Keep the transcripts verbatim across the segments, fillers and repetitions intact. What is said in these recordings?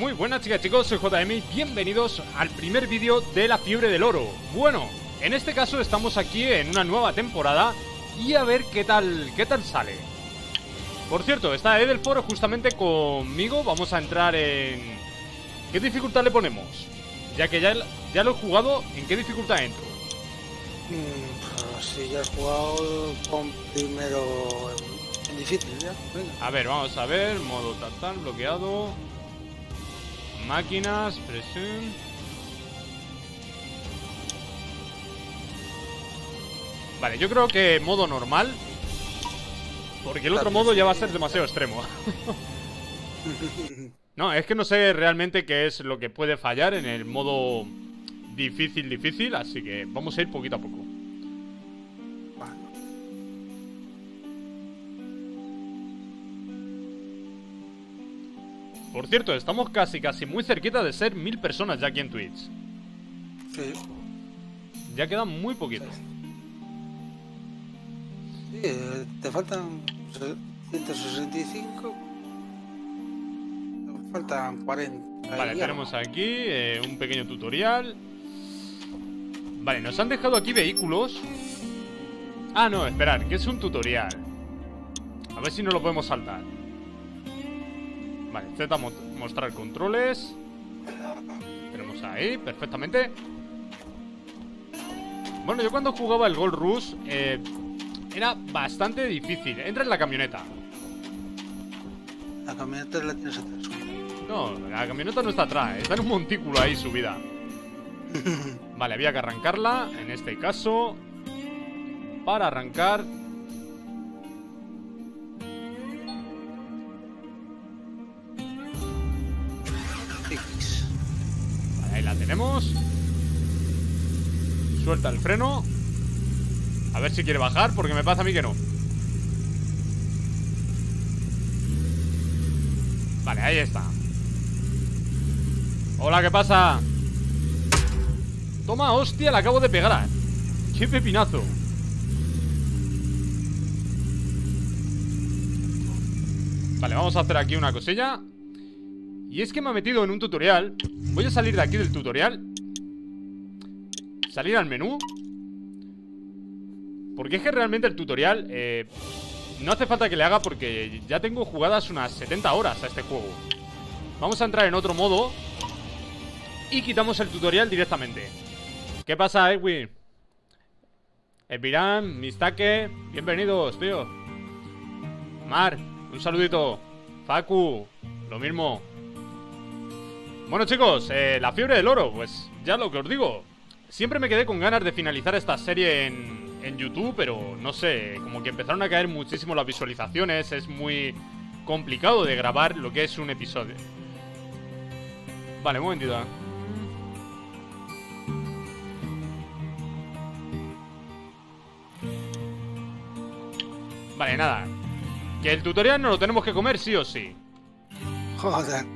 Muy buenas chicas, chicos, soy J M y bienvenidos al primer vídeo de la fiebre del oro. Bueno, en este caso estamos aquí en una nueva temporada y a ver qué tal, qué tal sale. Por cierto, está Edelforo justamente conmigo. Vamos a entrar en... ¿Qué dificultad le ponemos? Ya que ya, ya lo he jugado, ¿en qué dificultad entro? Mm, si ya has jugado con primero en difícil, ¿ya? Venga. A ver, vamos a ver, modo tartán, bloqueado. Máquinas, presión. Vale, yo creo que modo normal, porque el otro modo ya va a ser demasiado extremo. No, es que no sé realmente qué es lo que puede fallar en el modo difícil, difícil, así que vamos a ir poquito a poco. Por cierto, estamos casi, casi muy cerquita de ser mil personas ya aquí en Twitch. Sí. Ya queda muy poquito. Sí, te faltan ciento sesenta y cinco. Te faltan cuarenta. Vale, tenemos aquí eh, un pequeño tutorial. Vale, nos han dejado aquí vehículos. Ah, no, esperar, que es un tutorial. A ver si no lo podemos saltar. Vale, Z mo mostrar controles. Tenemos ahí, perfectamente. Bueno, yo cuando jugaba el Gold Rush eh, era bastante difícil. Entra en la camioneta. La camioneta la tienes atrás. No, la camioneta no está atrás, está en un montículo ahí subida. Vale, había que arrancarla, en este caso. Para arrancar. Vale, ahí la tenemos. Suelta el freno. A ver si quiere bajar, porque me pasa a mí que no. Vale, ahí está. Hola, ¿qué pasa? Toma, hostia, le acabo de pegar. ¡Qué pepinazo! Vale, vamos a hacer aquí una cosilla. Y es que me ha metido en un tutorial. Voy a salir de aquí del tutorial. Salir al menú. Porque es que realmente el tutorial eh, no hace falta que le haga, porque ya tengo jugadas unas setenta horas a este juego. Vamos a entrar en otro modo y quitamos el tutorial directamente. ¿Qué pasa, Edwin? Epiran, Mistake, bienvenidos, tío. Mar, un saludito. Facu, lo mismo. Bueno, chicos, eh, la fiebre del oro, pues ya lo que os digo. Siempre me quedé con ganas de finalizar esta serie en, en YouTube, pero no sé, como que empezaron a caer muchísimo las visualizaciones. Es muy complicado de grabar lo que es un episodio. Vale, un momentito. Vale, nada. Que el tutorial no lo tenemos que comer sí o sí. Joder.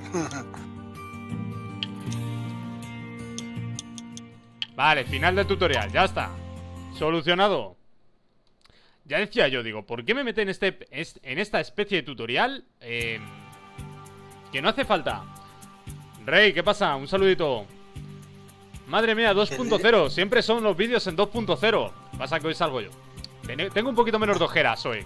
Vale, final del tutorial, ya está. Solucionado. Ya decía yo, digo, ¿por qué me meten en, este, en esta especie de tutorial? Eh, que no hace falta. Rey, ¿qué pasa? Un saludito. Madre mía, dos punto cero. Siempre son los vídeos en dos punto cero. Pasa que hoy salgo yo. Tengo un poquito menos de ojeras hoy.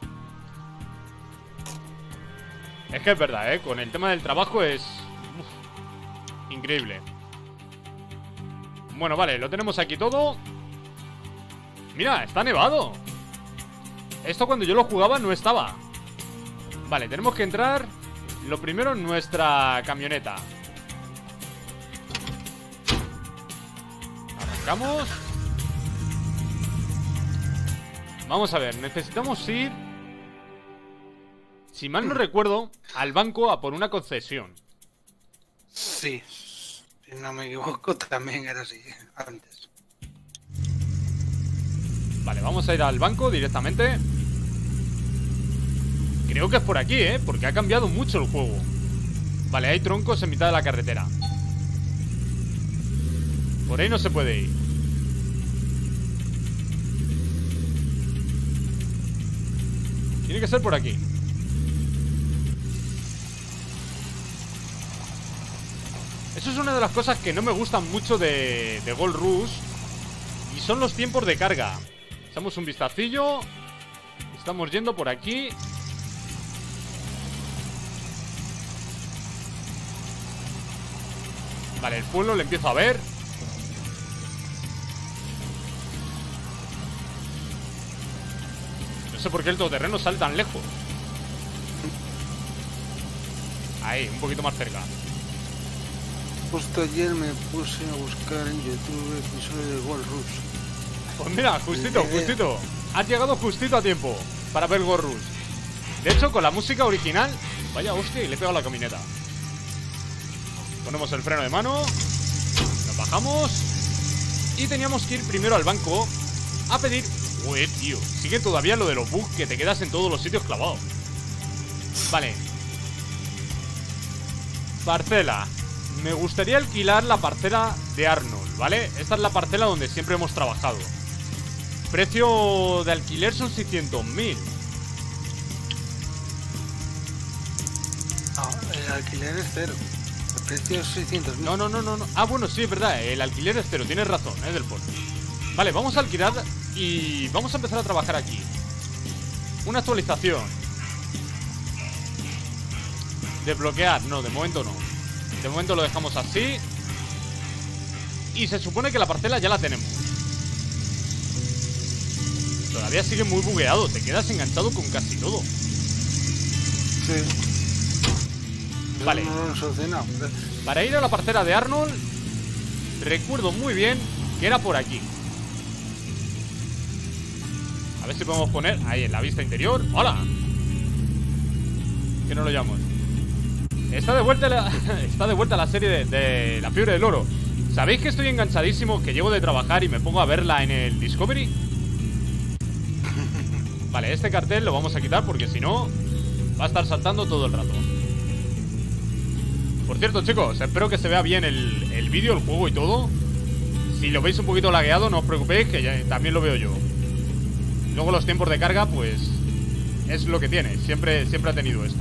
Es que es verdad, ¿eh? Con el tema del trabajo es... Uf, increíble. Bueno, vale, lo tenemos aquí todo. Mira, está nevado. Esto cuando yo lo jugaba no estaba. Vale, tenemos que entrar lo primero en nuestra camioneta. Arrancamos. Vamos a ver, necesitamos ir, si mal no recuerdo, al banco a por una concesión. Sí, si no me equivoco también era así antes. Vale, vamos a ir al banco directamente. Creo que es por aquí, ¿eh? Porque ha cambiado mucho el juego. Vale, hay troncos en mitad de la carretera. Por ahí no se puede ir. Tiene que ser por aquí. Eso es una de las cosas que no me gustan mucho de, de Gold Rush. Y son los tiempos de carga. Echamos un vistacillo. Estamos yendo por aquí. Vale, el pueblo le empiezo a ver. No sé por qué el todoterreno sale tan lejos. Ahí, un poquito más cerca. Justo ayer me puse a buscar en YouTube episodios de Gold Rush. Pues mira, justito, justito. Has llegado justito a tiempo para ver Gold Rush. De hecho, con la música original. Vaya hostia, y le he pegado a la camioneta. Ponemos el freno de mano. Nos bajamos. Y teníamos que ir primero al banco a pedir... Uy, tío, sigue todavía lo de los bugs que te quedas en todos los sitios clavados. Vale. Parcela. Me gustaría alquilar la parcela de Arnold, ¿vale? Esta es la parcela donde siempre hemos trabajado. Precio de alquiler son seiscientos mil. No, el alquiler es cero. El precio es seiscientos mil. No, no, no, no, no. Ah, bueno, sí, es verdad. El alquiler es cero. Tienes razón, es del port. Vale, vamos a alquilar y vamos a empezar a trabajar aquí. Una actualización. Desbloquear. No, de momento no. De momento lo dejamos así. Y se supone que la parcela ya la tenemos. Todavía sigue muy bugueado. Te quedas enganchado con casi todo. Sí. Vale. No lo he solucionado. Para ir a la parcela de Arnold, recuerdo muy bien que era por aquí. A ver si podemos poner ahí en la vista interior. ¡Hola! Que no lo llamamos. Está de vuelta la, está de vuelta la serie de, de La Fiebre del Oro. ¿Sabéis que estoy enganchadísimo? Que llego de trabajar y me pongo a verla en el Discovery. Vale, este cartel lo vamos a quitar porque si no va a estar saltando todo el rato. Por cierto, chicos, espero que se vea bien el, el vídeo, el juego y todo. Si lo veis un poquito lagueado, no os preocupéis, que ya, también lo veo yo. Luego los tiempos de carga, pues es lo que tiene. Siempre, siempre ha tenido esto.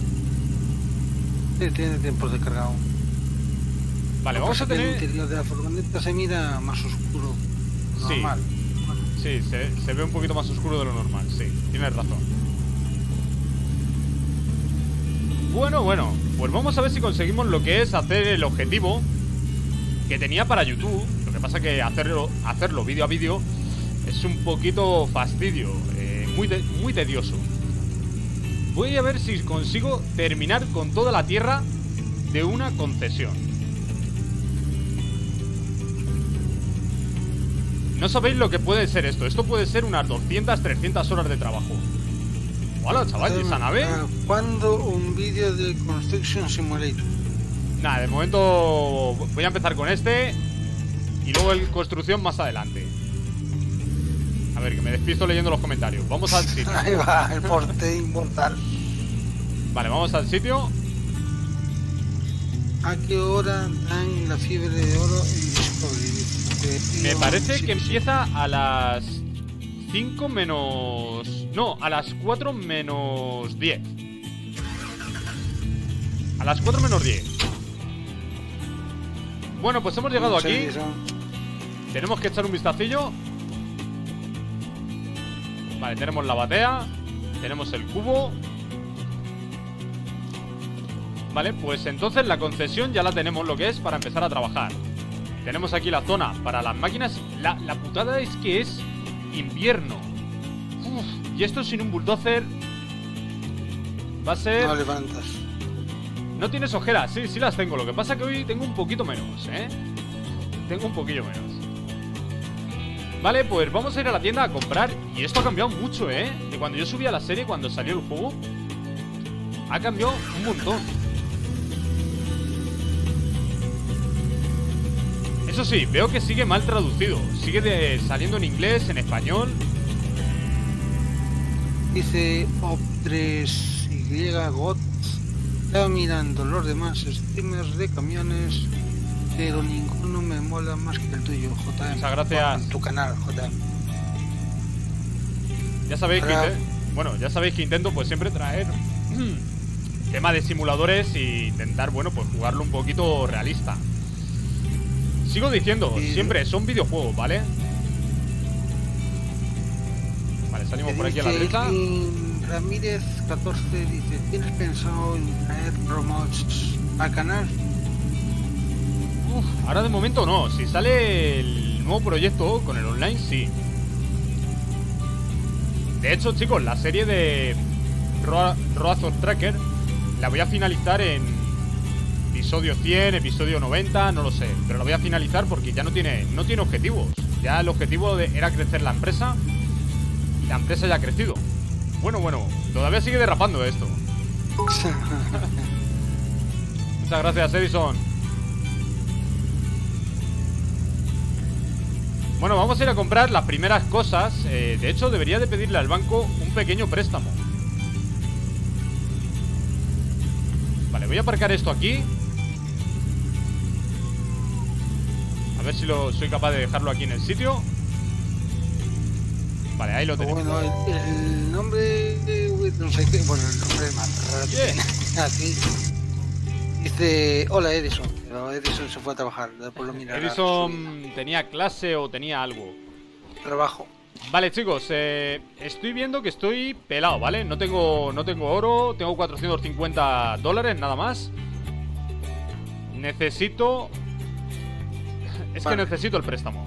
Sí, tiene tiempos de cargado. Vale, vamos a tener... El interior de la furgoneta se mira más oscuro. Normal. Sí, sí se, se ve un poquito más oscuro de lo normal, sí. Tienes razón. Bueno, bueno, pues vamos a ver si conseguimos lo que es hacer el objetivo que tenía para YouTube. Lo que pasa que hacerlo, hacerlo vídeo a vídeo es un poquito fastidio, eh, muy, te, muy tedioso. Voy a ver si consigo terminar con toda la tierra de una concesión. No sabéis lo que puede ser esto. Esto puede ser unas doscientas, trescientas horas de trabajo. Hola, chaval, ¿y esa nave? ¿Cuándo un vídeo de Construction Simulator? Nada, de momento voy a empezar con este y luego el construcción más adelante. A ver, que me despisto leyendo los comentarios. Vamos al sitio. Ahí va, el porte inmortal. Vale, vamos al sitio. ¿A qué hora dan La Fiebre de Oro en Discovery? Me parece que empieza a las cinco menos... No, a las cuatro menos diez. A las cuatro menos diez. Bueno, pues hemos llegado aquí. Tenemos que echar un vistacillo. Vale, tenemos la batea. Tenemos el cubo. Vale, pues entonces la concesión ya la tenemos, lo que es para empezar a trabajar. Tenemos aquí la zona para las máquinas. La, la putada es que es invierno. Uf, y esto sin un bulldozer va a ser... No levantas. No tienes ojeras, sí, sí las tengo. Lo que pasa que hoy tengo un poquito menos, ¿eh? Tengo un poquillo menos. Vale, pues vamos a ir a la tienda a comprar. Y esto ha cambiado mucho, ¿eh? De cuando yo subí a la serie, cuando salió el juego, ha cambiado un montón. Eso sí, veo que sigue mal traducido. Sigue de, saliendo en inglés, en español. Dice O tres Y Got. Estaba mirando los demás streamers de camiones, pero ninguno me mola más que el tuyo, J M. Muchas gracias. En tu canal, J M. Ya sabéis que bueno, ya sabéis que intento pues siempre traer tema de simuladores e intentar, bueno, pues jugarlo un poquito realista. sigo diciendo, Sí. siempre son videojuegos, ¿vale? Vale, salimos por aquí a la Dice derecha. Elkin Ramírez catorce dice, ¿tienes pensado en traer promots al canal? Uf, ahora de momento no. Si sale el nuevo proyecto con el online, sí. De hecho, chicos, la serie de Road of Tracker la voy a finalizar en episodio cien, episodio noventa, no lo sé. Pero la voy a finalizar porque ya no tiene, no tiene objetivos. Ya el objetivo de, era crecer la empresa. Y la empresa ya ha crecido. Bueno, bueno, todavía sigue derrapando esto. Muchas gracias, Edison. Bueno, vamos a ir a comprar las primeras cosas. eh, De hecho, debería de pedirle al banco un pequeño préstamo. Vale, voy a aparcar esto aquí. A ver si lo, soy capaz de dejarlo aquí en el sitio. Vale, ahí lo tenemos. Bueno, el, el nombre de... no sé qué, bueno, el nombre es más raro que Yeah. tiene. Aquí dice, hola Edison, pero Edison se fue a trabajar, después lo mirará. Edison tenía clase o tenía algo. Trabajo. Vale, chicos, eh, estoy viendo que estoy pelado, ¿vale? No tengo, no tengo oro, tengo cuatrocientos cincuenta dólares, nada más. Necesito... Es Vale. que necesito el préstamo.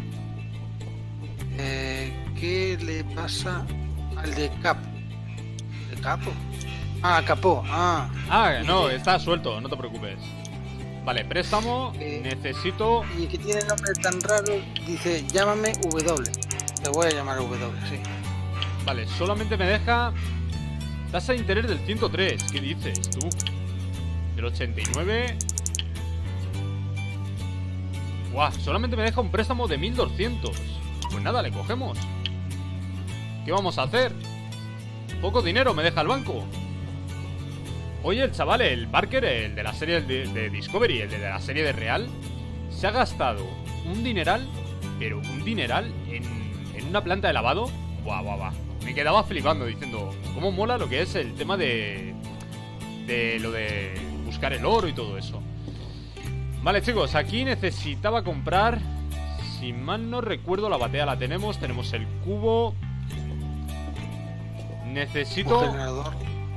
Eh, ¿Qué le pasa al de Capo? ¿De Capo? Ah, Capó, ah. Ah, no, está suelto, no te preocupes. Vale, préstamo, Eh. necesito... Y que tiene nombre tan raro, dice, llámame W. Te voy a llamar W, sí. Vale, solamente me deja... Tasa de interés del ciento tres, ¿qué dices tú? Del ochenta y nueve... Guau, solamente me deja un préstamo de mil doscientos. Pues nada, le cogemos. ¿Qué vamos a hacer? Poco dinero me deja el banco. Oye, el chaval, el Parker, el de la serie de, de Discovery, el de la serie de Real, se ha gastado un dineral, pero un dineral en, en una planta de lavado. Guau, guau, guau. Me quedaba flipando diciendo, cómo mola lo que es el tema de... De lo de buscar el oro y todo eso. Vale, chicos, aquí necesitaba comprar... Si mal no recuerdo, la batea la tenemos. Tenemos el cubo. Necesito... Un generador.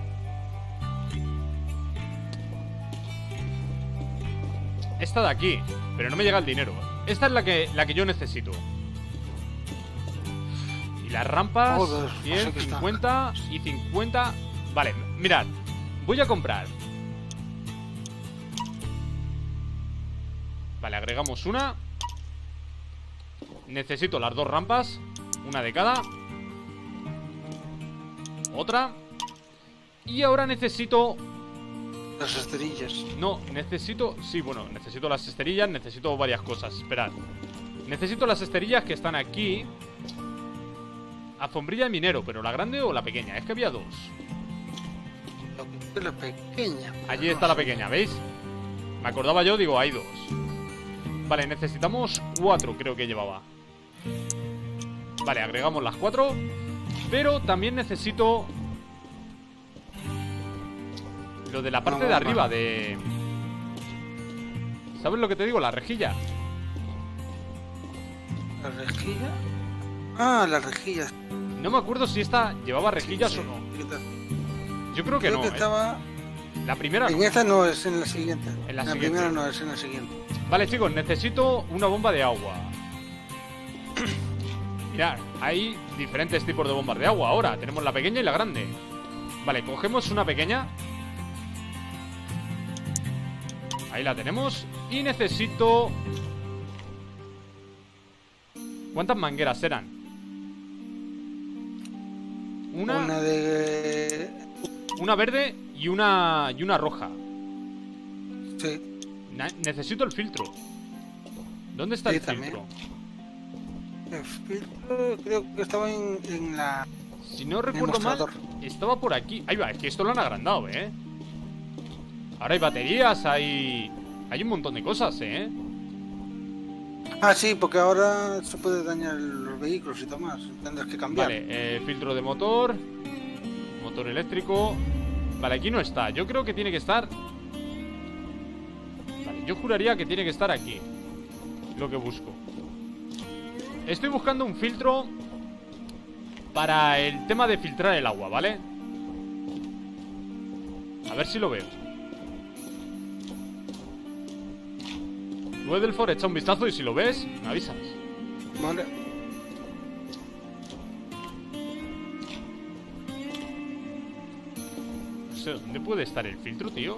Esta de aquí, pero no me llega el dinero. Esta es la que, la que yo necesito. Y las rampas, Joder, no sé cien, qué está. cincuenta y cincuenta. Vale, mirad, voy a comprar. Vale, agregamos una. Necesito las dos rampas, una de cada. Otra. Y ahora necesito... Las esterillas. No, necesito... Sí, bueno, necesito las esterillas, necesito varias cosas. Esperad. Necesito las esterillas que están aquí. Alfombrilla de minero, pero ¿la grande o la pequeña? Es que había dos. Lo que es la pequeña. Allí está la pequeña, ¿veis? Me acordaba yo, digo, hay dos. Vale, necesitamos cuatro, creo que llevaba. Vale, agregamos las cuatro. Pero también necesito... Lo de la parte No, de va, arriba, va. de... ¿Sabes lo que te digo? La rejilla. ¿La rejilla? Ah, las rejillas. No me acuerdo si esta llevaba rejillas Sí, o no. ¿qué tal? Yo creo que Creo no, que ¿eh? estaba... La primera no. En esta no, es en la siguiente. En la la siguiente. primera no, es en la siguiente. Vale, chicos, necesito una bomba de agua. Mirad, hay diferentes tipos de bombas de agua ahora. Tenemos la pequeña y la grande. Vale, cogemos una pequeña. Ahí la tenemos. Y necesito... ¿Cuántas mangueras eran? Una, Una de... una verde y una, y una roja. Sí, Na- necesito el filtro. ¿Dónde está Sí, el también. filtro? el filtro creo que estaba en, en la... Si no recuerdo mal, mostrador. estaba por aquí. Ahí va, es que esto lo han agrandado, ¿eh? Ahora hay baterías, hay... Hay un montón de cosas, ¿eh? Ah, sí, porque ahora se puede dañar los vehículos y todo más. Tendrás que cambiar. Vale, eh, filtro de motor. Motor eléctrico. Vale, aquí no está. Yo creo que tiene que estar... Vale, yo juraría que tiene que estar aquí. lo que busco. Estoy buscando un filtro para el tema de filtrar el agua, ¿vale? A ver si lo veo. Luego del for, echa un vistazo y si lo ves, me avisas. Vale. No sé, ¿dónde puede estar el filtro, tío?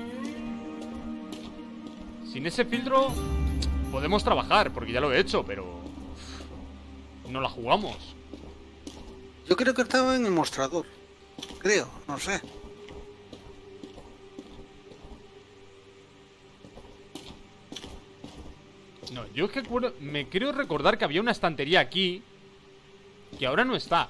Sin ese filtro podemos trabajar, porque ya lo he hecho, pero uf, no la jugamos. Yo creo que estaba en el mostrador. Creo, no sé. No, yo es que acuerdo- me creo recordar que había una estantería aquí que ahora no está.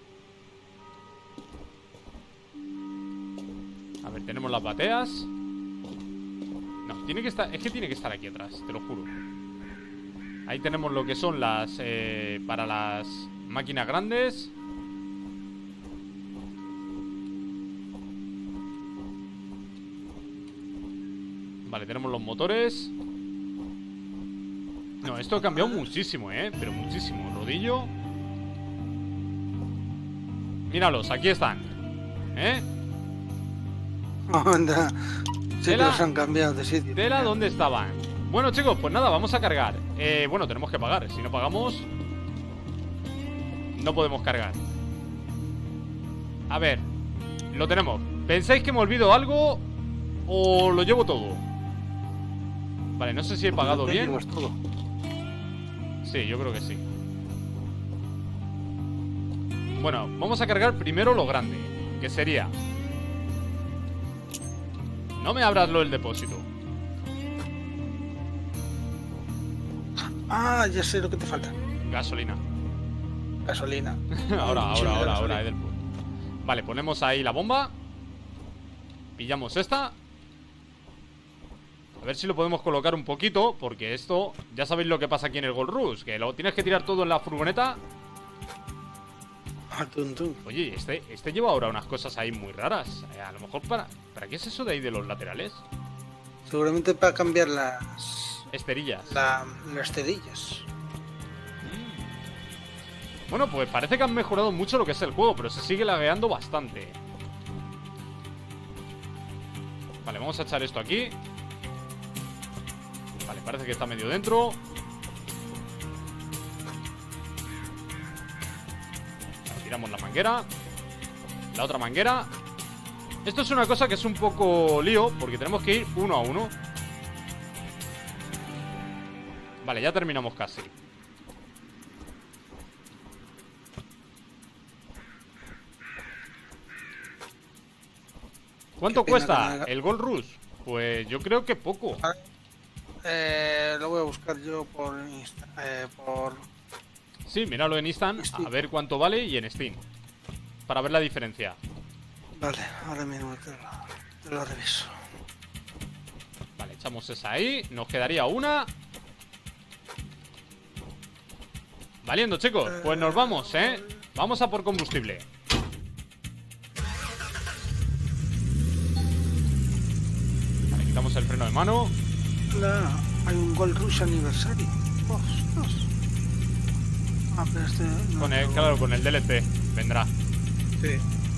A ver, tenemos las bateas. No, tiene que estar, es que tiene que estar aquí atrás, te lo juro. Ahí tenemos lo que son las eh, para las máquinas grandes. Vale, tenemos los motores. No, esto ha cambiado muchísimo, ¿eh? Pero muchísimo. Rodillo. Míralos, aquí están. ¿Eh? Anda. Sí, Tela. los han cambiado de sitio. Tela, ¿dónde estaban? Bueno, chicos, pues nada, vamos a cargar. Eh, bueno, tenemos que pagar. Si no pagamos, no podemos cargar. A ver, lo tenemos. ¿Pensáis que me olvido algo o lo llevo todo? Vale, no sé si he pagado bien. Llevas todo. Sí, yo creo que sí. Bueno, vamos a cargar primero lo grande, que sería... No me abras lo del depósito. Ah, ya sé lo que te falta. Gasolina. Gasolina. Ahora, Un chingo ahora, de ahora, ahora, gasolina. Edelpool. Vale, ponemos ahí la bomba. Pillamos esta. A ver si lo podemos colocar un poquito, porque esto... Ya sabéis lo que pasa aquí en el Gold Rush, que lo tienes que tirar todo en la furgoneta. Ah, tum, tum. Oye, este, este lleva ahora unas cosas ahí muy raras. Eh, a lo mejor para... ¿Para qué es eso de ahí de los laterales? Seguramente para cambiar las... Esterillas. La, las cerillas. Bueno, pues parece que han mejorado mucho lo que es el juego, pero se sigue lagueando bastante. Vale, vamos a echar esto aquí. Vale, parece que está medio dentro. Vale, tiramos la manguera. La otra manguera. Esto es una cosa que es un poco lío, porque tenemos que ir uno a uno. Vale, ya terminamos casi. ¿Cuánto Qué pena cuesta que no haga- el Gold Rush? Pues yo creo que poco. Ah, eh, lo voy a buscar yo por Insta, eh, por... Sí, míralo en Instant, Steam. a ver cuánto vale, y en Steam, para ver la diferencia. Vale, ahora mismo te lo, te lo reviso. Vale, echamos esa ahí. Nos quedaría una. Valiendo, chicos. Pues nos vamos, ¿eh? Vamos a por combustible. Vale, quitamos el freno de mano. La, hay un Gold Rush aniversario. Ostras. Ah, pero este... no, Con el, no. claro, con el D L C vendrá. Sí.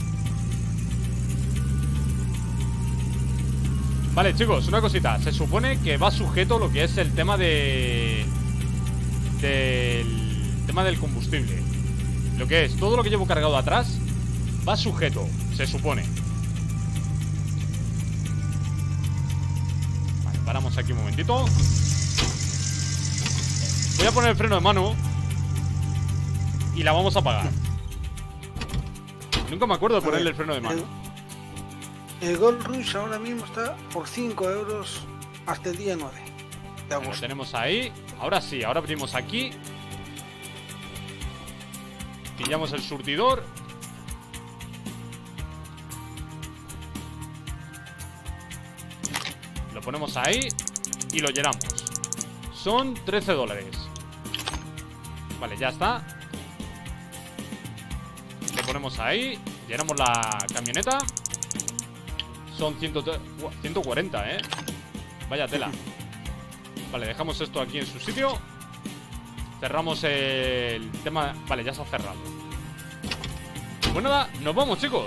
Vale, chicos, una cosita. Se supone que va sujeto lo que es el tema de... Del tema del combustible. Lo que es, todo lo que llevo cargado atrás va sujeto, se supone. Vale, paramos aquí un momentito. Voy a poner el freno de mano y la vamos a apagar. Nunca me acuerdo de ponerle el freno de mano. El, el Gold Rush ahora mismo está por cinco euros hasta el día nueve de Lo agosto. tenemos ahí. Ahora sí, ahora abrimos aquí. Pillamos el surtidor. Lo ponemos ahí y lo llenamos. Son trece dólares. Vale, ya está. Lo ponemos ahí. Llenamos la camioneta. Son ciento cuarenta, ¿eh? Vaya tela. Vale, dejamos esto aquí en su sitio. Cerramos el tema. Vale, ya se ha cerrado. Pues nada, nos vamos, chicos.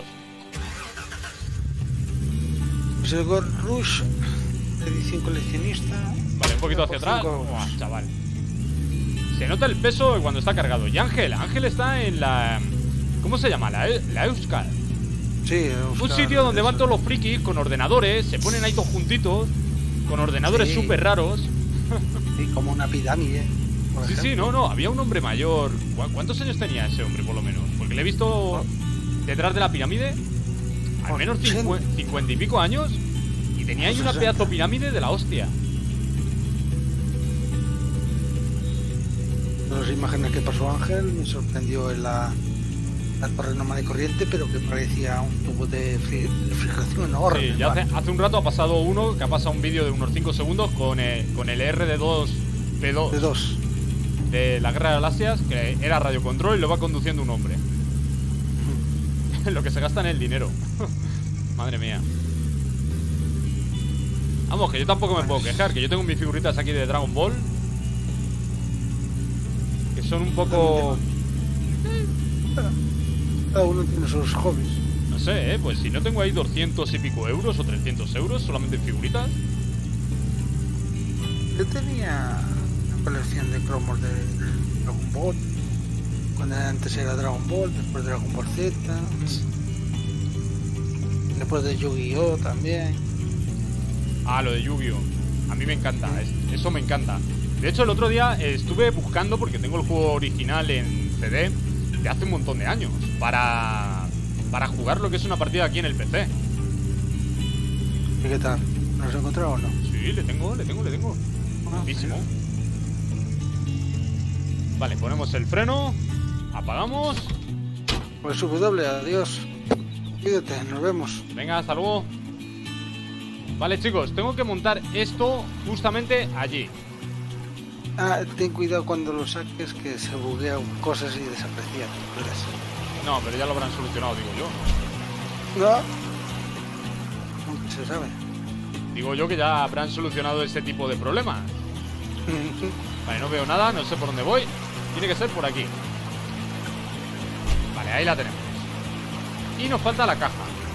Pues el Gold Rush, edición coleccionista. Vale, un poquito hacia atrás. Buah, chaval. Se nota el peso cuando está cargado. Y Ángel, Ángel está en la... ¿Cómo se llama? La, la Euskal. Sí, Euskal, un sitio donde van eso. todos los frikis con ordenadores. Se ponen ahí todos juntitos. Con ordenadores Sí. súper raros. Sí, como una pirámide. Por Sí, ejemplo. sí, no, no. Había un hombre mayor. ¿Cu- ¿Cuántos años tenía ese hombre, por lo menos? Porque le he visto detrás de la pirámide. Al menos ochenta. cincuenta y pico años. Y tenía ahí una sesenta. pedazo pirámide de la hostia. Las imágenes que pasó Ángel me sorprendió en la, la torre normal y corriente, pero que parecía un tubo de fri- refrigeración enorme. Sí, ya hace, ¿vale? hace un rato ha pasado uno que ha pasado un vídeo de unos cinco segundos con el, con el R D dos P dos De dos. de la Guerra de Galaxias, que era radiocontrol y lo va conduciendo un hombre. Lo que se gasta en el dinero. Madre mía. Vamos, que yo tampoco me puedo quejar, que yo tengo mis figuritas aquí de Dragon Ball, que son un poco... Cada uno tiene sus hobbies. No sé, ¿eh? Pues si no tengo ahí doscientos y pico euros o trescientos euros solamente en figuritas. Yo tenía una colección de cromos de Dragon Ball. Cuando antes era Dragon Ball, después Dragon Ball Z. Después de Yu-Gi-Oh! También. Ah, lo de Yu-Gi-Oh! A mí me encanta, es- eso me encanta. De hecho, el otro día eh, estuve buscando, porque tengo el juego original en C D de hace un montón de años, para, para jugar lo que es una partida aquí en el P C. ¿Y qué tal? ¿Lo has encontrado o no? Sí, le tengo, le tengo, le tengo. Ah, Guapísimo. Vale, ponemos el freno, apagamos. Pues W, adiós. Cuídate, nos vemos. Venga, hasta luego. Vale, chicos, tengo que montar esto justamente allí. Ah, ten cuidado cuando lo saques, que se buguean cosas y desaparecían. Verás. No, pero ya lo habrán solucionado, digo yo. No. Nunca se sabe. Digo yo que ya habrán solucionado ese tipo de problemas. Vale, no veo nada, no sé por dónde voy. Tiene que ser por aquí. Vale, ahí la tenemos. Y nos falta la caja.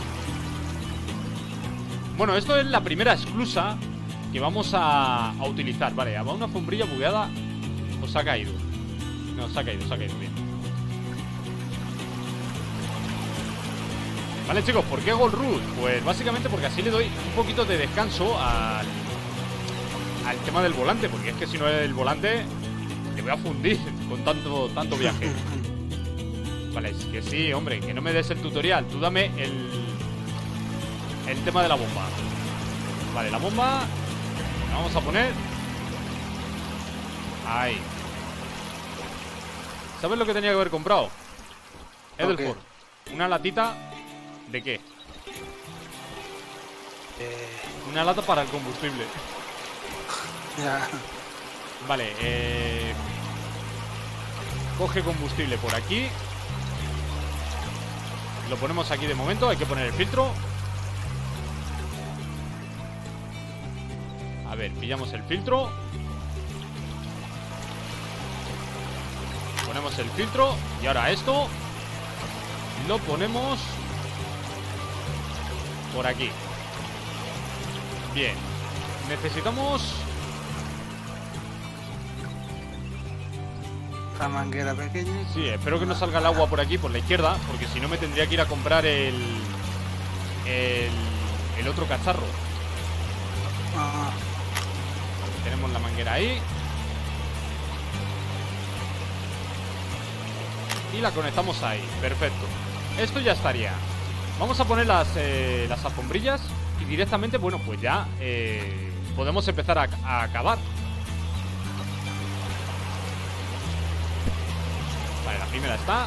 Bueno, esto es la primera esclusa que vamos a, a utilizar. Vale, va una alfombrilla bugueada. ¿O se ha caído? No, se ha caído, se ha caído bien. Vale, chicos, ¿por qué Gold Rush? Pues básicamente porque así le doy un poquito de descanso al, al tema del volante. Porque es que si no es el volante, te voy a fundir con tanto, tanto viaje. Vale, es que sí, hombre, que no me des el tutorial. Tú dame el, el tema de la bomba. Vale, la bomba la vamos a poner ahí. ¿Sabes lo que tenía que haber comprado? Edelford. Una latita. ¿De qué? Eh, Una lata para el combustible. ya. Vale, eh... coge combustible por aquí. Lo ponemos aquí de momento. Hay que poner el filtro. A ver, pillamos el filtro. Ponemos el filtro. Y ahora esto lo ponemos por aquí. Bien. Necesitamos... La manguera pequeña. Sí, espero que no salga el agua por aquí, por la izquierda, porque si no me tendría que ir a comprar el... El, el otro cacharro. Ah, Tenemos la manguera ahí. Y la conectamos ahí, perfecto. Esto ya estaría. Vamos a poner las, eh, las alfombrillas. Y directamente, bueno, pues ya eh, podemos empezar a, a acabar. Vale, la primera está.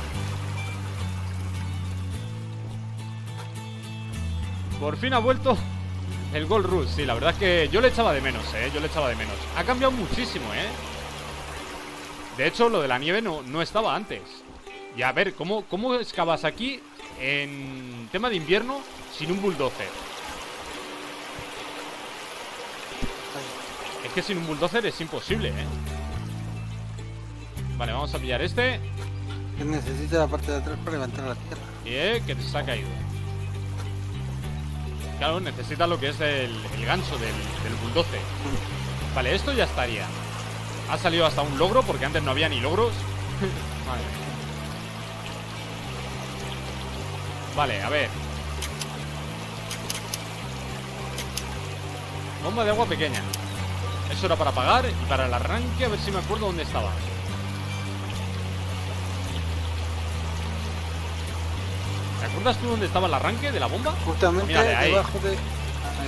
Por fin ha vuelto el Gold Rush. Sí, la verdad es que yo le echaba de menos, eh. Yo le echaba de menos. Ha cambiado muchísimo, eh. De hecho, lo de la nieve no, no estaba antes. Y a ver, ¿cómo, cómo excavas aquí en tema de invierno sin un bulldozer? Es que sin un bulldozer es imposible, ¿eh? Vale, vamos a pillar este. Que necesita la parte de atrás para levantar la tierra. Y eh, que se ha caído. Claro, necesita lo que es el, el gancho del, del bulldozer. Vale, esto ya estaría. Ha salido hasta un logro, porque antes no había ni logros. Madre mía. Vale, a ver. Bomba de agua pequeña. Eso era para apagar. Y para el arranque, a ver si me acuerdo dónde estaba. ¿Te acuerdas tú dónde estaba el arranque de la bomba? Justamente Mira, de ahí. debajo de... Ahí.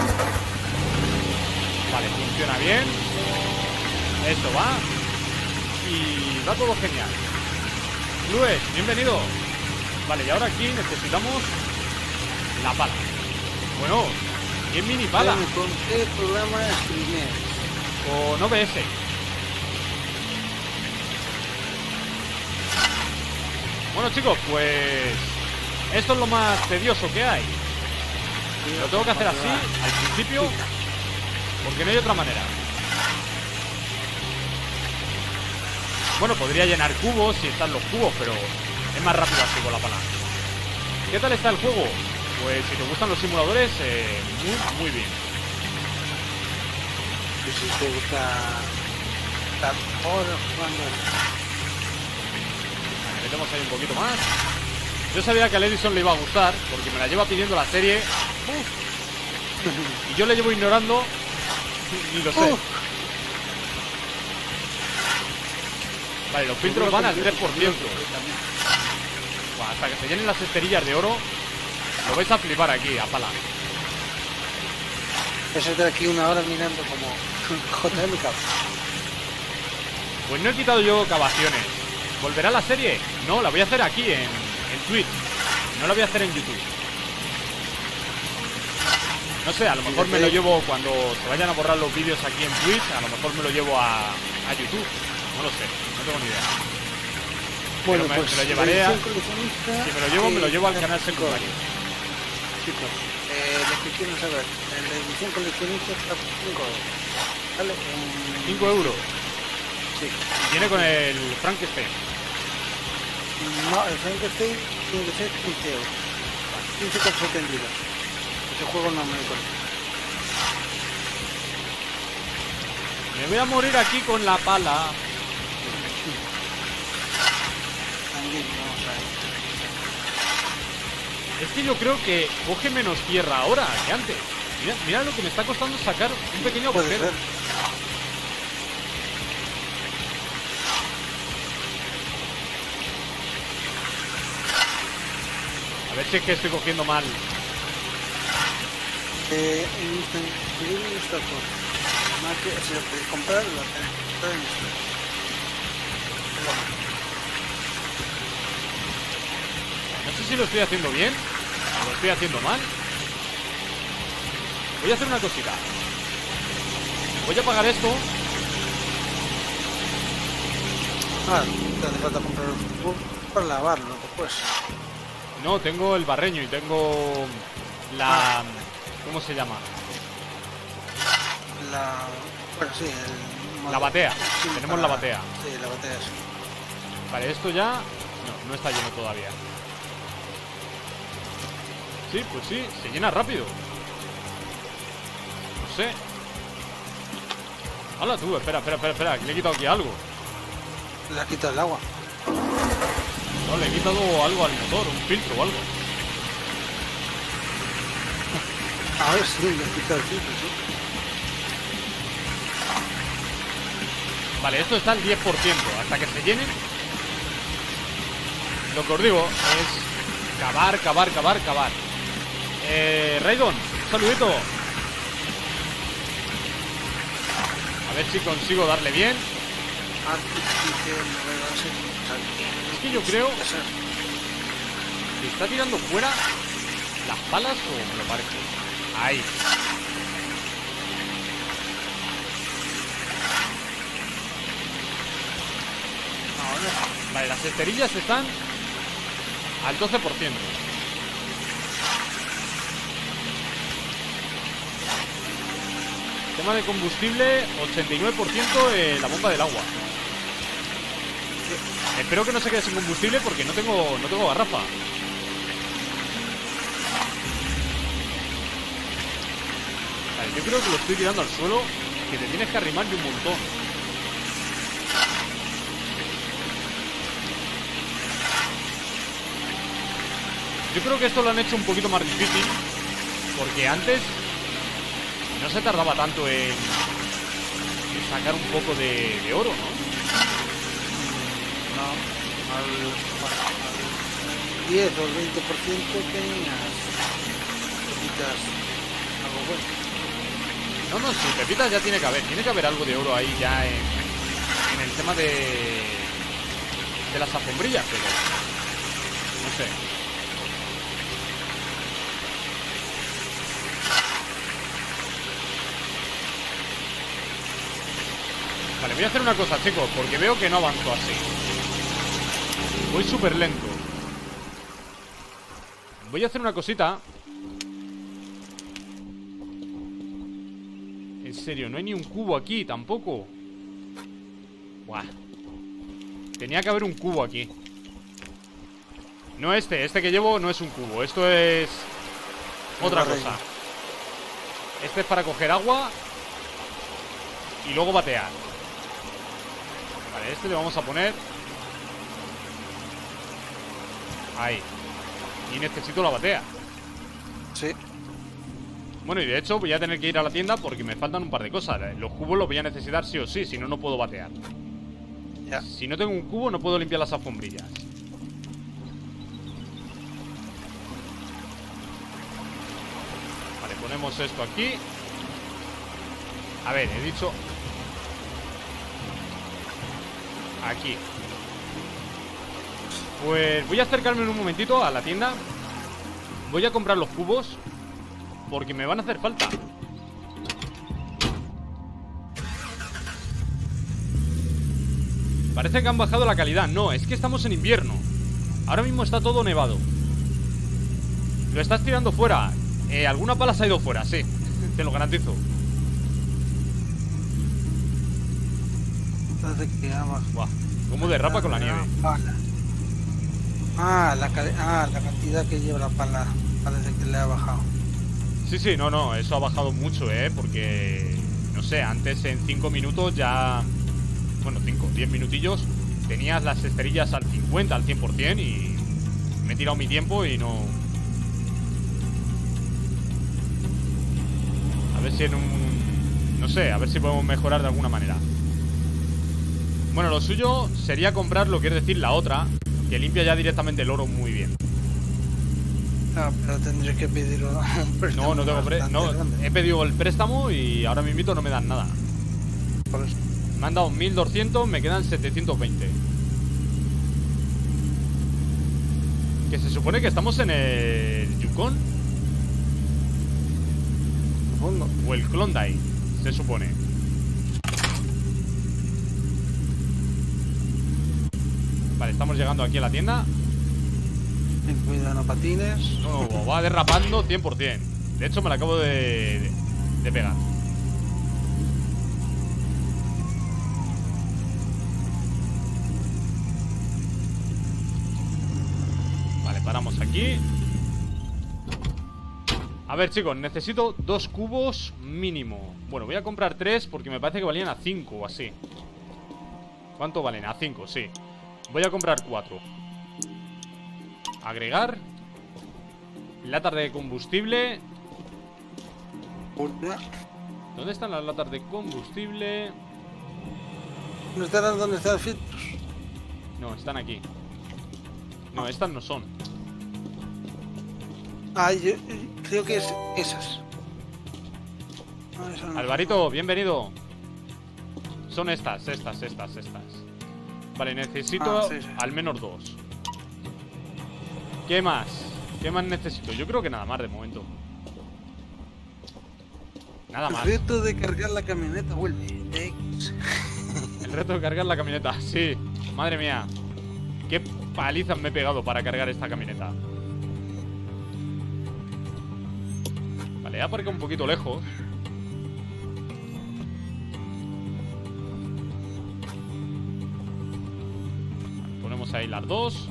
Vale, funciona bien. Esto va. Y va todo genial. Luis, bienvenido. Vale, y ahora aquí necesitamos la pala. Bueno, ¿qué mini pala? ¿Con qué programa streameas? Con O B S. Bueno, chicos, pues esto es lo más tedioso que hay. Lo tengo que hacer así, al principio, porque no hay otra manera. Bueno, podría llenar cubos si están los cubos, pero es más rápido así con la pala. ¿Qué tal está el juego? Pues si te gustan los simuladores, eh, muy, muy bien. Y si te gusta estar horas jugando... Vale, metemos ahí un poquito más. Yo sabía que a Edison le iba a gustar, porque me la lleva pidiendo la serie. Uf. Y yo le llevo ignorando. Ni lo sé. Uh. Vale, los filtros van al tres por ciento. Buah, hasta que se llenen las esterillas de oro, lo vais a flipar aquí, a pala. Eso de aquí una hora mirando como J M K. Pues no he quitado yo cavaciones. ¿Volverá la serie? No, la voy a hacer aquí en, en Twitch. No la voy a hacer en YouTube. No sé, a lo mejor me lo llevo cuando se vayan a borrar los vídeos aquí en Twitch. A lo mejor me lo llevo a, a YouTube. No lo sé, no tengo ni idea. Bueno, me, pues, me lo llevaré a... Si me lo llevo, me lo llevo al canal secundario. Chicos, eh, los que quieren saber, en la edición coleccionista está por cinco euros. ¿Vale? cinco euros. Sí. Y viene con el Frankenstein. No, el Frankenstein tiene que ser quince euros. quince con setenta y dos. Ese juego no me lo. Me voy a morir aquí con la pala. Es que yo creo que coge menos tierra ahora que antes. Mira, mira lo que me está costando sacar un pequeño agujero. A ver si es que estoy cogiendo mal. Eh, en este está todo. Más que si lo podéis comprar, lo tenéis que comprar en esto. No sé si lo estoy haciendo bien o lo estoy haciendo mal. Voy a hacer una cosita. Voy a apagar esto. Ah, te hace falta comprar un fútbol para lavarlo después. No, tengo el barreño y tengo la... Ah. ¿Cómo se llama? La... Bueno, sí, el... La batea. Sí, tenemos para... la batea. Sí, la batea, sí. Vale, esto ya... No, no está lleno todavía. Sí, pues sí, se llena rápido. No sé. Hola tú, espera, espera, espera, espera, que le he quitado aquí algo. Le ha quitado el agua. No, le he quitado algo al motor, un filtro o algo. Ahora sí, le he quitado el filtro, sí. Vale, esto está al diez por ciento. Hasta que se llenen. Lo que os digo es cavar, cavar, cavar, cavar. Eh, Raidon, un saludito. A ver si consigo darle bien. Es que yo creo que está tirando fuera las palas o me lo parece. Ahí. Vale, las esterillas están al doce por ciento. Tema de combustible, ochenta y nueve por ciento en la bomba del agua. Espero que no se quede sin combustible porque no tengo, no tengo garrafa. Vale, yo creo que lo estoy tirando al suelo, que te tienes que arrimar de un montón. Yo creo que esto lo han hecho un poquito más difícil, porque antes no se tardaba tanto en, en sacar un poco de, de oro, ¿no? No, al, bueno, al diez o el veinte por ciento tenías pepitas algo bueno. No, no, sí, pepitas ya tiene que haber. Tiene que haber algo de oro ahí ya en, en el tema de, de las alfombrillas, pero no sé. Vale, voy a hacer una cosa, chicos, porque veo que no avanzo así. Voy súper lento. Voy a hacer una cosita. En serio, no hay ni un cubo aquí tampoco. Buah. Tenía que haber un cubo aquí. No este, este que llevo no es un cubo. Esto es otra cosa. Este es para coger agua y luego batear. Vale, este le vamos a poner ahí. Y necesito la batea. Sí. Bueno, y de hecho voy a tener que ir a la tienda porque me faltan un par de cosas. Los cubos los voy a necesitar sí o sí, si no, no puedo batear. Ya. Si no tengo un cubo, no puedo limpiar las alfombrillas. Vale, ponemos esto aquí. A ver, he dicho... Aquí. Pues voy a acercarme en un momentito a la tienda. Voy a comprar los cubos porque me van a hacer falta. Parece que han bajado la calidad. No, es que estamos en invierno. Ahora mismo está todo nevado. Lo estás tirando fuera. eh, Alguna pala se ha ido fuera, sí. Te lo garantizo. Entonces que abajo. Buah, cómo derrapa con la nieve. Pala. Ah, la, ah, la cantidad que lleva la pala. Parece que le ha bajado. Sí, sí, no, no, eso ha bajado mucho, ¿eh? Porque, no sé, antes en cinco minutos ya... Bueno, cinco, diez minutillos tenías las esterillas al cincuenta, al cien por cien y me he tirado mi tiempo y no... A ver si en un... No sé, a ver si podemos mejorar de alguna manera. Bueno, lo suyo sería comprar lo que es decir la otra, que limpia ya directamente el oro muy bien. No, pero tendré que pedir un préstamo. No, no tengo préstamo. No, he pedido el préstamo y ahora mismo no me dan nada. Por eso. Me han dado mil doscientos, me quedan setecientos veinte. Que se supone que estamos en el Yukon. Supongo. O el Klondike, se supone. Vale, estamos llegando aquí a la tienda. Ten cuidado, no patines. No, va derrapando cien por cien. De hecho, me la acabo de, de, de pegar. Vale, paramos aquí. A ver, chicos, necesito dos cubos mínimo. Bueno, voy a comprar tres porque me parece que valían a cinco o así. ¿Cuánto valen? A cinco, sí. Voy a comprar cuatro. Agregar. Latas de combustible. Una. ¿Dónde están las latas de combustible? ¿No están donde están los filtros? No, están aquí. No, estas no son. Ah, yo, yo creo que es esas. No, eso no. Alvarito, bienvenido. Son estas, estas, estas, estas. Vale, necesito Ah, sí, sí. al menos dos. ¿Qué más? ¿Qué más necesito? Yo creo que nada más de momento. Nada El más. reto de cargar la camioneta vuelve. X. El reto de cargar la camioneta, sí. Madre mía. Qué palizas me he pegado para cargar esta camioneta. Vale, he aparcado un poquito lejos. ahí las dos.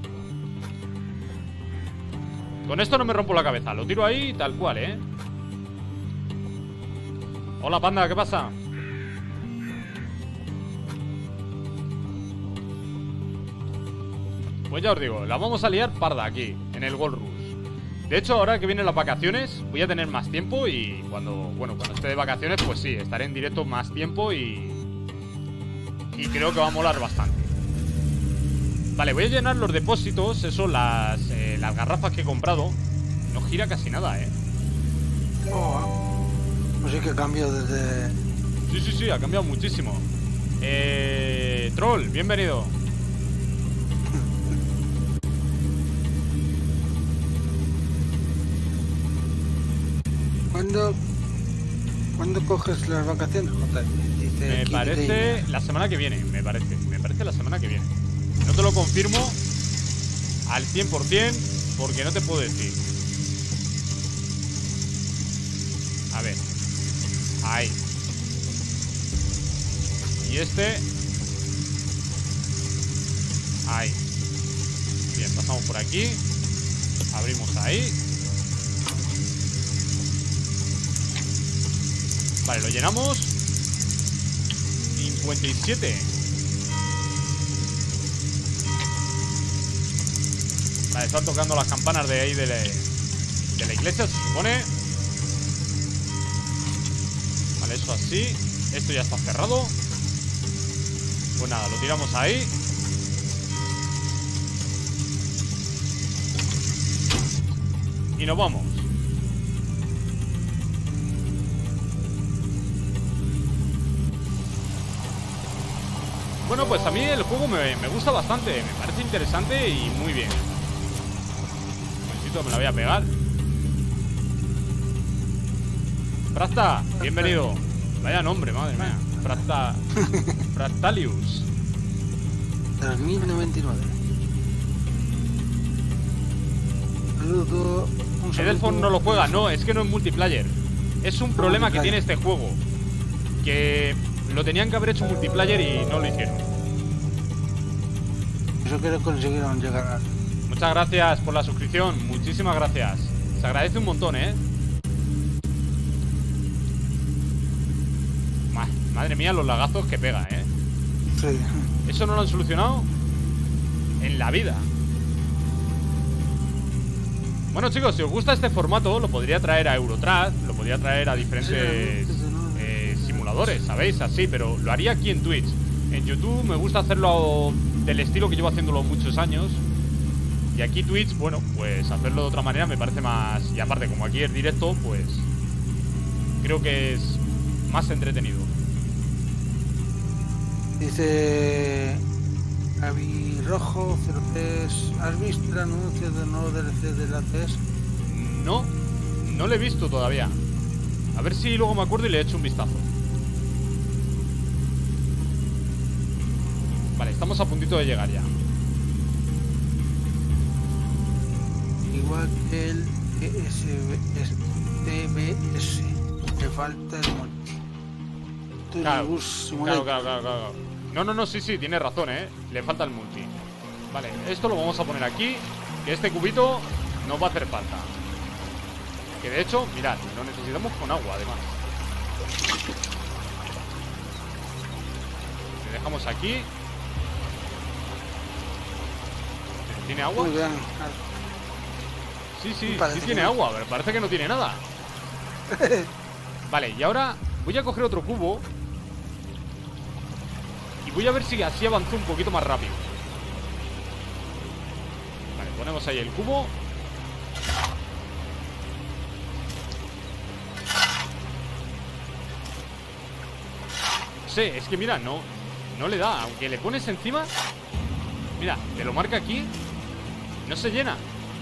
Con esto no me rompo la cabeza. Lo tiro ahí tal cual, ¿eh? Hola, panda, ¿qué pasa? Pues ya os digo, la vamos a liar parda aquí, en el Gold Rush. De hecho, ahora que vienen las vacaciones, voy a tener más tiempo y cuando, bueno, cuando esté de vacaciones, pues sí, estaré en directo más tiempo y... Y creo que va a molar bastante. Vale, voy a llenar los depósitos, eso, las, eh, las garrafas que he comprado. No gira casi nada, ¿eh? Oh, pues sí que cambió desde... Sí, sí, sí, ha cambiado muchísimo. Eh... Troll, bienvenido. ¿Cuándo, ¿Cuándo coges las vacaciones, Jota? Dice Me aquí parece que- la semana que viene, me parece. Me parece la semana que viene. No te lo confirmo al cien por cien porque no te puedo decir. A ver. Ahí. Y este. Ahí. Bien, pasamos por aquí. Abrimos ahí. Vale, lo llenamos. cincuenta y siete. Vale, están tocando las campanas de ahí de la, de la iglesia, se supone. Vale, eso así. Esto ya está cerrado. Pues nada, lo tiramos ahí. Y nos vamos. Bueno, pues a mí el juego me, me gusta bastante. Me parece interesante y muy bien. Un momentito, me la voy a pegar. Fracta, bienvenido. Vaya nombre, madre mía. Fracta... Fractalius. tres mil noventa y nueve. Saludo. Un saludo. Edelfon no lo juega, no, es que no es multiplayer. Es un problema que tiene este juego. Que lo tenían que haber hecho multiplayer y no lo hicieron. Eso que no consiguieron llegar a... Muchas gracias por la suscripción, muchísimas gracias. Se agradece un montón, ¿eh? Ma- Madre mía, los lagazos que pega, ¿eh? Sí. Eso no lo han solucionado en la vida. Bueno, chicos, si os gusta este formato, lo podría traer a Eurotrack, lo podría traer a diferentes eh, simuladores, ¿sabéis? Así, pero lo haría aquí en Twitch. En YouTube me gusta hacerlo del estilo que llevo haciéndolo muchos años. Y aquí Twitch, bueno, pues hacerlo de otra manera me parece más... Y aparte, como aquí es directo, pues creo que es más entretenido. Dice... Javi Rojo cero tres. ¿Has visto el anuncio del nuevo D L C de la T S? No, no lo he visto todavía. A ver si luego me acuerdo y le echo un vistazo. Vale, estamos a puntito de llegar ya. Igual que el T B S. Le falta el multi. Tú Claro, le bus- simulator. claro, claro, claro, claro. No, no, no, sí, sí, tiene razón, ¿eh? Le falta el multi. Vale, esto lo vamos a poner aquí. Que este cubito nos va a hacer falta. Que de hecho, mirad, lo necesitamos con agua, además. Le dejamos aquí. ¿Tiene agua? Muy bien. Sí, sí, Parece sí tiene que no. agua, pero parece que no tiene nada. Vale, y ahora voy a coger otro cubo. Y voy a ver si así avanzo un poquito más rápido. Vale, ponemos ahí el cubo. No sé, es que mira, no, no le da. Aunque le pones encima. Mira, te lo marca aquí. No se llena.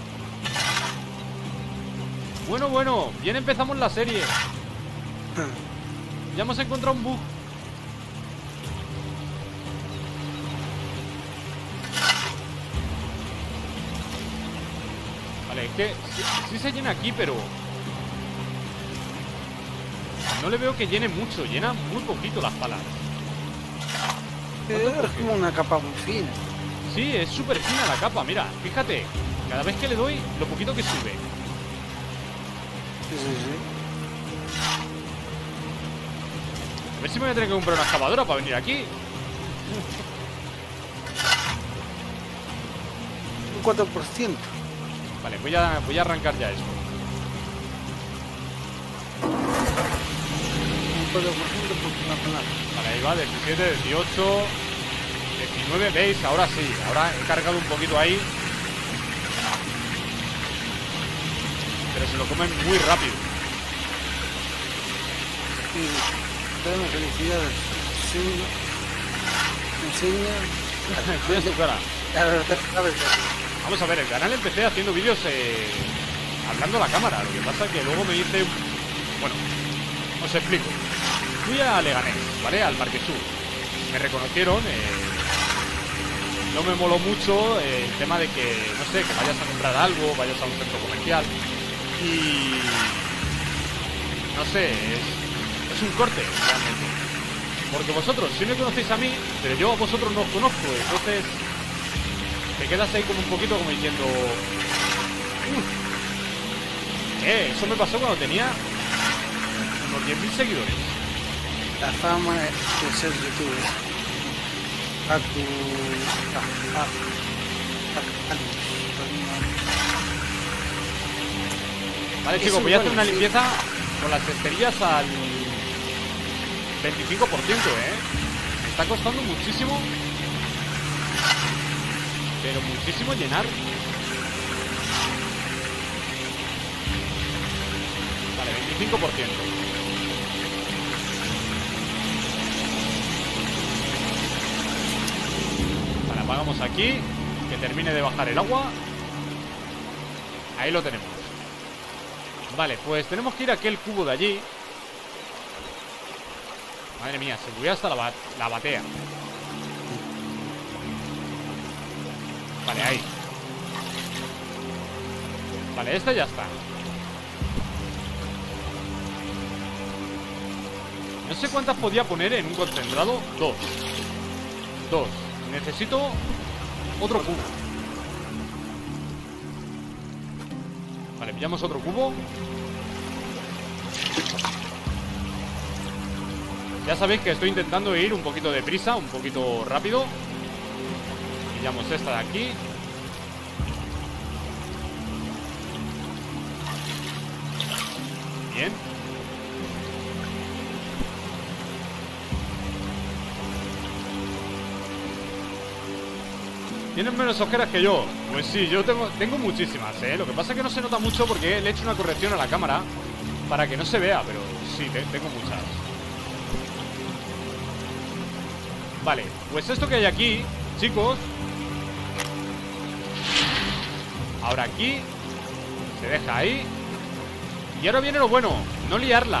Bueno, bueno, bien empezamos la serie. Ya hemos encontrado un bug. Vale, es que sí, sí se llena aquí, pero no le veo que llene mucho. Llena muy poquito las palas. Es como una capa muy fina. Sí, es súper fina la capa, mira, fíjate. Cada vez que le doy, lo poquito que sube. Sí, sí, sí. A ver si me voy a tener que comprar una excavadora para venir aquí. Un cuatro por ciento. Vale, voy a, voy a arrancar ya eso. Un cuatro por ciento por nacional. Vale, ahí va, diecisiete, dieciocho, diecinueve, ¿veis? Ahora sí, ahora he cargado un poquito ahí. Pero se lo comen muy rápido. Sí, dame felicidades. Sí. Enseña. Mira su cara. La verdad, sabes. Vamos a ver, el canal empecé haciendo vídeos eh, hablando a la cámara. Lo que pasa es que luego me hice... Bueno, os explico. Fui a Leganés, ¿vale? Al Parque Sur. Me reconocieron. Eh, no me moló mucho eh, el tema de que, no sé, que vayas a comprar algo, vayas a un centro comercial. Y... No sé, es, es un corte, realmente. Porque vosotros sí me conocéis a mí, pero yo a vosotros no os conozco. Entonces... Te quedas ahí como un poquito como diciendo... Eh, eso me pasó cuando tenía unos diez mil seguidores. La fama de ser youtuber. A tu... A, a, a, Vale, chicos, voy a hacer una limpieza con las esterillas al veinticinco por ciento, ¿eh? Me está costando muchísimo... Pero muchísimo llenar. Vale, veinticinco por ciento. Vale, apagamos aquí. Que termine de bajar el agua. Ahí lo tenemos. Vale, pues tenemos que ir a aquel cubo de allí. Madre mía, se voy hasta la, ba la batea. Vale, ahí. Vale, esta ya está. No sé cuántas podía poner en un concentrado. Dos. Dos. Necesito otro cubo. Vale, pillamos otro cubo. Ya sabéis que estoy intentando ir un poquito deprisa, un poquito rápido. Pillamos esta de aquí. Bien. ¿Tienes menos ojeras que yo? Pues sí, yo tengo, tengo muchísimas, ¿eh? Lo que pasa es que no se nota mucho porque le he hecho una corrección a la cámara para que no se vea, pero sí, te, tengo muchas. Vale, pues esto que hay aquí, chicos... Ahora aquí se deja ahí. Y ahora viene lo bueno, no liarla.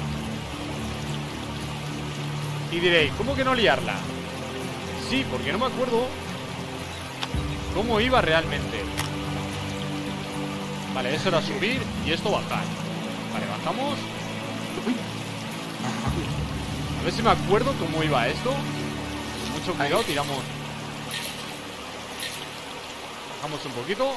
Y diréis, ¿cómo que no liarla? Sí, porque no me acuerdo cómo iba realmente. Vale, eso era subir y esto bajar. Vale, bajamos. A ver si me acuerdo cómo iba esto. Mucho cuidado, tiramos. Bajamos un poquito.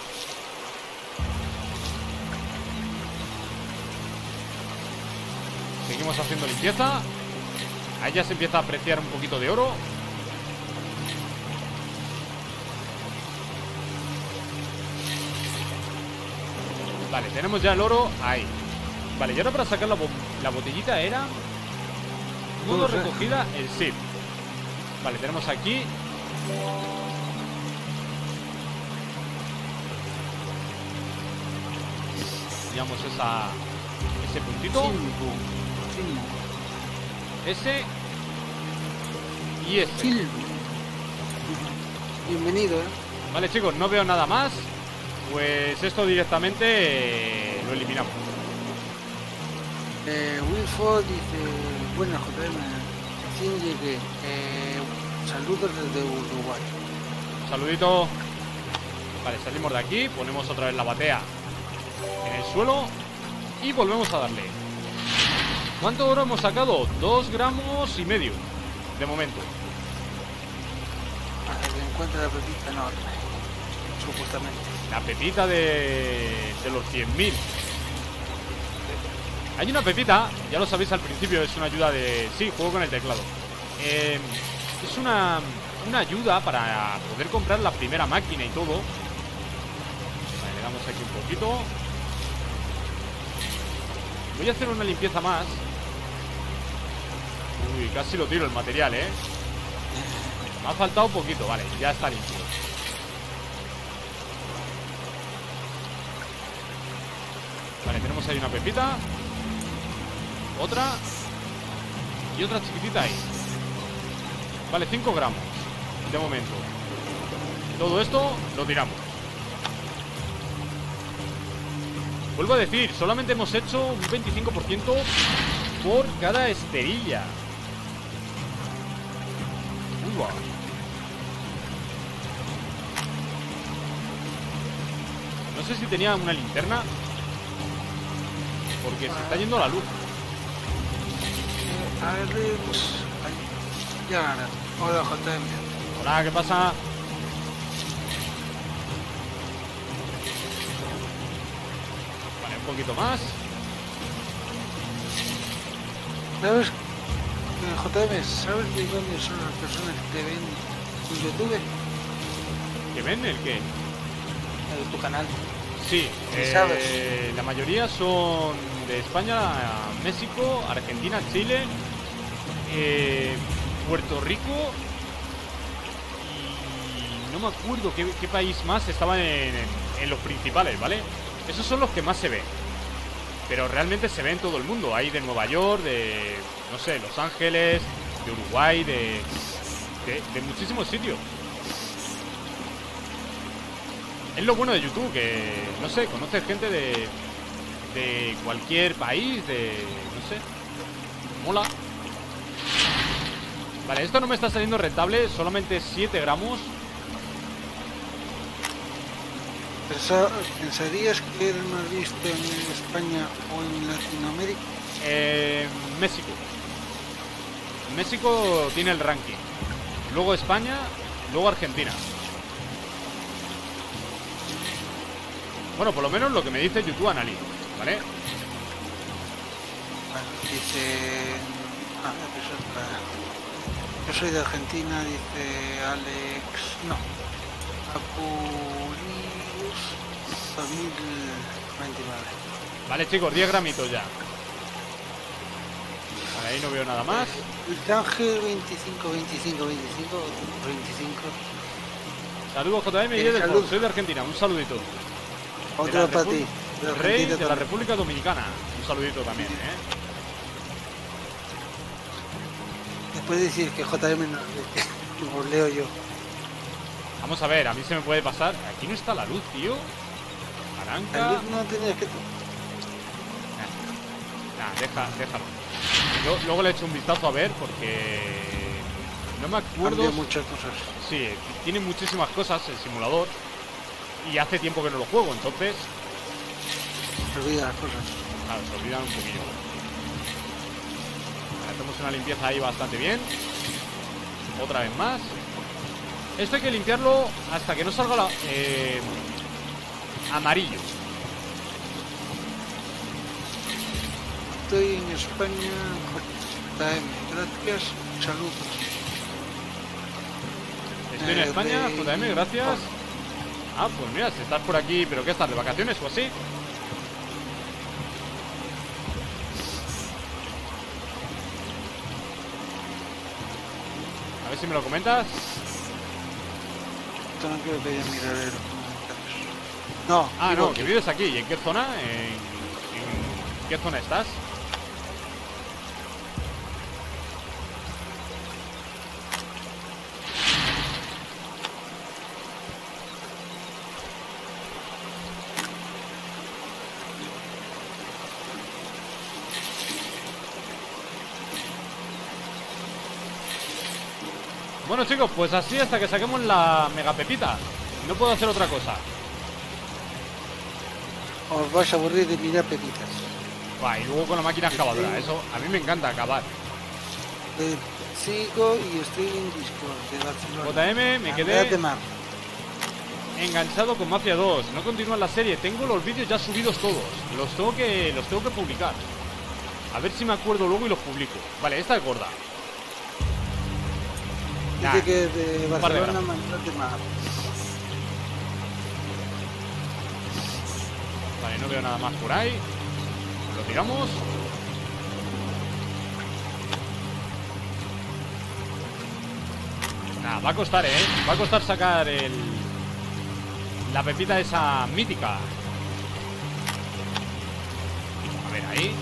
Seguimos haciendo limpieza. Ahí ya se empieza a apreciar un poquito de oro. Vale, tenemos ya el oro ahí. Vale, y ahora para sacar la, bo la botellita era modo recogida el zip. Vale, tenemos aquí. Pillamos esa ese puntito. Ese y ese. Bienvenido, ¿eh? Vale, chicos, no veo nada más. Pues esto directamente eh, lo eliminamos. Eh, Wilford dice: buenas, J M. Recién llegué. Eh, saludos desde Uruguay. Saludito. Vale, salimos de aquí. Ponemos otra vez la batea en el suelo y volvemos a darle. ¿Cuánto oro hemos sacado? Dos gramos y medio de momento. encuentra la pepita enorme, supuestamente. La pepita de, de los cien mil. Hay una pepita, ya lo sabéis al principio, es una ayuda de... Sí, juego con el teclado. Eh, es una, una ayuda para poder comprar la primera máquina y todo. Vale, le damos aquí un poquito. Voy a hacer una limpieza más. Uy, casi lo tiro el material, ¿eh? Me ha faltado un poquito, vale, ya está limpio. Vale, tenemos ahí una pepita. Otra. Y otra chiquitita ahí. Vale, cinco gramos. De momento. Todo esto lo tiramos. Vuelvo a decir, solamente hemos hecho un veinticinco por ciento por cada esterilla. Uy, va. No sé si tenía una linterna, porque se está yendo la luz. A ver, pues... ahí. Ya gana. Hola, J M. Hola, ¿qué pasa? Vale, un poquito más. ¿Sabes? Eh, J M, ¿sabes de dónde son las personas que te ven en YouTube? ¿Que ven el qué? En tu canal. Sí, ¿Sí eh, sabes? la mayoría son de España, México, Argentina, Chile, eh, Puerto Rico y no me acuerdo qué, qué país más estaban en, en, en los principales, ¿vale? Esos son los que más se ven, pero realmente se ve en todo el mundo. Hay de Nueva York, de, no sé, Los Ángeles, de Uruguay, de, de, de muchísimos sitios. Es lo bueno de YouTube, que, no sé, conoces gente de, de cualquier país, de, no sé, mola. Vale, esto no me está saliendo rentable, solamente siete gramos. Pensa- ¿Pensarías que eres más visto en España o en Latinoamérica? Eh, México. México tiene el ranking. Luego España, luego Argentina. Bueno, por lo menos lo que me dice YouTube Analytics, ¿vale? Bueno, dice... Ah, eso es para- Yo soy de Argentina, dice Alex... No. Apulius dos mil veintinueve. Vale, chicos, diez gramitos ya. Vale, ahí no veo nada más. El Ángel veinticinco, veinticinco, veinticinco, veinticinco. Saludos J M y Eh, del salud. soy de Argentina, un saludito. Otro para ti. de Rey Argentina de la también. República Dominicana, un saludito también, ¿eh? Después decir que J M no, que os leo yo. Vamos a ver, a mí se me puede pasar. Aquí no está la luz, tío. La Arranca. luz no tenías que... Nah, deja, déjalo. Yo luego le echo un vistazo a ver porque no me acuerdo. Cambia muchas cosas. Sí, tiene muchísimas cosas el simulador y hace tiempo que no lo juego, entonces Se olvida las cosas. claro, se olvidan un poquillo. Hacemos una limpieza ahí bastante bien. Otra vez más. Esto hay que limpiarlo hasta que no salga la, eh, amarillo. Estoy en España, J M. Gracias. Saludos. Estoy en Eh, España, de- J M, gracias. Ah, pues mira, si estás por aquí, ¿pero qué estás, de vacaciones o así? A ver si me lo comentas. Esto no quiero que ella mirar los comentarios. No. Ah, digo no, que vives aquí. ¿Y en qué zona? ¿En, en qué zona estás? Bueno chicos, pues así hasta que saquemos la mega pepita. No puedo hacer otra cosa. Os vais a aburrir de mirar pepitas. Buah, y luego con la máquina excavadora. Eso, a mí me encanta acabar. Eh, sigo y estoy en Discord de Barcelona. J M, me Andrea quedé Mar. enganchado con Mafia dos. No continúa la serie. Tengo los vídeos ya subidos todos. Los tengo que, los tengo que publicar. A ver si me acuerdo luego y los publico. Vale, esta es gorda. Dice Nah, que de un par de Barcelona gramos. Andrea de Mar. Vale, no veo nada más por ahí. Lo tiramos. Nada, va a costar, ¿eh? Va a costar sacar el... la pepita esa mítica. A ver, ahí.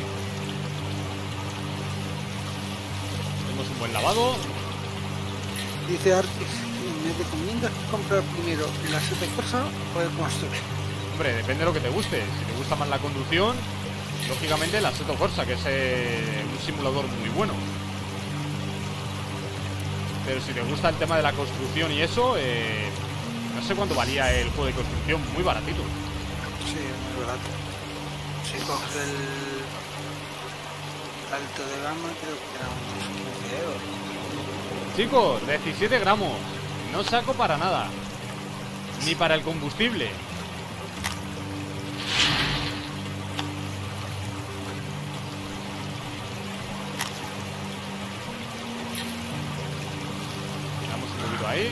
Tenemos un buen lavado. Dice Artis, ¿me recomiendas comprar primero la Sete Corsa o el Construct? Hombre, depende de lo que te guste. Si te gusta más la conducción, lógicamente la Assetto Corsa, que es eh, un simulador muy bueno. Pero si te gusta el tema de la construcción y eso, eh, no sé cuánto valía el juego de construcción, muy baratito. Sí, muy barato. Si coges el alto de gama, creo que era unos quince euros. Chicos, diecisiete gramos. No saco para nada. Ni para el combustible. Damos un poquito ahí.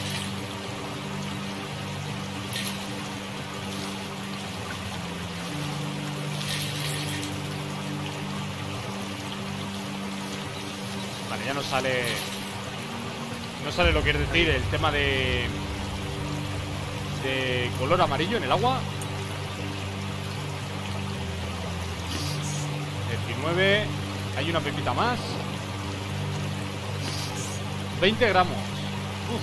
Vale, ya no sale... No sale lo que quiere decir el tema de... de color amarillo en el agua. diecinueve. Hay una pepita más. veinte gramos. Uf.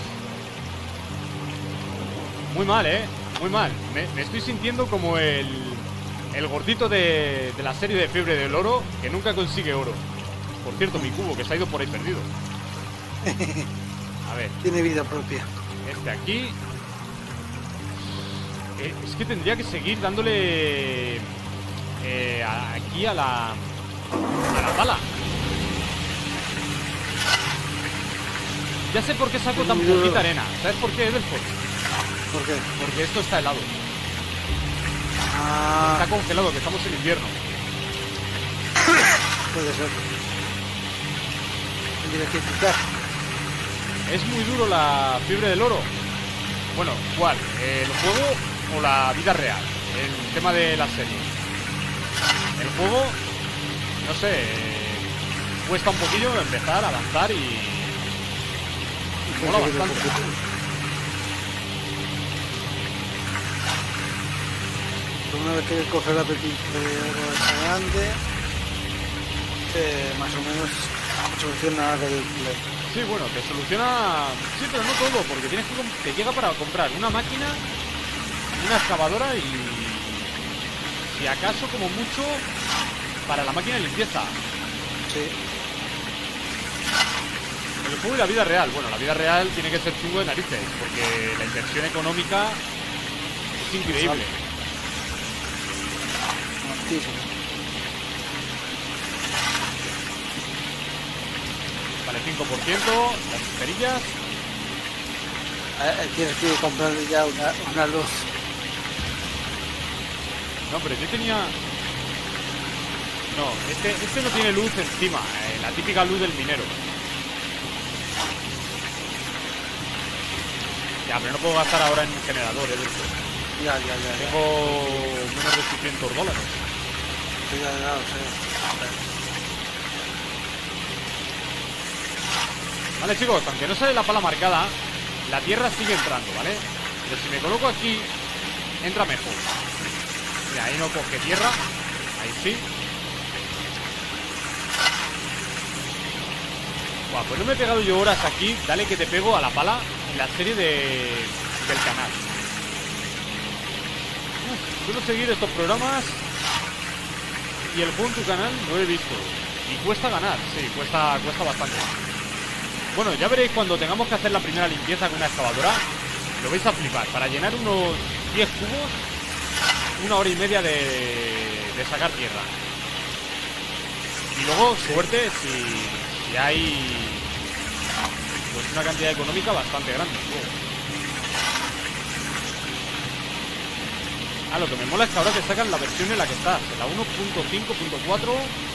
Muy mal, ¿eh? Muy mal. Me, me estoy sintiendo como el... el gordito de, de la serie de Fiebre del Oro, que nunca consigue oro. Por cierto, mi cubo, que se ha ido por ahí perdido. A ver, Tiene vida propia. este aquí. Eh, es que tendría que seguir dándole eh, a- aquí a la a la pala. Ya sé por qué saco tan poquita arena. ¿Sabes por qué, Edelford? ¿Por qué? Porque esto está helado. Ah, Está congelado, que estamos en invierno. puede ser. Tendría que quitar. Es muy duro la Fiebre del Oro. Bueno, ¿cuál? ¿El juego o la vida real? El tema de la serie. El juego, no sé, eh, cuesta un poquillo empezar, avanzar y... mola bastante. Una vez que coges la pepita de oro esa grande, eh, más o menos soluciona algo del play. Sí, bueno, te soluciona... Sí, pero no todo, porque tienes que... com- te llega para comprar una máquina, una excavadora y... si acaso, como mucho, para la máquina de limpieza. Sí. El juego y la vida real. Bueno, la vida real tiene que ser chungo de narices, porque la inversión económica es increíble. Muchísimo. Vale, cinco por ciento, las perillas. Eh, Tienes que comprarle ya una, una luz. No, pero yo tenía... No, este, este no tiene luz encima, eh, la típica luz del minero. Ya, pero no puedo gastar ahora en generadores. ¿Eh? Ya, ya, ya. ya. Tengo menos de seiscientos dólares. Sí, ya, ya, o sea. Vale, chicos, aunque no sale la pala marcada, la tierra sigue entrando, ¿vale? Pero si me coloco aquí, entra mejor. Mira, ahí no coge tierra. Ahí sí. Buah, pues no me he pegado yo horas aquí. Dale que te pego a la pala en la serie de... del canal. Uf, suelo seguir estos programas y el juego en tu canal no he visto. Y cuesta ganar, sí, cuesta, cuesta bastante. Bueno, ya veréis cuando tengamos que hacer la primera limpieza con una excavadora. Lo vais a flipar. Para llenar unos diez cubos, una hora y media de, de sacar tierra. Y luego, suerte, si, Y hay pues una cantidad económica bastante grande. Ah, lo que me mola es que ahora te sacan la versión en la que estás, en la uno punto cinco punto cuatro.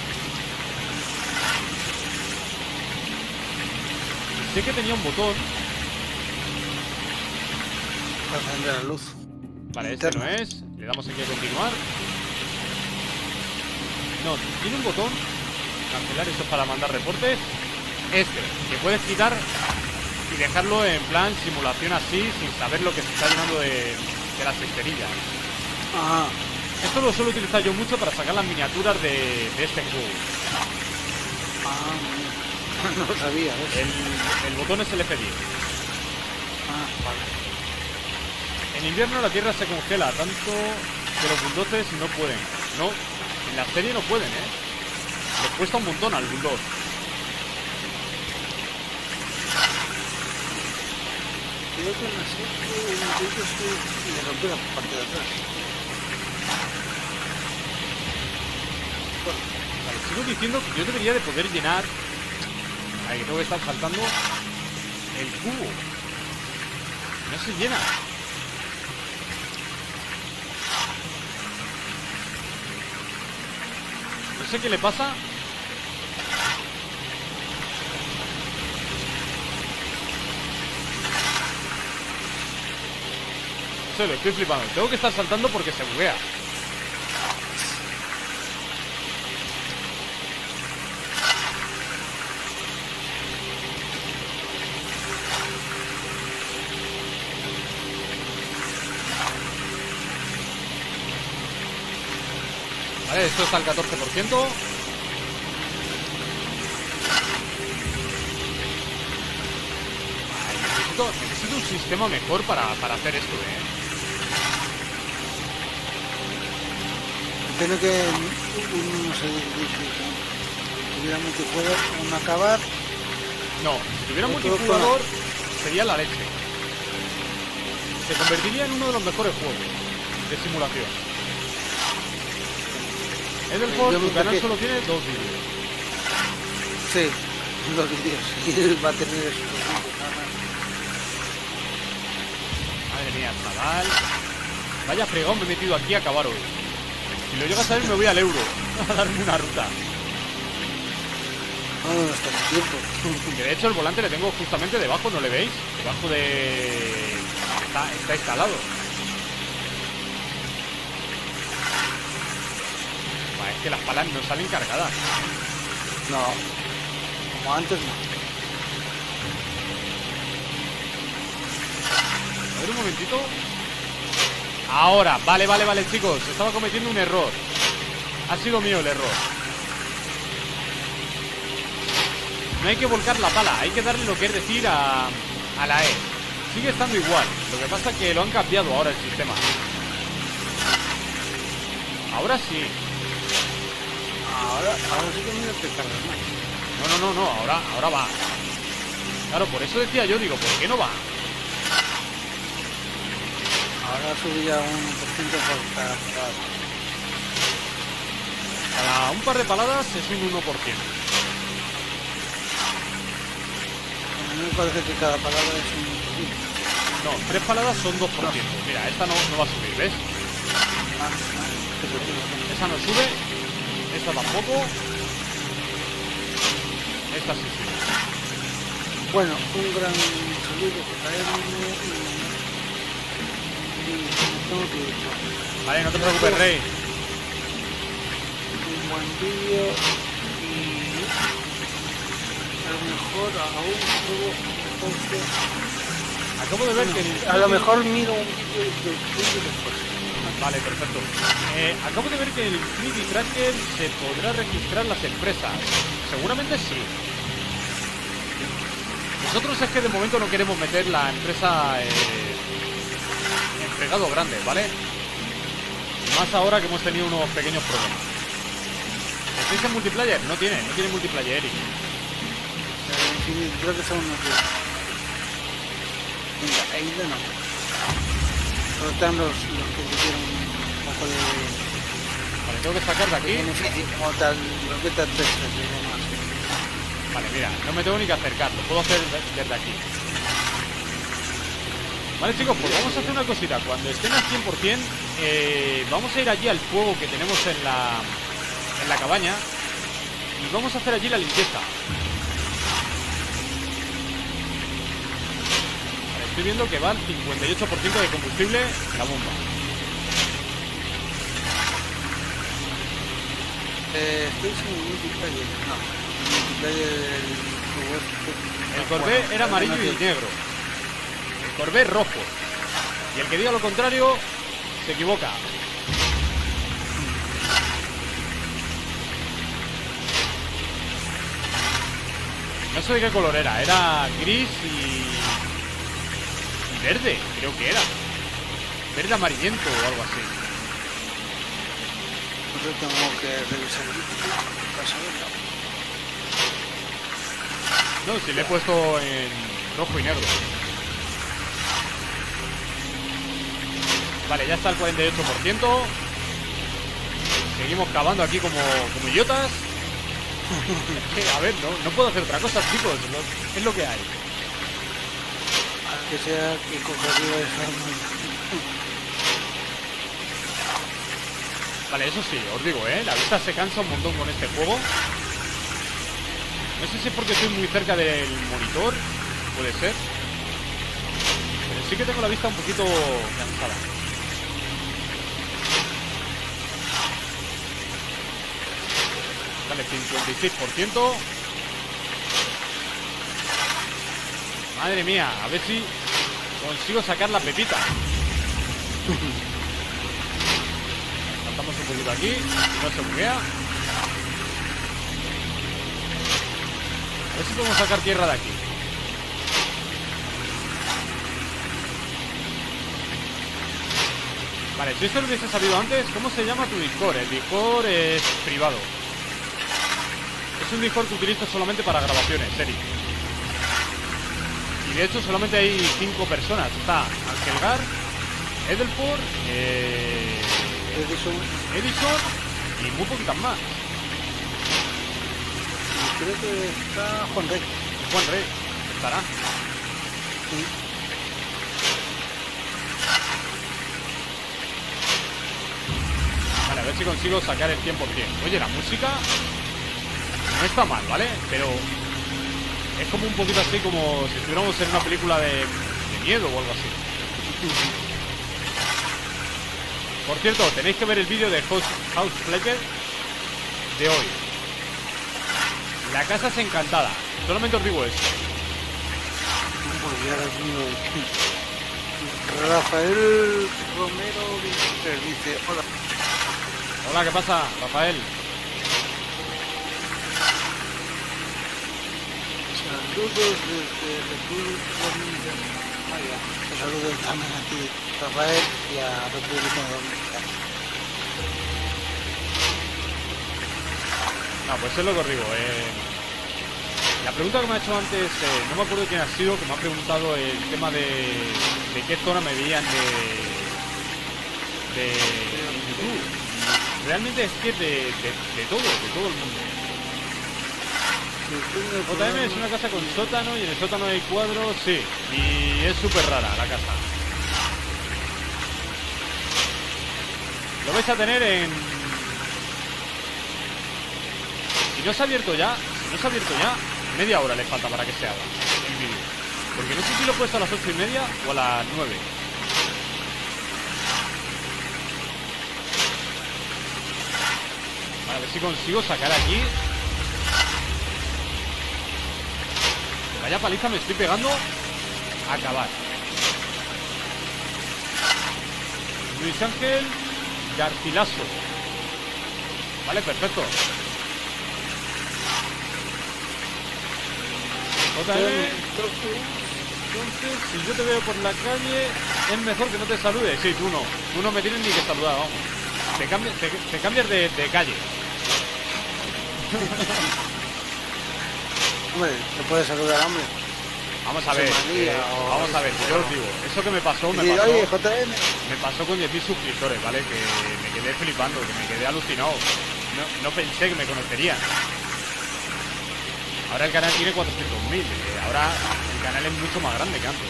Sé que tenía un botón. Para prender la luz. Vale, este no es. Le damos aquí a continuar. No, tiene un botón. Cancelar, esto es para mandar reportes. Este, que puedes quitar y dejarlo en plan simulación así, sin saber lo que se está llenando de, de las esterillas. Ah. Esto lo suelo utilizar yo mucho para sacar las miniaturas de, de este juego. Ah, no lo sabía. ¿Ves? El, el botón es el F diez. Ah, vale. En invierno la tierra se congela, tanto que los bulldozers no pueden. No, en la serie no pueden, ¿eh? Les cuesta un montón al bulldozer. Creo que en la serie en el vídeo sí le rompió la parte de atrás. Vale, sigo diciendo que yo debería de poder llenar. Ahí que tengo que estar saltando el cubo. No se llena. No sé qué le pasa. No sé, lo estoy flipando. Tengo que estar saltando porque se buguea. Vale, esto está al catorce por ciento. Vale, necesito, necesito un sistema mejor para, para hacer esto, ¿eh? Entiendo que un, no sé, si tuviera multijugador, un acabar. No, si tuviera multijugador sería la leche. Se convertiría en uno de los mejores juegos de simulación. Edelford, tu canal solo tiene dos vídeos. Sí, dos vídeos. Y él va a tener eso. Madre mía, chaval. Vaya fregón me he metido aquí a acabar hoy. Si lo llegas a ver me voy al euro a darme una ruta. No, no está el tiempo. Que de hecho el volante le tengo justamente debajo, ¿no le veis? Debajo de... Está, está instalado. Bah, es que las palas no salen cargadas. No, como antes no. A ver un momentito. Ahora, vale, vale, vale, chicos. Estaba cometiendo un error. Ha sido mío el error. No hay que volcar la pala, hay que darle lo que es decir a, a la E. Sigue estando igual. Lo que pasa es que lo han cambiado ahora el sistema. Ahora sí. Ahora, ahora sí que mira que carga más. No, no, no, no, ahora, ahora va. Claro, por eso decía yo, digo, ¿por qué no va? Ahora subía un por ciento por cada palada. Cada un par de paladas es un uno por ciento. A mí me parece que cada palabra es un por ciento. No, tres paladas son dos por ciento. Mira, esta no, no va a subir, ¿ves? Ah, ah, Esa no sube. Esta tampoco. Esta sí sube. bueno, un gran saludo para él y tengo que ir. Vale, no te preocupes, Rey. Un buen vídeo y a lo mejor aún juego Acabo de ver que el... a lo mejor miro un vídeo de vídeo después. Vale, perfecto. Eh, acabo de ver que en el tres D Tracker se podrá registrar las empresas. Seguramente sí. Nosotros es que de momento no queremos meter la empresa eh, en fregado grande, ¿vale? Más ahora que hemos tenido unos pequeños problemas. ¿Estáis en multiplayer? No tiene, no tiene multiplayer, Eric. Eh, sí, creo que son unos días. Venga, ahí de no. Pero están los, los que hicieron un poco de Vale, tengo que sacar de aquí. beneficio como tal, los beta testers y demás. Vale, mira, no me tengo ni que acercar, lo puedo hacer desde aquí. Vale, chicos, pues vamos a hacer una cosita. Cuando estén al cien por cien, eh, vamos a ir allí al fuego que tenemos en la, en la cabaña y vamos a hacer allí la limpieza. Vale, estoy viendo que va al cincuenta y ocho por ciento de combustible la bomba. Eh, estoy sin multiplayer. No, multiplayer del... El Corvette era amarillo y negro. El Corvette rojo. Y el que diga lo contrario se equivoca. No sé de qué color era. Era gris y... y verde, creo que era. Verde amarillento o algo así. Yo tengo que revisar el vídeo para saberlo. No, si le he puesto en rojo y negro. Vale, ya está el cuarenta y ocho por ciento. Seguimos cavando aquí como, como idiotas. Es que, a ver, no, no puedo hacer otra cosa, chicos. No, es lo que hay. Aunque sea que cogería esa arma. Vale, eso sí, os digo, ¿eh? La vista se cansa un montón con este juego. No sé si es porque estoy muy cerca del monitor. Puede ser. Pero sí que tengo la vista un poquito cansada. Vale, cincuenta y seis por ciento. Madre mía, a ver si consigo sacar la pepita. Saltamos un poquito aquí, no se buguea. A ver si podemos sacar tierra de aquí. Vale, si esto lo hubiese sabido antes, ¿cómo se llama tu Discord? El Discord es privado. Es un Discord que utilizo solamente para grabaciones, Eric. Y de hecho solamente hay cinco personas. Está Angelgar, Edelford, eh, Edison, Edison y muy poquitas más. creo que está Juan Rey. Juan Rey, estará. Sí. Vale, a ver si consigo sacar el cien por cien. Oye, la música no está mal, ¿vale? Pero es como un poquito así como si estuviéramos en una película de, de miedo o algo así. Por cierto, tenéis que ver el vídeo de House, House Fletcher de hoy. La casa es encantada. Solamente os digo eso. Pues ya lo digo. Rafael Romero dice: hola. Hola, ¿qué pasa, Rafael? Saludos desde República Dominicana. Vaya, te saludo también a ti, Rafael, y a República Dominicana. No, pues es lo que os digo. Eh... La pregunta que me ha hecho antes, eh, no me acuerdo quién ha sido, que me ha preguntado el tema de, de qué zona me veían de, de YouTube. Realmente es que de, de, de todo, de todo el mundo. J M es una casa con sótano y en el sótano hay cuadros, sí, y es súper rara la casa. Lo vais a tener en... Si no se ha abierto ya, si no se ha abierto ya, media hora le falta para que se abra el vídeo. Porque no sé si lo he puesto a las ocho y media o a las nueve. Vale, a ver si consigo sacar aquí. Vaya paliza me estoy pegando a acabar. Luis Ángel Garcilaso. Vale, perfecto. J M, entonces, si yo te veo por la calle, es mejor que no te salude. Sí, tú no. Tú no me tienes ni que saludar, vamos. Te cambias, te, te cambias de, de calle. Hombre, te puedes saludar, hombre. Vamos a ver, Manía, eh, o... vamos a ver, yo os digo, eso que me pasó, me Sí, pasó, oye, J M. me pasó con diez mil suscriptores, ¿vale? Que me quedé flipando, que me quedé alucinado. No, no pensé que me conocerían. Ahora el canal tiene cuatrocientos mil. Eh, ahora el canal es mucho más grande que antes.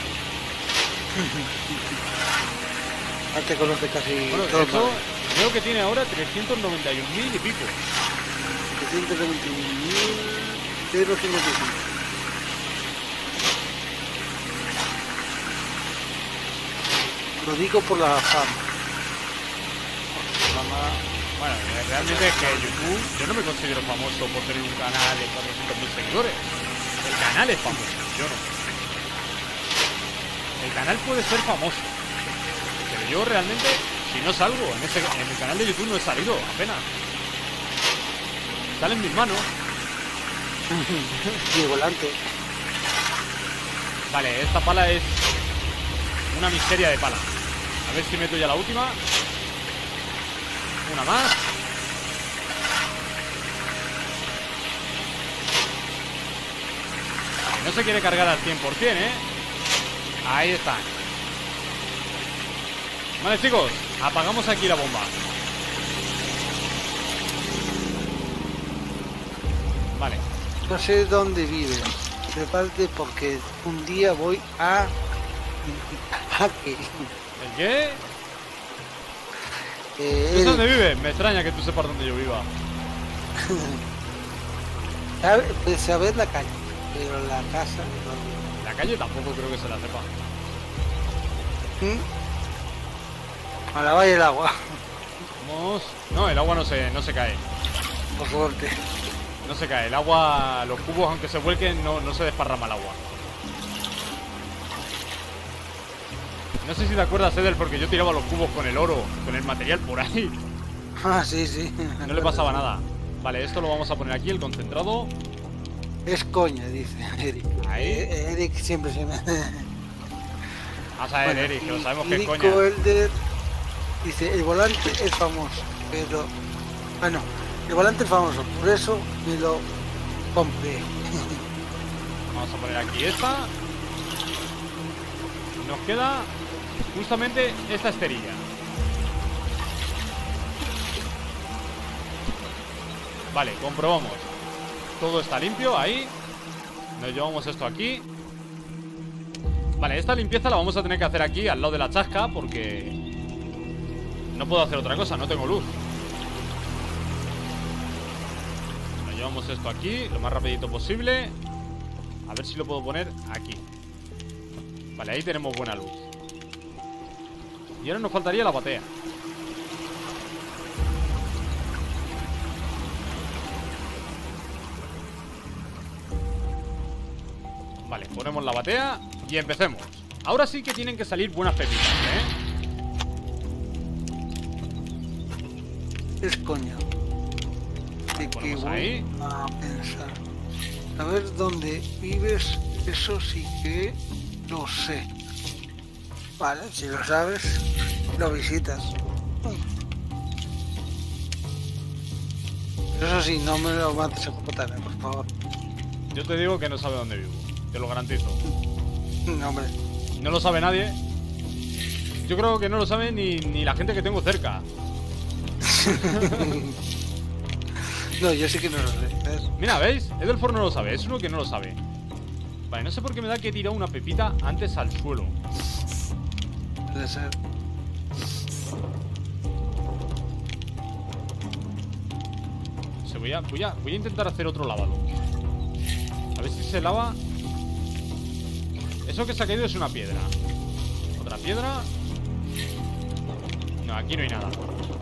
Antes conoce casi Bueno, de todo. hecho, veo que tiene ahora trescientos noventa y un mil y pico. trescientos veintiuno mil cincuenta y cinco. Lo digo por la fama. Fama. Bueno, eh, realmente es que YouTube, yo no me considero famoso por tener un canal de cuatrocientos mil seguidores. El canal es famoso, yo no. El canal puede ser famoso, pero yo realmente, si no salgo, en, ese, en el canal de YouTube no he salido, apenas. Sale en mis manos. Y el volante. Vale, esta pala es una miseria de pala. A ver si meto ya la última. Una más. No se quiere cargar al cien por cien, ¿eh? Ahí está. Vale, chicos, apagamos aquí la bomba. Vale. No sé dónde vives. Prepárate porque un día voy a... ¿A qué? ¿El qué? ¿Tú Eh, sabes el- dónde vives? Me extraña que tú sepas dónde yo viva. sabe- Puedes saber la calle, pero la casa... no. La calle tampoco creo que se la sepa. ¿Mm? A la valla el agua, Vamos. No, el agua no se, no se cae. por suerte. No se cae. El agua, los cubos, aunque se vuelquen, no, no se desparrama el agua. No sé si te acuerdas, Edel, porque yo tiraba los cubos con el oro, con el material por ahí. Ah, sí, sí. No le pasaba nada. Vale, esto lo vamos a poner aquí, el concentrado. Es coña, dice Eric. Ahí. Eh, Eric siempre se me... Vas a ver, Bueno, Eric, que lo y- sabemos que es Irico coña. Elder dice, el volante es famoso, pero... Bueno, el volante es famoso, por eso me lo compré. Vamos a poner aquí esta. Nos queda justamente esta esterilla. Vale, comprobamos. Todo está limpio, ahí. Nos llevamos esto aquí. Vale, esta limpieza la vamos a tener que hacer aquí, al lado de la chasca, porque no puedo hacer otra cosa, no tengo luz. Nos llevamos esto aquí, lo más rapidito posible. A ver si lo puedo poner aquí. Vale, ahí tenemos buena luz. Y ahora nos faltaría la batea. Vale, ponemos la batea y empecemos. Ahora sí que tienen que salir buenas pepitas, ¿eh? Es coña. De que Ponemos voy ahí. a pensar. A ver dónde vives, eso sí que lo sé. Vale, si lo sabes, lo visitas. Eso sí, no me lo mates a computadora, por favor. Yo te digo que no sabe dónde vivo. Te lo garantizo. No, hombre. No lo sabe nadie. Yo creo que no lo sabe ni, ni la gente que tengo cerca. No, yo sí que no lo sé. ¿Ves? Mira, ¿veis? Edelfor no lo sabe, es uno que no lo sabe. Vale, no sé por qué me da que he tirado una pepita antes al suelo. Puede ser. Se voy, a, voy, a, voy a intentar hacer otro lavado. A ver si se lava. Eso que se ha caído es una piedra. Otra piedra. No, aquí no hay nada.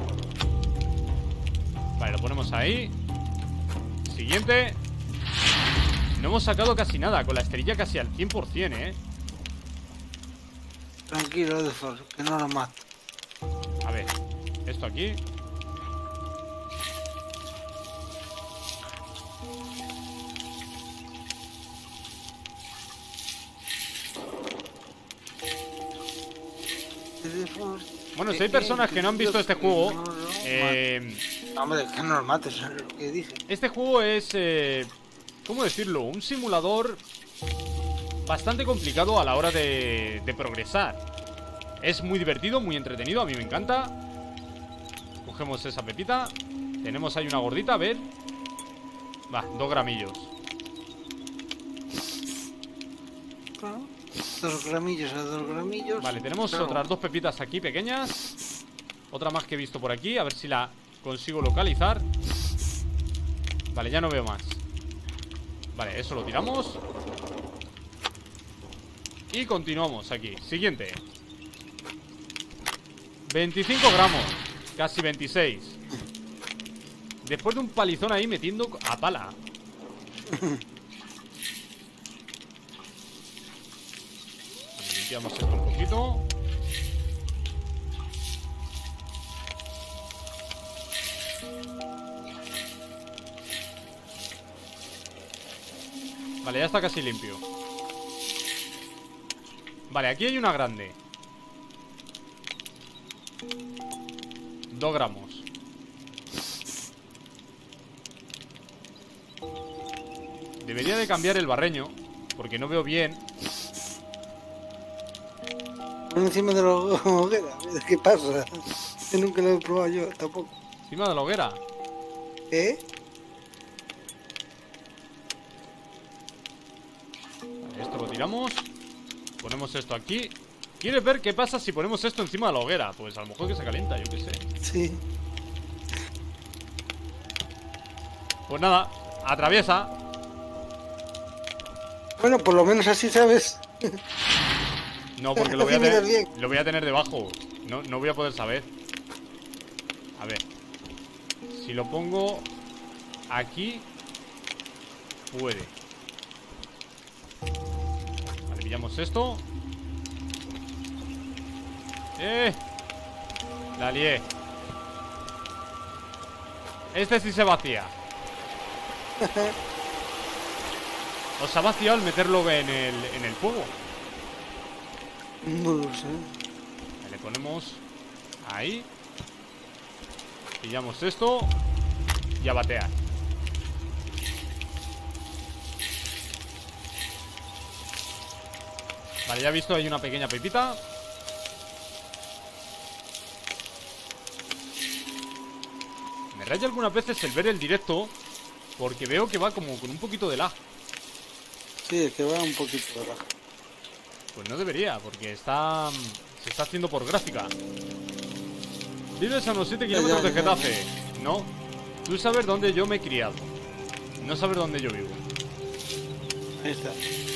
Vale, lo ponemos ahí. Siguiente. No hemos sacado casi nada. Con la esterilla casi al cien por cien, ¿eh? Tranquilo, Edelford, que no lo mato. A ver, esto aquí. Edelford, Bueno, si eh, hay personas que no han visto este juego, no lo eh, mates. No, hombre, que no lo mates, es lo que dice. este juego es, eh, ¿cómo decirlo? Un simulador bastante complicado a la hora de, de progresar. Es muy divertido, muy entretenido, a mí me encanta. Cogemos esa pepita. Tenemos ahí una gordita, a ver. Va, dos gramillos. Dos gramillos a dos gramillos. Vale, tenemos Claro. otras dos pepitas aquí pequeñas. Otra más que he visto por aquí. A ver si la consigo localizar. Vale, ya no veo más. Vale, eso lo tiramos. Y continuamos aquí. Siguiente. veinticinco gramos. Casi veintiséis. Después de un palizón ahí metiendo a pala. Vale, limpiamos esto un poquito. Vale, ya está casi limpio. Vale, aquí hay una grande. Dos gramos. Debería de cambiar el barreño, porque no veo bien. Por encima de la hoguera. ¿Qué pasa? Yo nunca lo he probado yo, tampoco. Encima de la hoguera. ¿Eh? Vale, esto lo tiramos. Ponemos esto aquí. ¿Quieres ver qué pasa si ponemos esto encima de la hoguera? Pues a lo mejor que se calienta, yo qué sé. Sí. Pues nada, atraviesa. Bueno, por lo menos así sabes. No, porque lo voy a Así miras tener, bien. lo voy a tener debajo. No, no voy a poder saber. A ver. Si lo pongo aquí, puede. Vale, pillamos esto. ¡Eh! La lié. Este sí se vacía. ¿Os ha vaciado al meterlo en el, en el fuego? No lo sé. Le ponemos ahí. Pillamos esto y a batear. Vale, ya he visto, hay una pequeña pepita. Me raya algunas veces el ver el directo, porque veo que va como con un poquito de lag. Sí, es que va un poquito de abajo. Pues no debería, porque está se está haciendo por gráfica. Vives a unos siete kilómetros de Ya, ya, ya, Getafe. No, tú sabes dónde yo me he criado. No sabes dónde yo vivo. Ahí está.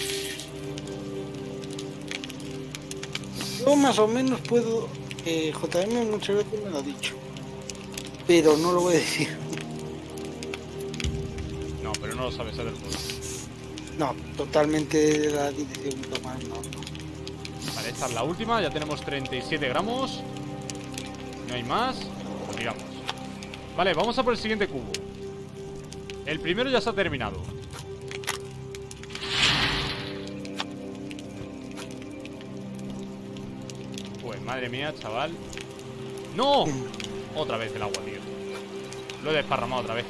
Yo más o menos puedo... Eh, J M muchas veces me lo ha dicho. Pero no lo voy a decir. No, pero no lo sabes hacer todo. No, totalmente la dirección tomar, no, no. Vale, esta es la última. Ya tenemos treinta y siete gramos. No hay más. Lo tiramos. Vale, vamos a por el siguiente cubo. El primero ya se ha terminado. Pues madre mía, chaval. ¡No! Otra vez el agua, tío. Lo he desparramado otra vez.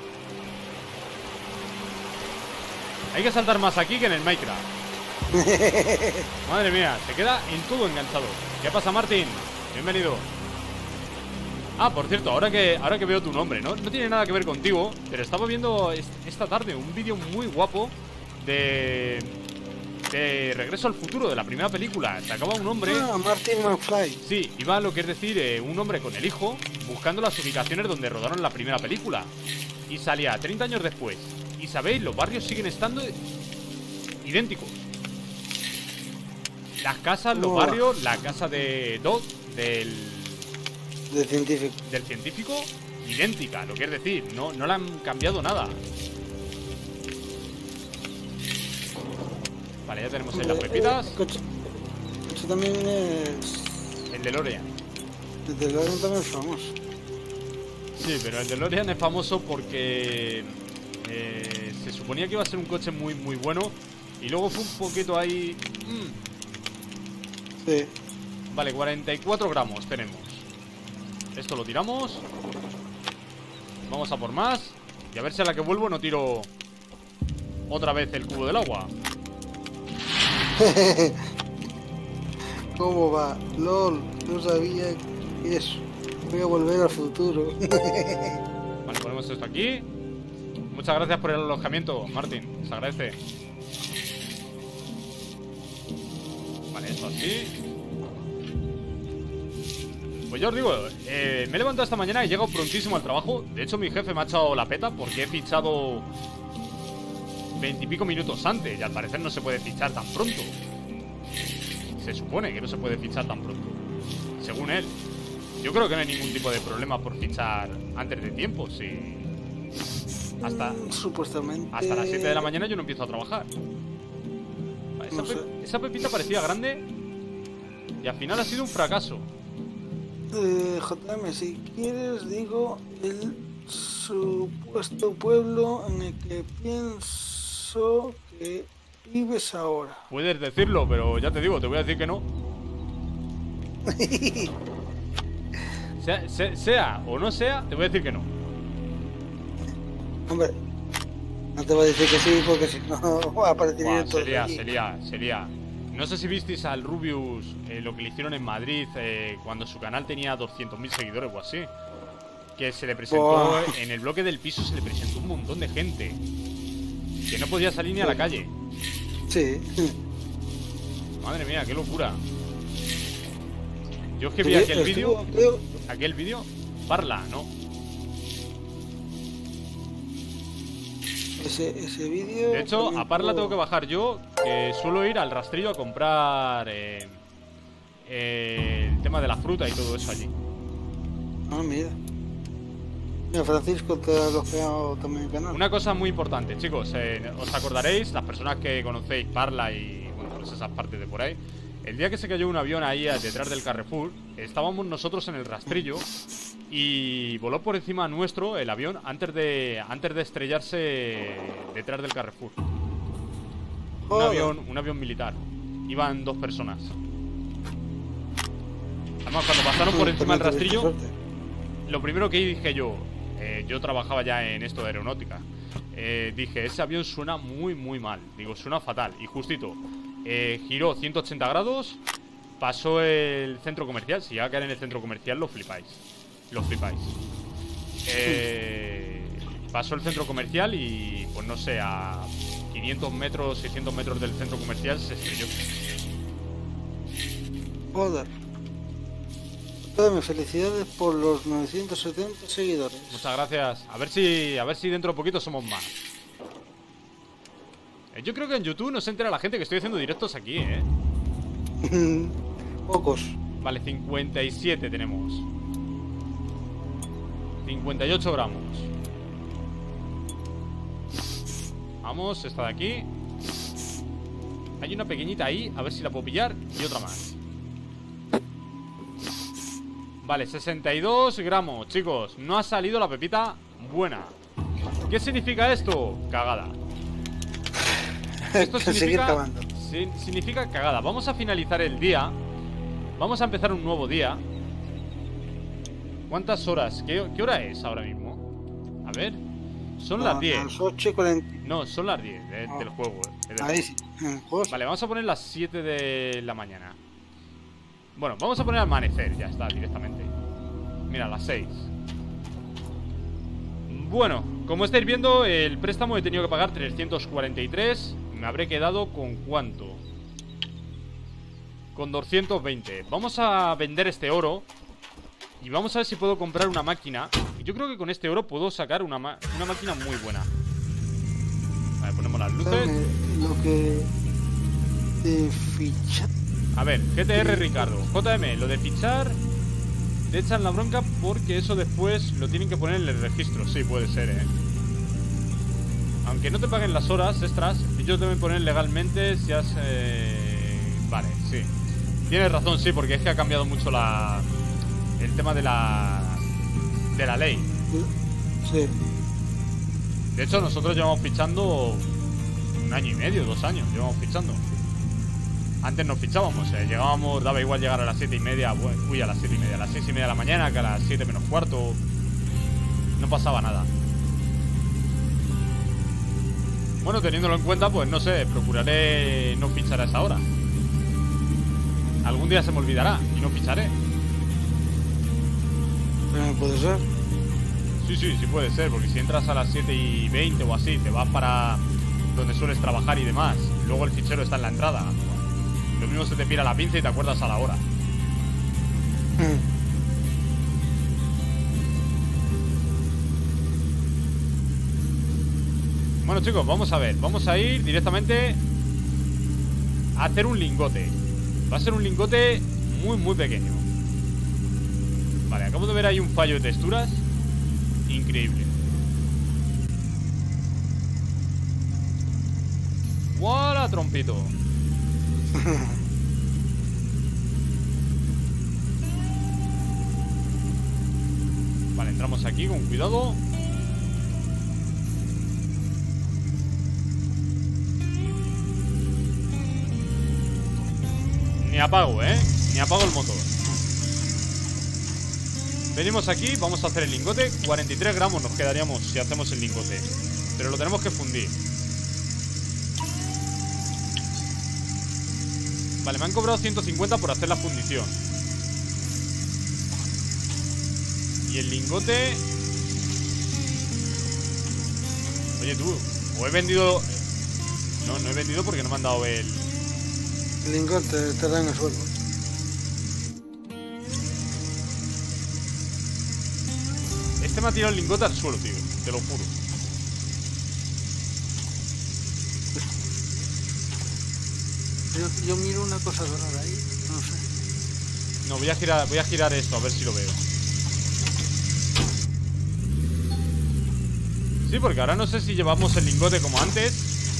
Hay que saltar más aquí que en el Minecraft. Madre mía, se queda en todo enganchado. ¿Qué pasa, Martín? Bienvenido. Ah, por cierto, ahora que, ahora que veo tu nombre, ¿no? No tiene nada que ver contigo, pero estaba viendo est- esta tarde un vídeo muy guapo de... de Regreso al Futuro, de la primera película. Sacaba un hombre... Ah, Martin McFly. Sí, iba lo que es decir, eh, un hombre con el hijo buscando las ubicaciones donde rodaron la primera película. Y salía treinta años después. Y sabéis, los barrios siguen estando idénticos. Las casas, los Oh. barrios, la casa de Doc, del, De científico. del científico, idéntica, lo que es decir, no, no le han cambiado nada. Vale, ya tenemos ahí las pepitas. El coche, el coche también es... El DeLorean. El DeLorean también es famoso. Sí, pero el DeLorean es famoso porque eh, se suponía que iba a ser un coche muy, muy bueno. Y luego fue un poquito ahí... mm. Sí. Vale, cuarenta y cuatro gramos tenemos. Esto lo tiramos. Vamos a por más. Y a ver si a la que vuelvo no tiro otra vez el cubo del agua. ¿Cómo va? LOL, no sabía que eso. Voy a volver al futuro. Vale, ponemos esto aquí. Muchas gracias por el alojamiento, Martín. Se agradece. Vale, esto así. Pues ya os digo, eh, me he levantado esta mañana y he llegado prontísimo al trabajo. De hecho, mi jefe me ha echado la peta porque he fichado veintipico minutos antes. Y al parecer no se puede fichar tan pronto. Se supone que no se puede fichar tan pronto, según él. Yo creo que no hay ningún tipo de problema por fichar antes de tiempo. Si hasta, Supuestamente. hasta las siete de la mañana yo no empiezo a trabajar. Esa, No sé. pe esa pepita parecía grande y al final ha sido un fracaso. Eh, J M, si quieres, digo el supuesto pueblo en el que pienso que vives ahora. Puedes decirlo, pero ya te digo, te voy a decir que no. Sea, se- sea o no sea, te voy a decir que no. Hombre, no te voy a decir que sí porque si no aparecería Buah, todo sería, allí. sería, sería. No sé si visteis al Rubius, eh, lo que le hicieron en Madrid, eh, cuando su canal tenía doscientos mil seguidores o así. Que se le presentó, Buah. en el bloque del piso se le presentó un montón de gente. Que no podía salir ni a la calle. Sí. Madre mía, qué locura. Yo es que vi Oye, aquel estuvo- vídeo, creo- aquel vídeo, Parla, ¿no? Ese, ese vídeo. De hecho, también a Parla tuvo- tengo que bajar yo, que suelo ir al rastrillo a comprar eh, eh, el tema de la fruta y todo eso allí. Ah, mira. Mira, Francisco te ha bloqueado también el canal. Una cosa muy importante, chicos, eh, os acordaréis, las personas que conocéis Parla y bueno, pues esas partes de por ahí, el día que se cayó un avión ahí eh, detrás del Carrefour, estábamos nosotros en el rastrillo y voló por encima nuestro el avión antes de antes de estrellarse detrás del Carrefour. Un Joder. avión, un avión militar. Iban dos personas. Además, cuando pasaron por encima del También tuviste rastrillo, suerte. lo primero que dije yo, eh, yo trabajaba ya en esto de aeronáutica, eh, dije, ese avión suena muy muy mal, digo, suena fatal. Y justito, eh, giró ciento ochenta grados, pasó el centro comercial. Si llega a caer en el centro comercial lo flipáis, lo flipáis. Eh, pasó el centro comercial y pues no sé, a quinientos metros, seiscientos metros del centro comercial se estrelló. Joder. Dame felicidades por los novecientos setenta seguidores. Muchas gracias. A ver si, a ver si dentro de poquito somos más. Eh, Yo creo que en YouTube no se entera la gente que estoy haciendo directos aquí, ¿eh? Pocos. Vale, cincuenta y siete tenemos. cincuenta y ocho gramos. Vamos, esta de aquí. Hay una pequeñita ahí, a ver si la puedo pillar. Y otra más. Vale, sesenta y dos gramos, chicos. No ha salido la pepita buena. ¿Qué significa esto? Cagada. Esto Seguir significa, cavando. sin- significa cagada. Vamos a finalizar el día. Vamos a empezar un nuevo día. ¿Cuántas horas? ¿Qué, qué hora es ahora mismo? A ver. Son las A diez. las ocho y cuarenta. No, son las diez de- Ah. del juego. eh, del Ahí juego. sí. en el juego sí. Vale, vamos a poner las siete de la mañana. Bueno, vamos a poner amanecer, ya está, directamente. Mira, las seis. Bueno, como estáis viendo, el préstamo he tenido que pagar trescientos cuarenta y tres. Me habré quedado con ¿cuánto? Con doscientos veinte. Vamos a vender este oro y vamos a ver si puedo comprar una máquina. Yo creo que con este oro puedo sacar una, ma- una máquina muy buena. Vale, ponemos las luces. Dame lo que te ficha. A ver, G T R Ricardo, J M, lo de fichar te echan la bronca porque eso después lo tienen que poner en el registro. Sí, puede ser, eh. Aunque no te paguen las horas extras, ellos deben poner legalmente si has... eh, Vale, sí. Tienes razón, sí, porque es que ha cambiado mucho la... el tema de la... de la ley. Sí. De hecho, nosotros llevamos fichando un año y medio, dos años, llevamos fichando. Antes nos fichábamos, eh, llegábamos, daba igual llegar a las siete y media, bueno, uy, a las siete y media, a las seis y media de la mañana, que a las siete menos cuarto. No pasaba nada. Bueno, teniéndolo en cuenta, pues no sé, procuraré no fichar a esa hora. Algún día se me olvidará y no ficharé. También puede ser. Sí, sí, sí puede ser, porque si entras a las siete y veinte o así, te vas para donde sueles trabajar y demás, luego el fichero está en la entrada. Lo mismo se te pira la pinza y te acuerdas a la hora. Bueno, chicos, vamos a ver. Vamos a ir directamente a hacer un lingote. Va a ser un lingote muy, muy pequeño. Vale, acabo de ver ahí un fallo de texturas increíble. ¡Wala, trompito! Vale, entramos aquí con cuidado. Ni apago, ¿eh? Ni apago el motor. Venimos aquí, vamos a hacer el lingote. cuarenta y tres gramos nos quedaríamos si hacemos el lingote. Pero lo tenemos que fundir. Vale, me han cobrado ciento cincuenta por hacer la fundición. Y el lingote... Oye, tú, o he vendido... No, no he vendido porque no me han dado el... El lingote te dan el sueldo. Este me ha tirado el lingote al suelo, tío. Te lo juro. Yo, yo miro una cosa dorada ahí, no sé. No, voy a girar, voy a girar esto, a ver si lo veo. Sí, porque ahora no sé si llevamos el lingote como antes.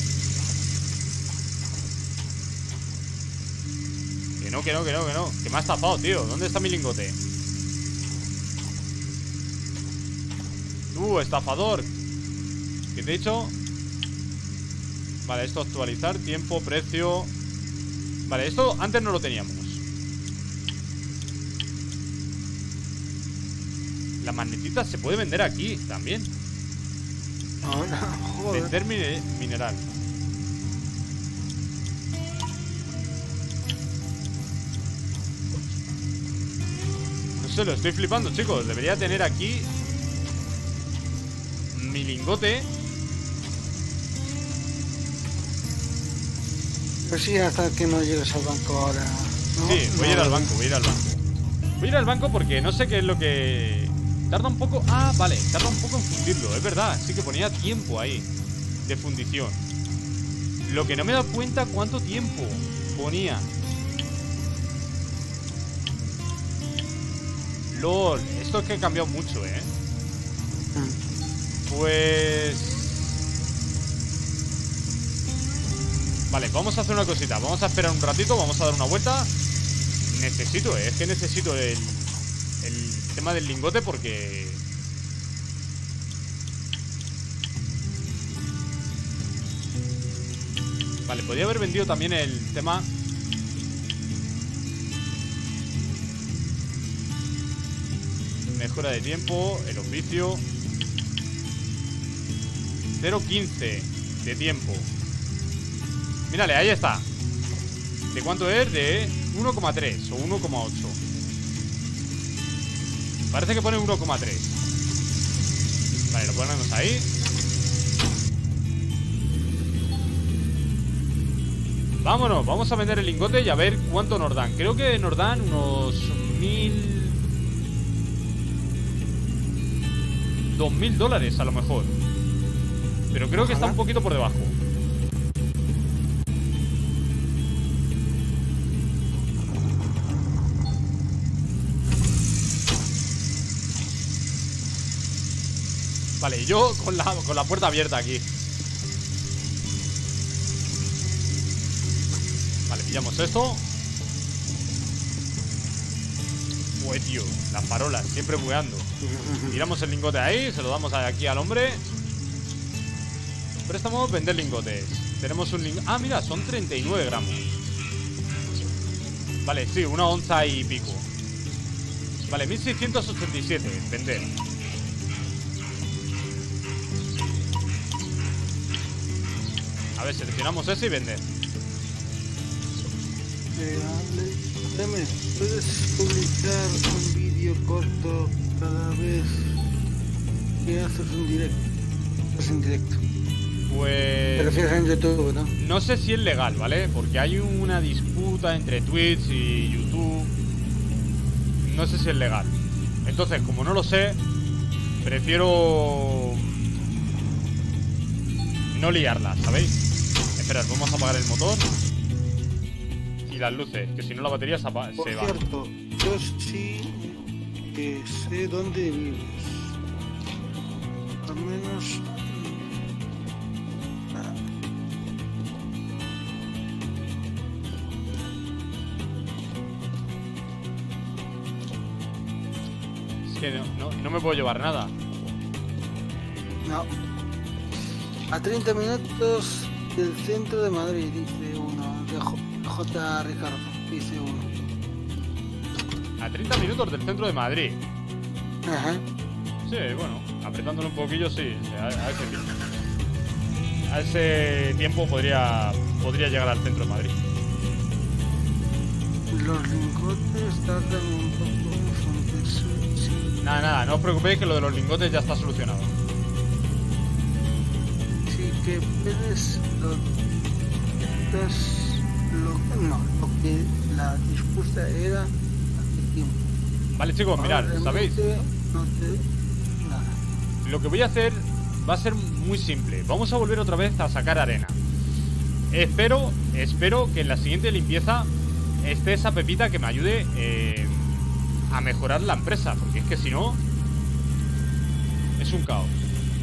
Que no, que no, que no, que no. Que me ha estafado, tío. ¿Dónde está mi lingote? Tú, estafador. ¿Qué te he dicho? Vale, esto actualizar, tiempo, precio. Vale, esto antes no lo teníamos. La magnetita se puede vender aquí también. Ahora, joder. Vender mine- mineral. No sé, lo estoy flipando, chicos. Debería tener aquí mi lingote. Pues sí, hasta que no llegues al banco ahora, ¿no? Sí, voy a ir No, al banco, voy a ir al banco. Voy a ir al banco porque no sé qué es lo que... Tarda un poco... Ah, vale, tarda un poco en fundirlo, es verdad. Sí que ponía tiempo ahí de fundición. Lo que no me he dado cuenta cuánto tiempo ponía. LOL, esto es que ha cambiado mucho, ¿eh? Pues... Vale, vamos a hacer una cosita. Vamos a esperar un ratito, vamos a dar una vuelta. Necesito, ¿eh? Es que necesito el, el tema del lingote porque... Vale, podría haber vendido también el tema... Mejora de tiempo, el oficio... cero coma quince de tiempo. Mírale, ahí está. ¿De cuánto es? De uno coma tres o uno coma ocho. Parece que pone uno coma tres. Vale, lo ponemos ahí. Vámonos, vamos a vender el lingote y a ver cuánto nos dan. Creo que nos dan unos mil... Dos mil dólares a lo mejor. Pero creo que está un poquito por debajo. Vale, yo con la, con la puerta abierta aquí. Vale, pillamos esto. Uy, tío, las farolas, siempre bugueando. Tiramos el lingote ahí, se lo damos aquí al hombre. Préstamo, vender lingotes. Tenemos un lingote. Ah, mira, son treinta y nueve gramos. Vale, sí, una onza y pico. Vale, mil seiscientos ochenta y siete, vender. A ver, seleccionamos ese y vender. Eh, dame, ¿puedes publicar un vídeo corto cada vez que haces un directo? Es en directo. Te Pues... refieres en YouTube, ¿no? No sé si es legal, ¿vale? Porque hay una disputa entre Twitch y YouTube. No sé si es legal. Entonces, como no lo sé, prefiero no liarla, ¿sabéis? Esperad, vamos a apagar el motor y las luces, que si no la batería se, apa- Por se va. cierto, yo sí que sé dónde vives. Al menos... mm, ah, Es que no, no, no me puedo llevar nada. no. A treinta minutos del centro de Madrid, dice uno. De J. J. Ricardo, dice uno. A treinta minutos del centro de Madrid. Ajá. Sí, bueno, apretándolo un poquillo, sí. A, a ese tiempo. A ese tiempo podría, podría llegar al centro de Madrid. Los lingotes tardan un poco en fundirse. Sí, Nada, nada, no os preocupéis que lo de los lingotes ya está solucionado. sí que puedes lo, das lo, no, lo que la disputa era hace tiempo. Vale, chicos, mirad, Ahora ¿sabéis? realmente no te nada. Lo que voy a hacer va a ser muy simple. Vamos a volver otra vez a sacar arena. Espero, espero que en la siguiente limpieza esté esa pepita que me ayude eh, a mejorar la empresa. Porque es que si no, es un caos.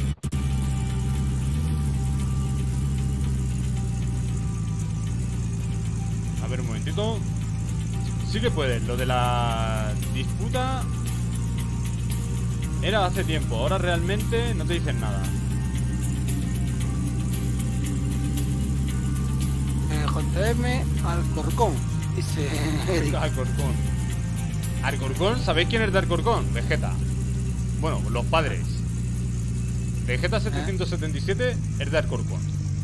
A ver, un momentito. Sí que puedes. Lo de la disputa era hace tiempo. Ahora realmente no te dicen nada. Eh, J M Alcorcón, dice Eric. Alcorcón. Alcorcón, ¿sabéis quién es de Alcorcón? Vegeta. Bueno, los padres. Vegeta setecientos setenta y siete es de Alcorcón.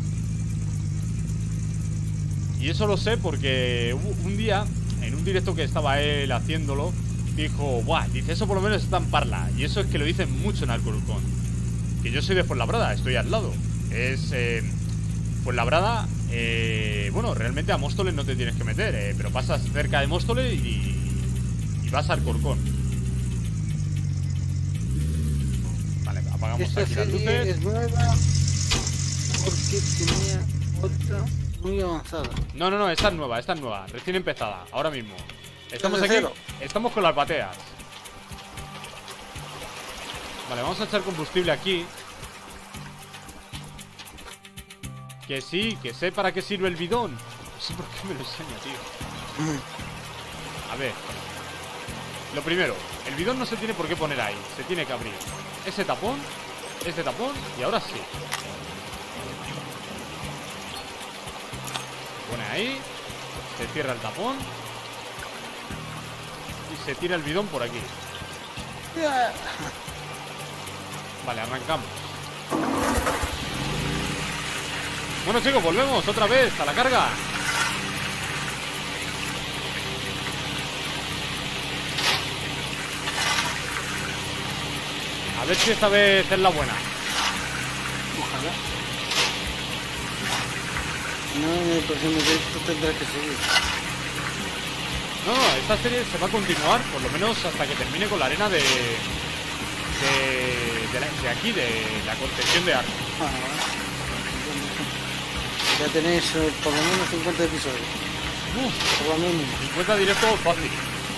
Y eso lo sé porque hubo un día, en un directo que estaba él haciéndolo, dijo, buah, dice, eso por lo menos está en Parla. Y eso es que lo dicen mucho en Alcorcón. Que yo soy de Fuenlabrada, estoy al lado. Es... Eh, Fuenlabrada, eh, bueno, realmente a Móstoles no te tienes que meter, eh, pero pasas cerca de Móstoles y, y vas a Alcorcón. Vale, apagamos Esta aquí las serie luces. es nueva porque tenía otra muy avanzada. No, no, no, esta es nueva, esta es nueva, recién empezada, ahora mismo. Estamos Desde aquí, cero. estamos con las bateas. Vale, vamos a echar combustible aquí. Que sí, que sé para qué sirve el bidón. No sé por qué me lo enseña, tío. A ver. Lo primero, el bidón no se tiene por qué poner ahí. Se tiene que abrir ese tapón, este tapón, y ahora sí. Se pone ahí. Se cierra el tapón. Y se tira el bidón por aquí. Vale, arrancamos. Bueno, chicos, volvemos otra vez a la carga. A ver si esta vez es la buena. Ojalá. No, en el próximo directo tendrá que seguir. No, no, esta serie se va a continuar, por lo menos hasta que termine con la arena de... De, de, la- de aquí, de la concesión de armas. Ah, ya tenéis eh, por lo menos cincuenta episodios. Uf, Por lo menos. cincuenta directos fácil.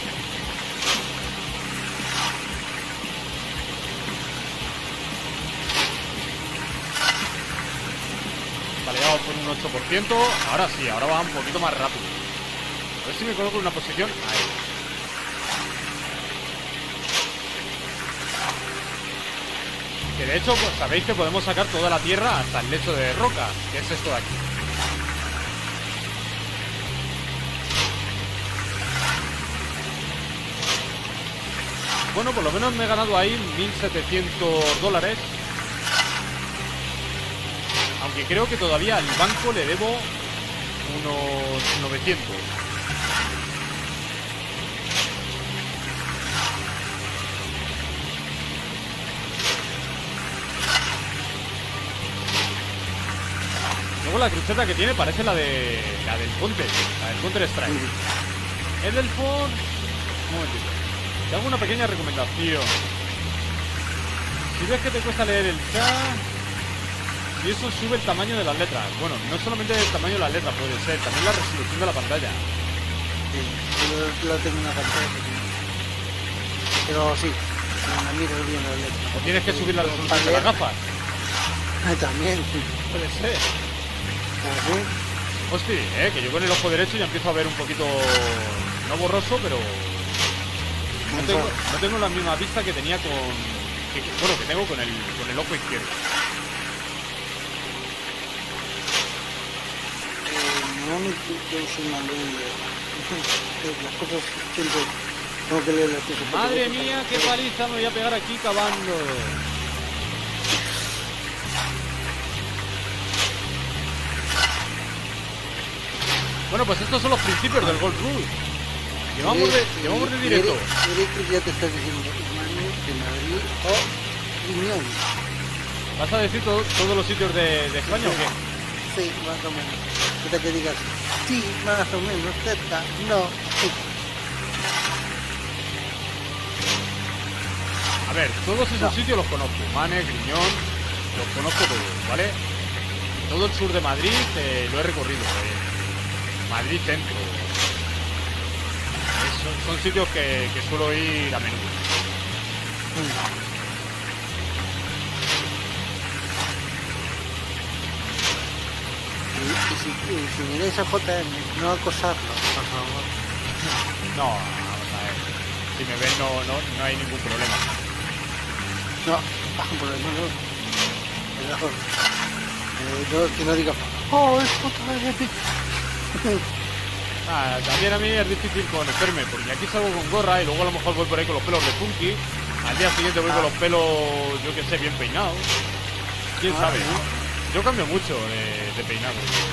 Vale, ya vamos por un ocho por ciento. Ahora sí, ahora va un poquito más rápido. A ver si me coloco en una posición. Ahí. Que de hecho, pues sabéis que podemos sacar toda la tierra hasta el lecho de roca, que es esto de aquí. Bueno, por lo menos me he ganado ahí mil setecientos dólares. Aunque creo que todavía al banco le debo unos novecientos. Luego la cruceta que tiene parece la de la del Counter, la del Counter Strike. El del Ford... Un momentito. Te hago una pequeña recomendación. Si ves que te cuesta leer el chat, y eso sube el tamaño de las letras. Bueno, no solamente el tamaño de las letras puede ser, también la resolución de la pantalla. Sí, yo lo tengo en una pantalla pequeña. Pero sí, me miro bien las letras. O tienes que subir la resolución de las gafas. Ah, también. Puede ser. Así. Hostia, eh, que yo con el ojo derecho ya empiezo a ver un poquito... No borroso, pero... No tengo, no tengo la misma vista que tenía con... Que, bueno, que tengo con el, con el ojo izquierdo. Eh, normalmente yo soy malo en las cosas siempre tengo que leer las cosas. Madre mía, qué paliza me voy a pegar aquí cavando. Bueno, pues estos son los principios del Gold Rule. Llevamos de, llevamos de directo. Eric ya te está diciendo Manu de Madrid o Unión. ¿Vas a decir todo, todos los sitios de, de España o qué? Sí, más o menos. Hasta que digas, sí, más o menos, cerca, no, sí. A ver, todos esos No. sitios los conozco. Manes, Griñón, los conozco todos, ¿vale? Todo el sur de Madrid eh, lo he recorrido. Eh. Madrid centro. Es- son, son sitios que, que suelo ir a menudo. Y, y si, y si miráis a J M, no acosarlo, por favor. No, vamos a ver. Si me ven no, no, no hay ningún problema. No, por el menos. Mejor. Eh, no, que no diga, oh, es J M. Ah, también a mí es difícil conocerme, porque aquí salgo con gorra y luego a lo mejor voy por ahí con los pelos de funky. Al día siguiente voy Ah. con los pelos, yo que sé, bien peinados. ¿Quién Ah, sabe? ¿no? Yo cambio mucho de, de peinado.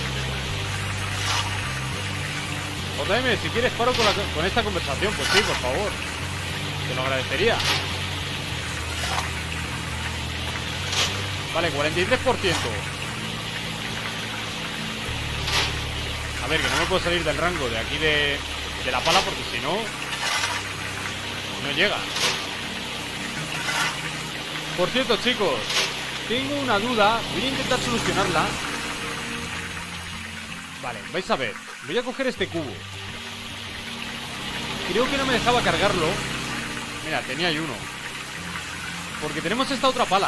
J M, si quieres paro con, la- con esta conversación, pues sí, por favor. Te lo agradecería. Vale, cuarenta y tres por ciento. A ver, que no me puedo salir del rango de aquí de, de la pala porque si no, no llega. Por cierto, chicos, tengo una duda. Voy a intentar solucionarla. Vale, vais a ver. Voy a coger este cubo. Creo que no me dejaba cargarlo. Mira, tenía ahí uno. Porque tenemos esta otra pala.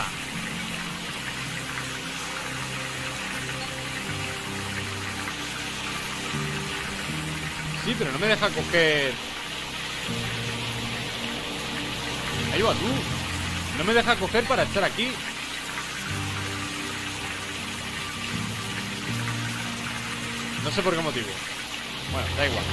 Sí, pero no me deja coger... Ahí va tú. No me deja coger para echar aquí. No sé por qué motivo. Bueno, da igual.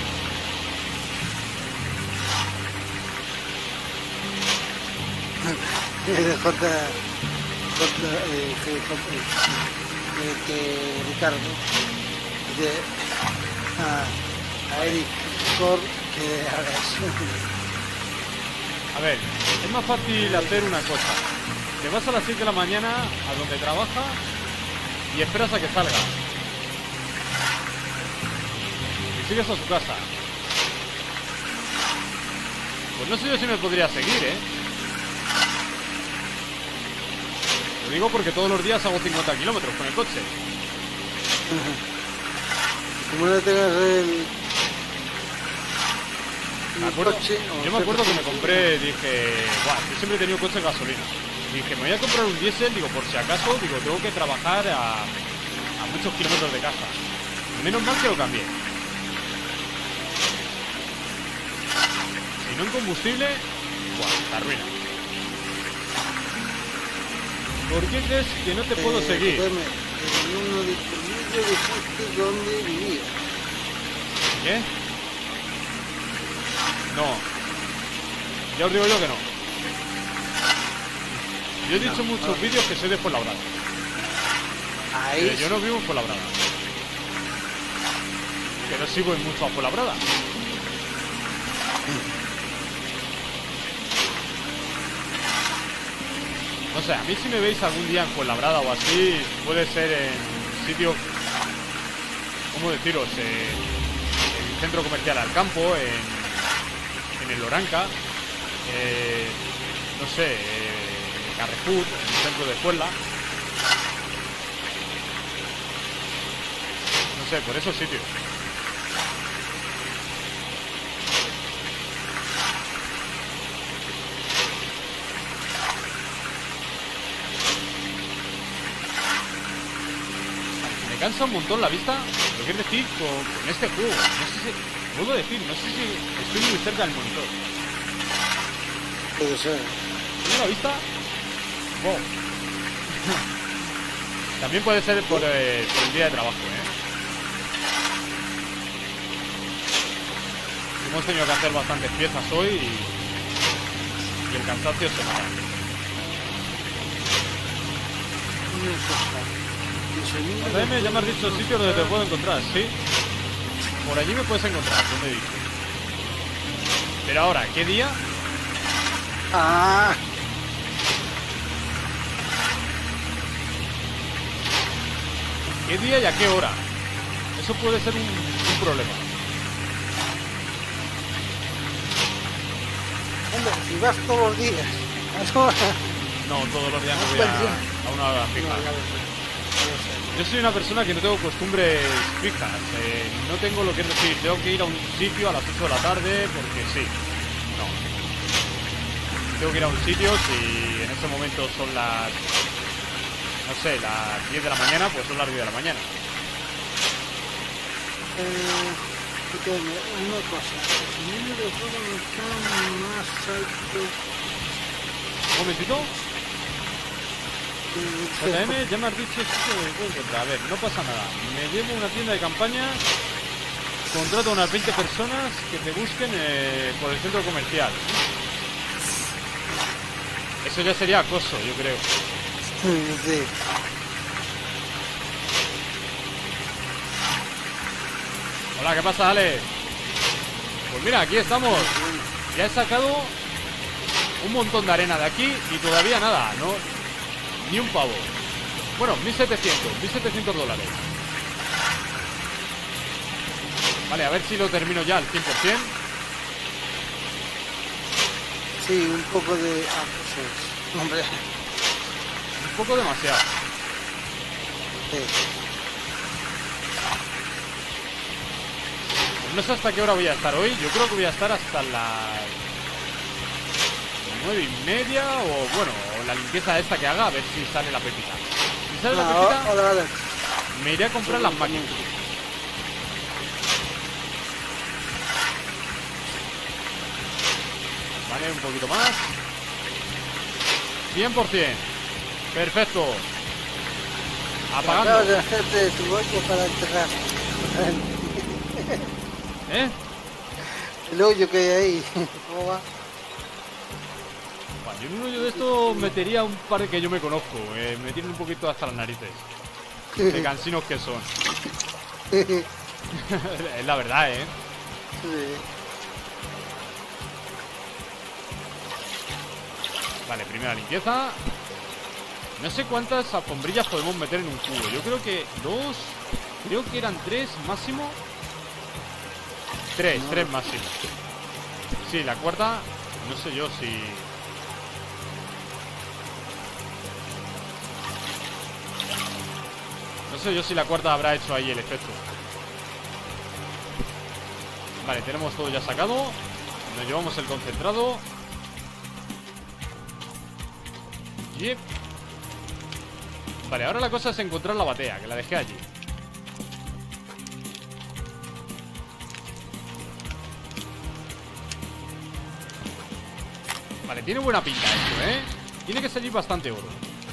Eh, J, J, eh, que, eh, que Ricardo, de, a, a Eric Cor, que a ver, A ver, es más fácil hacer una cosa. Te vas a las siete de la mañana a donde trabaja y esperas a que salga. Y sigues a su casa. Pues no sé yo si me podría seguir, ¿eh? Lo digo porque todos los días hago cincuenta kilómetros con el coche. como no tengas el, Me el acuerdo, coche, o yo me acuerdo que me sea, compré, dije, guau, yo siempre he tenido coche de gasolina. Dije, me voy a comprar un diésel, digo, por si acaso, digo, tengo que trabajar a, a muchos kilómetros de casa. Menos mal que lo cambié. Si no en combustible, guau, te arruina. ¿Por qué crees que no te puedo eh, seguir? J M, en uno de tus vídeos dijiste dónde vivía. ¿Qué? No. Ya os digo yo que no. Yo he dicho en muchos vídeos que soy de Fuenlabrada. Ahí Pero yo no vivo en Fuenlabrada. Pero sí voy mucho a Fuenlabrada. No sé, a mí si me veis algún día en Fuenlabrada o así, puede ser en sitios ¿cómo deciros? Eh, el centro comercial Alcampo, en, en el Loranca, eh, no sé, eh, Carrefour, en el centro de Puebla. No sé, por esos sitios. Me cansa un montón la vista, lo que es decir, con, con este juego. No sé si, vuelvo a decir, no sé si estoy muy cerca del monitor. Puede ser. ¿Tiene la vista? Wow. También puede ser por, eh, por el día de trabajo, ¿eh? Hemos tenido que hacer bastantes piezas hoy y, y el cansancio se nota. J M, ya me has dicho el sitio donde te puedo encontrar, ¿sí? Por allí me puedes encontrar, ¿dónde he dicho? Pero ahora, ¿qué día? Ah, ¿Qué día y a qué hora? Eso puede ser un, un problema. hombre, si vas todos los días. No, todos los días no voy a, a una hora fija. Yo soy una persona que no tengo costumbres fijas. Eh, no tengo lo que es decir, tengo que ir a un sitio a las ocho de la tarde porque sí. No. Tengo que ir a un sitio, si en este momento son las, no sé, las diez de la mañana, pues son las diez de la mañana. Eh, una cosa, el niño de juego no está más alto. Un momentito. J M, ya me has dicho sitio donde puedo encontrar. A ver, no pasa nada. Me llevo una tienda de campaña, contrato a unas veinte personas que te busquen eh, por el centro comercial. Eso ya sería acoso, yo creo. Sí. Hola, ¿qué pasa, Ale? Pues mira, aquí estamos. Ya he sacado un montón de arena de aquí y todavía nada, ¿no? Ni un pavo. Bueno, mil setecientos dólares. Vale, a ver si lo termino ya al cien por cien. Sí, un poco de... Ah, pues, hombre. Un poco demasiado. Sí. Pues no sé hasta qué hora voy a estar hoy. Yo creo que voy a estar hasta las nueve y media. O bueno, o la limpieza esta que haga, a ver si sale la pepita. Si sale la No, pepita, hola, hola. me iré a comprar las máquinas. Vale, un poquito más. cien por cien. Perfecto. Apagando. Acabas de hacerte tu hoyo para enterrar. ¿Eh? El hoyo que hay ahí. ¿Cómo va? Bueno, yo en un hoyo de esto metería un par que yo me conozco. Eh, me tienen un poquito hasta las narices. De cansinos que son. Es la verdad, ¿eh? Sí. Vale, primera limpieza. No sé cuántas alfombrillas podemos meter en un cubo. Yo creo que dos. Creo que eran tres máximo. Tres, No. tres máximo. Sí, la cuarta. No sé yo si... No sé yo si la cuarta habrá hecho ahí el efecto. Vale, tenemos todo ya sacado. Nos llevamos el concentrado. Yep. Vale, ahora la cosa es encontrar la batea, que la dejé allí. Vale, tiene buena pinta esto, ¿eh? Tiene que salir bastante oro.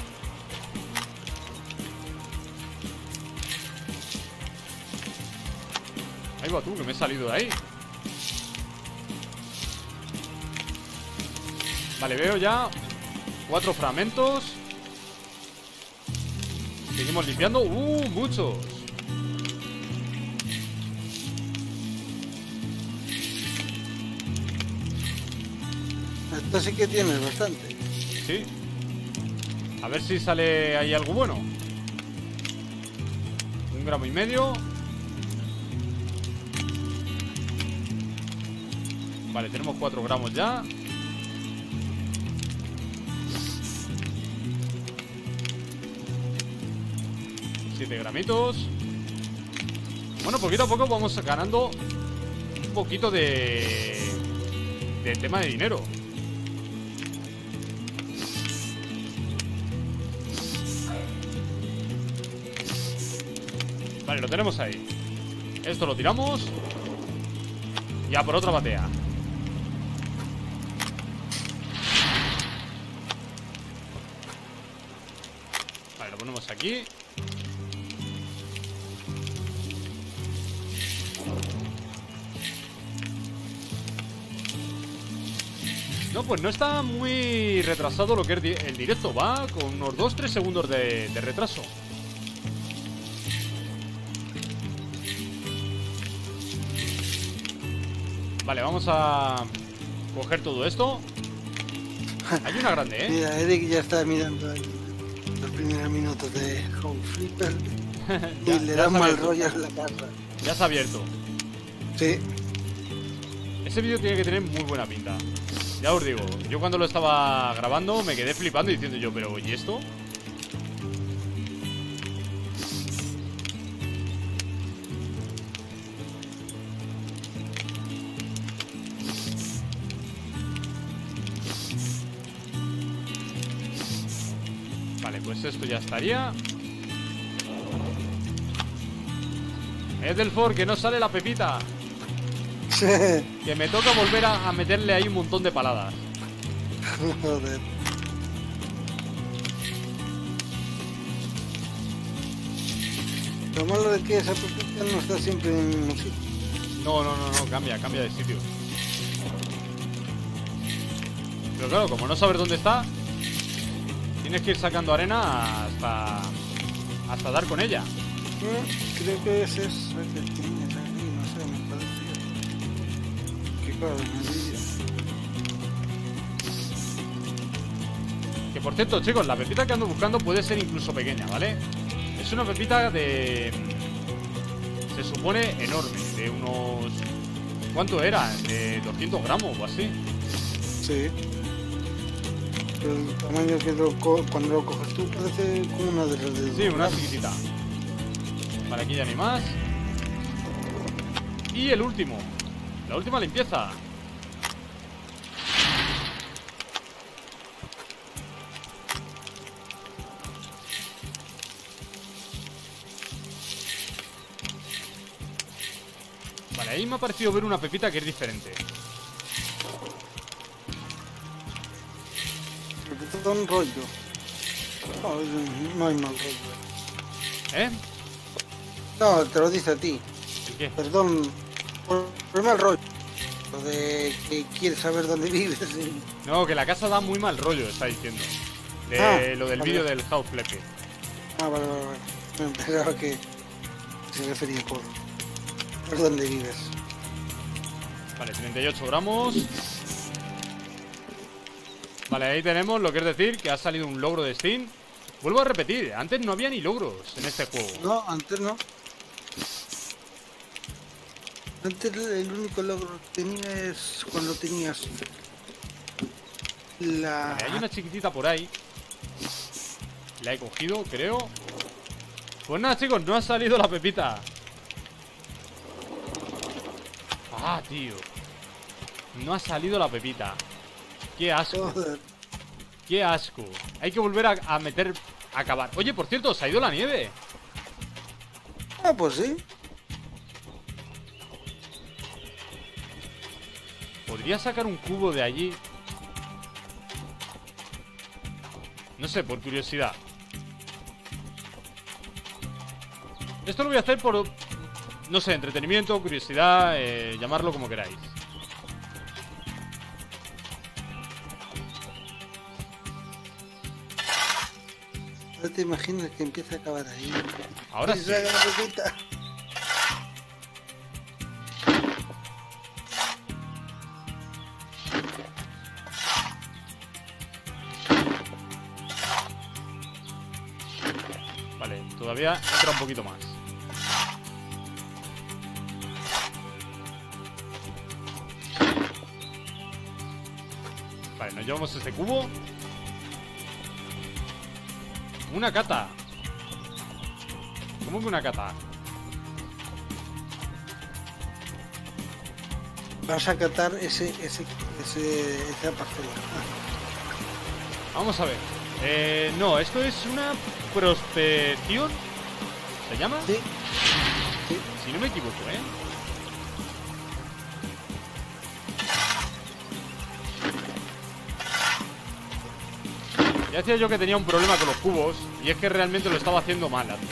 Ahí va tú, que me he salido de ahí. Vale, veo ya cuatro fragmentos. Seguimos limpiando. ¡Uh! Muchos. Esto sí que tienes bastante. Sí. A ver si sale ahí algo bueno. Un gramo y medio. Vale, tenemos cuatro gramos ya. siete gramitos. Bueno, poquito a poco vamos ganando un poquito de... de tema de dinero. Vale, lo tenemos ahí. Esto lo tiramos. Ya por otra batea. Vale, lo ponemos aquí. No, pues no está muy retrasado lo que es di- el directo. Va con unos dos tres segundos de, de retraso. Vale, vamos a coger todo esto. Hay una grande, ¿eh? Mira, Eric ya está mirando el- los primeros minutos de Home Flipper Ya- y le ya dan se ha mal abierto. rollo en la casa. Ya se ha abierto. Sí, Ese vídeo tiene que tener muy buena pinta. Ya os digo, yo cuando lo estaba grabando me quedé flipando diciendo yo, pero ¿y esto? Vale, pues esto ya estaría. Es del Ford, que no sale la pepita. Que me toca volver a, a meterle ahí un montón de paladas. joder. Lo malo es que esa pepita no está siempre en el mismo sitio. No, no, no, no, cambia, cambia de sitio. Pero claro, como no sabes dónde está, tienes que ir sacando arena hasta hasta dar con ella. Mm, Creo que es esa que tienes ahí, no sé, me parece. Qué claro, me diría. Que por cierto, chicos, la pepita que ando buscando puede ser incluso pequeña, ¿vale? Es una pepita de... se supone enorme, de unos... ¿cuánto era? De doscientos gramos o así. Sí. El tamaño que lo co- cuando lo coges tú parece como una de las de... Sí, una chiquitita. Vale, aquí ya ni más. Y el último. La última limpieza. Vale, ahí me ha parecido ver una pepita que es diferente. Todo un rollo. No, no hay mal rollo. ¿Eh? No, te lo dice a ti. ¿El qué? Perdón por el mal rollo. Lo de que quieres saber dónde vives. y- No, que la casa da muy mal rollo, está diciendo. De Ah, lo del vale. vídeo del House Flepe. Ah, vale, vale, vale. Me pensaba que se refería por, por dónde vives. Vale, treinta y ocho gramos. Vale, ahí tenemos lo que es decir que ha salido un logro de Steam. Vuelvo a repetir, antes no había ni logros en este juego. No, antes no. Antes el único logro que tenía es cuando tenías la... Vale, hay una chiquitita por ahí. La he cogido, creo. Pues nada, chicos, no ha salido la pepita. Ah, tío. No ha salido la pepita. Qué asco, Joder. qué asco. Hay que volver a, a meter, a acabar. Oye, por cierto, se ha ido la nieve. Ah, pues sí. ¿Podría sacar un cubo de allí? No sé, por curiosidad. Esto lo voy a hacer por... no sé, entretenimiento, curiosidad, eh, llamarlo como queráis. No te imaginas que empieza a acabar ahí. Ahora Y sí. saca la pepita. Vale, todavía entra un poquito más. ver, nos llevamos este cubo. Una cata. ¿Cómo que una cata? Vas a catar ese, ese, ese, esa parcela. Vamos a ver. Eh, no, esto es una prospección. ¿Se llama? Sí. Sí. Si no me equivoco, ¿eh? Ya decía yo que tenía un problema con los cubos. Y es que realmente lo estaba haciendo mal antes.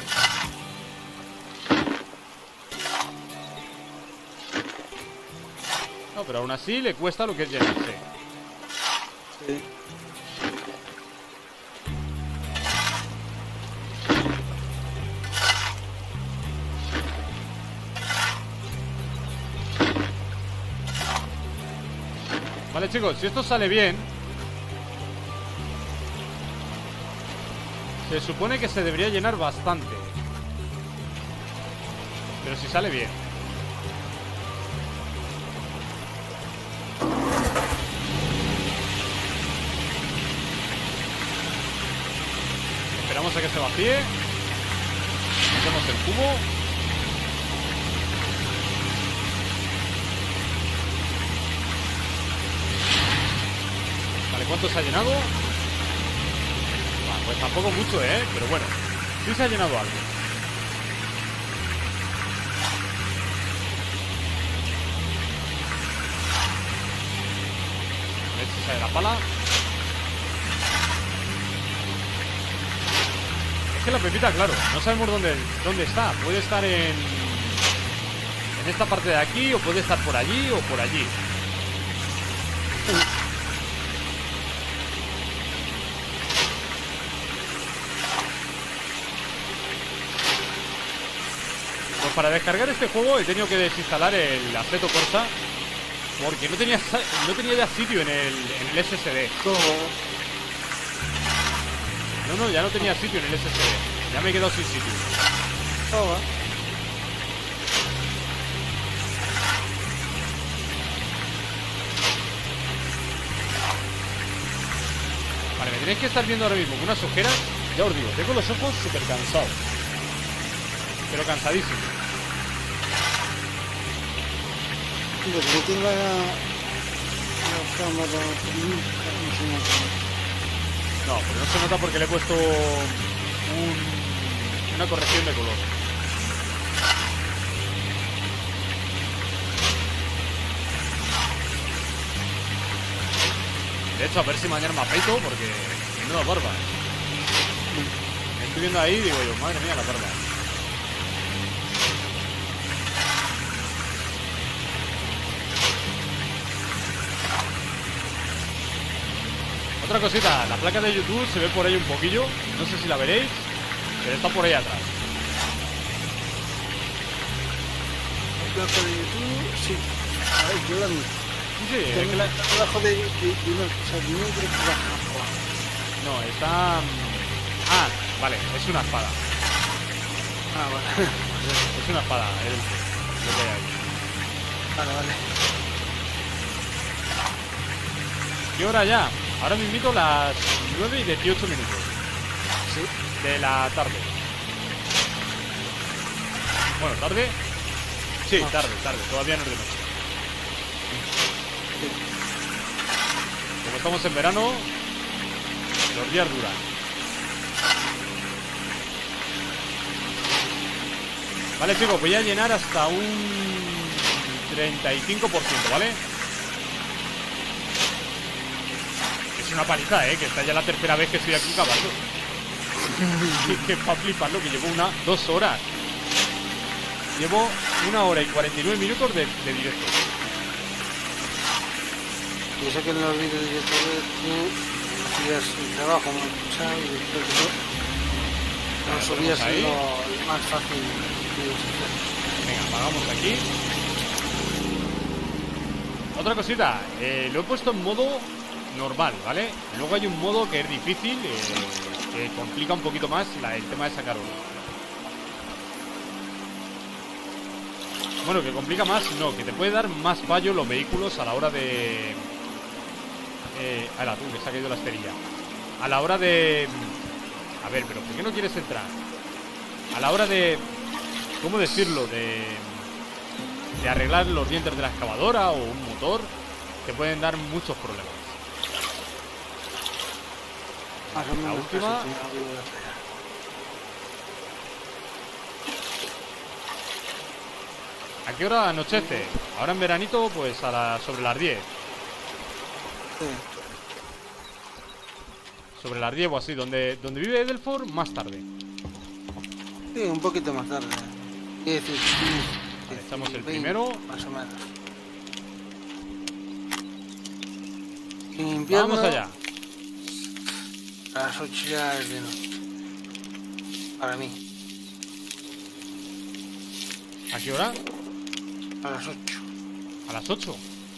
No, pero aún así le cuesta lo que es llenarse. Sí. Vale, chicos, si esto sale bien, se supone que se debería llenar bastante. Pero si sale bien. Esperamos a que se vacíe. Metemos el cubo. Vale, ¿cuánto se ha llenado? Bueno, pues tampoco mucho, ¿eh? Pero bueno, sí se ha llenado algo. A ver si sale la pala. Es que la pepita, claro, no sabemos dónde, dónde está. Puede estar en, en esta parte de aquí, o puede estar por allí o por allí. Pues para descargar este juego he tenido que desinstalar el Assetto Corsa, porque no tenía, no tenía ya sitio en el, en el S S D. No, no, ya no tenía sitio en el S S D. Ya me he quedado sin sitio. Oh, Vale, me tenéis que estar viendo ahora mismo con unas ojeras. Ya os digo, tengo los ojos súper cansados. Pero cansadísimos. pues yo tengo la, la cámara. No, pero no se nota porque le he puesto un, una corrección de color. De hecho, a ver si mañana me afeito, porque no da barba. Me estoy viendo ahí y digo yo, madre mía, la barba. Otra cosita, la placa de YouTube se ve por ahí un poquillo. No sé si la veréis, pero está por ahí atrás. La placa de YouTube, sí. A ver, yo la vi. Sí, sí, es que la... Está debajo de, de, de una cosa negra que baja abajo. No, está... Ah, vale, es una espada. Ah, vale. Es una espada, es lo que hay ahí. Vale, vale. ¿Qué hora ya? Ahora me invito a las nueve y dieciocho minutos. Sí. De la tarde. Bueno, ¿tarde? Sí, Ah. tarde, tarde, todavía no es de noche. Como estamos en verano, los días duran. Vale, chicos, voy a llenar hasta un treinta y cinco por ciento, ¿vale? Es una paliza, ¿eh? Que esta ya la tercera vez que estoy aquí cavando. Que pa' fliparlo, que llevo una, dos horas. Llevo una hora y cuarenta y nueve minutos de, de directo. Yo sé que en los vídeos de YouTube tú hacías el trabajo más pesado y después de todo lo subías ahí. lo más fácil que ibas a hacer. Venga, apagamos aquí. Otra cosita, eh, lo he puesto en modo normal, ¿vale? Luego hay un modo que es difícil, eh, que complica un poquito más la, el tema de sacar oro. Bueno, que complica más, no, que te puede dar más fallo los vehículos a la hora de... Eh, ala, tú, que se ha caído la esterilla. A la hora de... A ver, pero ¿por qué no quieres entrar? A la hora de... ¿Cómo decirlo? De... De arreglar los dientes de la excavadora o un motor, te pueden dar muchos problemas. Más o menos La última. casi tengo que hacer. ¿A qué hora anochece? Ahora en veranito, pues a la... sobre las diez. Sí. Sobre las diez o así. Donde, donde vive Edelford, más tarde. Sí, un poquito más tarde. Es decir, Vale, echamos el primero. Más o menos. En invierno, Vamos allá. a las ocho ya es de noche. Para mí, ¿A qué hora? a las ocho. A las ocho.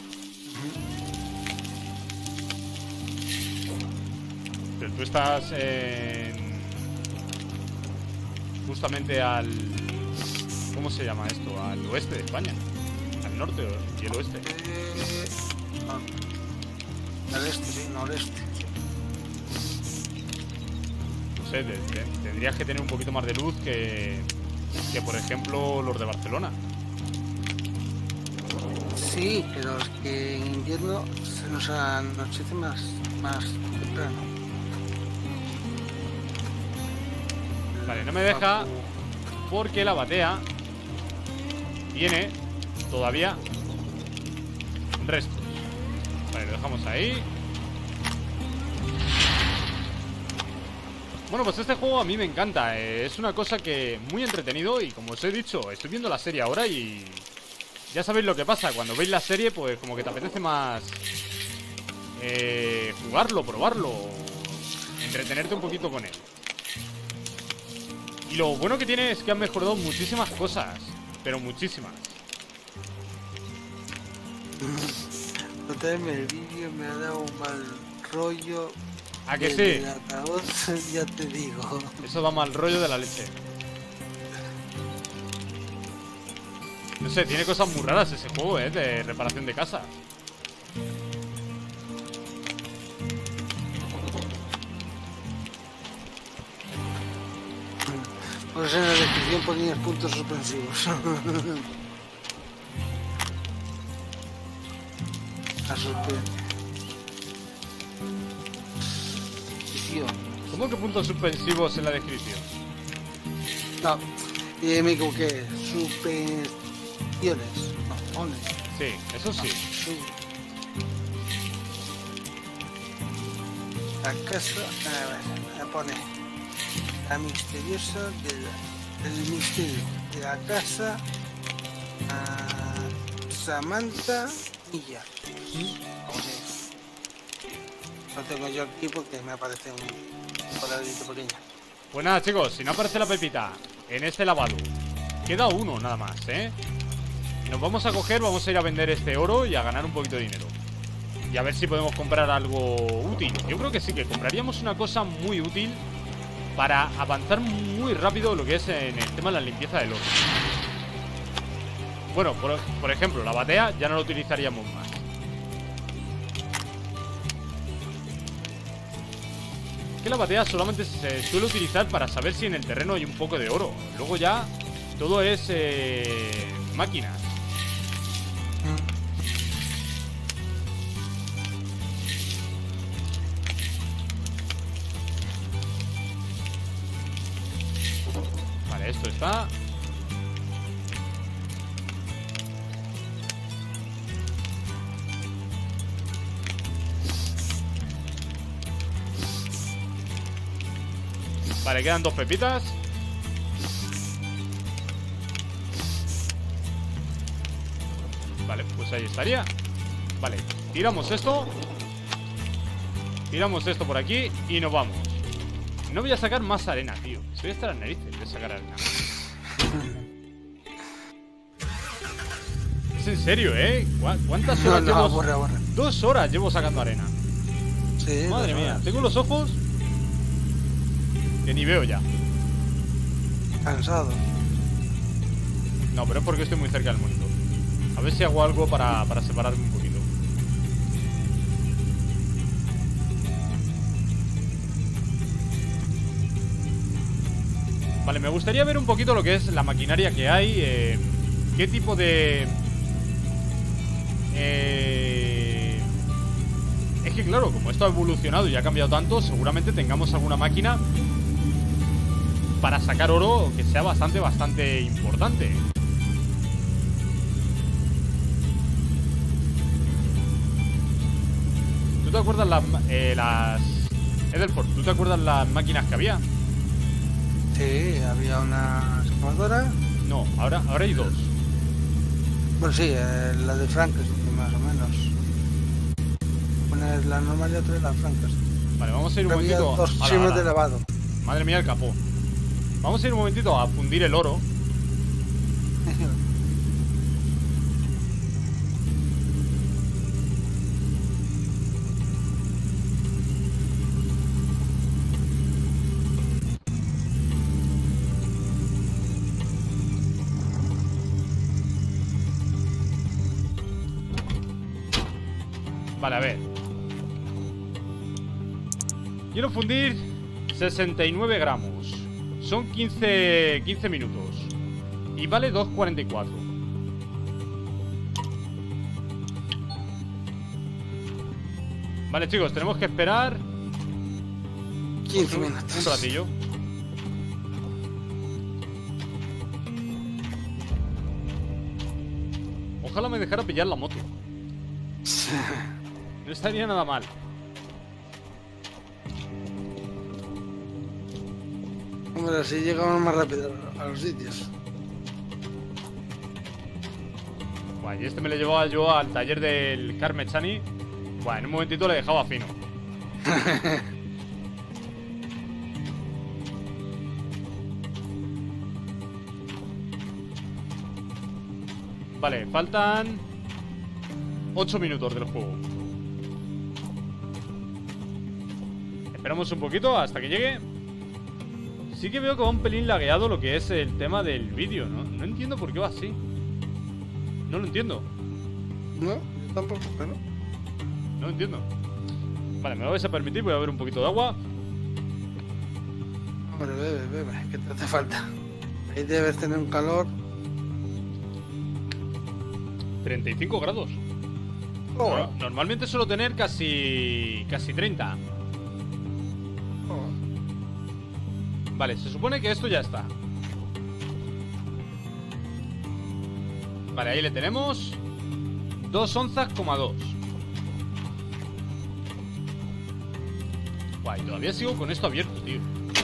Pero tú estás en... justamente al... ¿Cómo se llama esto? Al oeste de España. Al norte y el oeste. Eh, no. Al este, sí, noreste. No sé, te- te- tendrías que tener un poquito más de luz que... que por ejemplo los de Barcelona. Sí, pero es que en invierno se nos anochece más, más temprano. Vale, no me deja porque la batea tiene todavía restos. Vale, lo dejamos ahí. Bueno, pues este juego a mí me encanta. eh, Es una cosa que muy entretenido y como os he dicho, estoy viendo la serie ahora y ya sabéis lo que pasa. Cuando veis la serie, pues como que te apetece más eh, jugarlo, probarlo, entretenerte un poquito con él. Y lo bueno que tiene es que han mejorado muchísimas cosas, pero muchísimas. Contarme el vídeo me ha dado un mal rollo. ¿A que desde sí? el altavoz, ya te digo. Eso da mal rollo de la leche. No sé, tiene cosas muy raras ese juego, ¿eh? De reparación de casa. Pues en la descripción ponías puntos suspensivos. A sorprender. Tío. ¿Cómo que puntos suspensivos en la descripción? No, eh, me equivoqué. Suspensiones. No, pones. Sí, eso sí. Sí. La casa. A ver, me pone. La misteriosa del, del misterio de la casa. ah, Samantha Milla. Pone. Lo tengo yo aquí porque me aparece un cuadradito pequeño. Pues nada, chicos, si no aparece la pepita en este lavado, queda uno nada más, ¿eh? Nos vamos a coger, vamos a ir a vender este oro y a ganar un poquito de dinero. Y a ver si podemos comprar algo útil. Yo creo que sí, que compraríamos una cosa muy útil para avanzar muy rápido lo que es en el tema de la limpieza del oro. Bueno, por, por ejemplo, la batea ya no la utilizaríamos más. Que la batea solamente se suele utilizar para saber si en el terreno hay un poco de oro. Luego ya todo es eh, máquinas. Vale, esto está. Vale, quedan dos pepitas. Vale, pues ahí estaría. Vale, tiramos esto. Tiramos esto por aquí y nos vamos. No voy a sacar más arena, tío. Estoy hasta las narices de sacar arena. Es en serio, ¿eh? ¿Cu- ¿Cuántas No, horas no, llevo? borra, borra. Dos horas llevo sacando arena. Sí, Madre dos mía, horas. tengo los ojos que ni veo ya. Cansado. No, pero es porque estoy muy cerca del monitor. A ver si hago algo para, para separarme un poquito. Vale, me gustaría ver un poquito lo que es la maquinaria que hay. eh, ¿Qué tipo de...? Eh... Es que claro, como esto ha evolucionado y ha cambiado tanto, seguramente tengamos alguna máquina para sacar oro que sea bastante, bastante importante. ¿Tú te acuerdas las... Eh, las... Edelford, ¿tú te acuerdas las máquinas que había? Sí, había una excavadora. No, ahora, ahora hay dos. Bueno, sí, eh, la de Frankenstein, más o menos. Una es la normal y otra es la Frankenstein. Vale, vamos a ir un Había momentito. dos Ala, chimes ala. de lavado. Madre mía, el capó. Vamos a ir un momentito a fundir el oro. Vale, a ver. Quiero fundir sesenta y nueve gramos. Son quince, quince minutos. Y vale dos cuarenta y cuatro. Vale, chicos, tenemos que esperar quince un, minutos. un ratillo. Ojalá me dejara pillar la moto. No estaría nada mal. Hombre, así llegamos más rápido a los sitios. Buah, y este me lo llevaba yo al taller del Carmechani. Buah, en un momentito le dejaba fino. Vale, faltan ocho minutos del juego. Esperamos un poquito hasta que llegue. Sí que veo que va un pelín lagueado lo que es el tema del vídeo, ¿no? No entiendo por qué va así. No lo entiendo. No, yo tampoco, pero... No lo entiendo. Vale, me lo vais a permitir, voy a beber un poquito de agua. Hombre, bebe, bebe, que te hace falta. Ahí debes tener un calor. treinta y cinco grados. Oh, No- Normalmente suelo tener casi... casi treinta. oh. Vale, se supone que esto ya está. Vale, ahí le tenemos. Dos onzas, coma dos. Guay, todavía sigo con esto abierto, tío.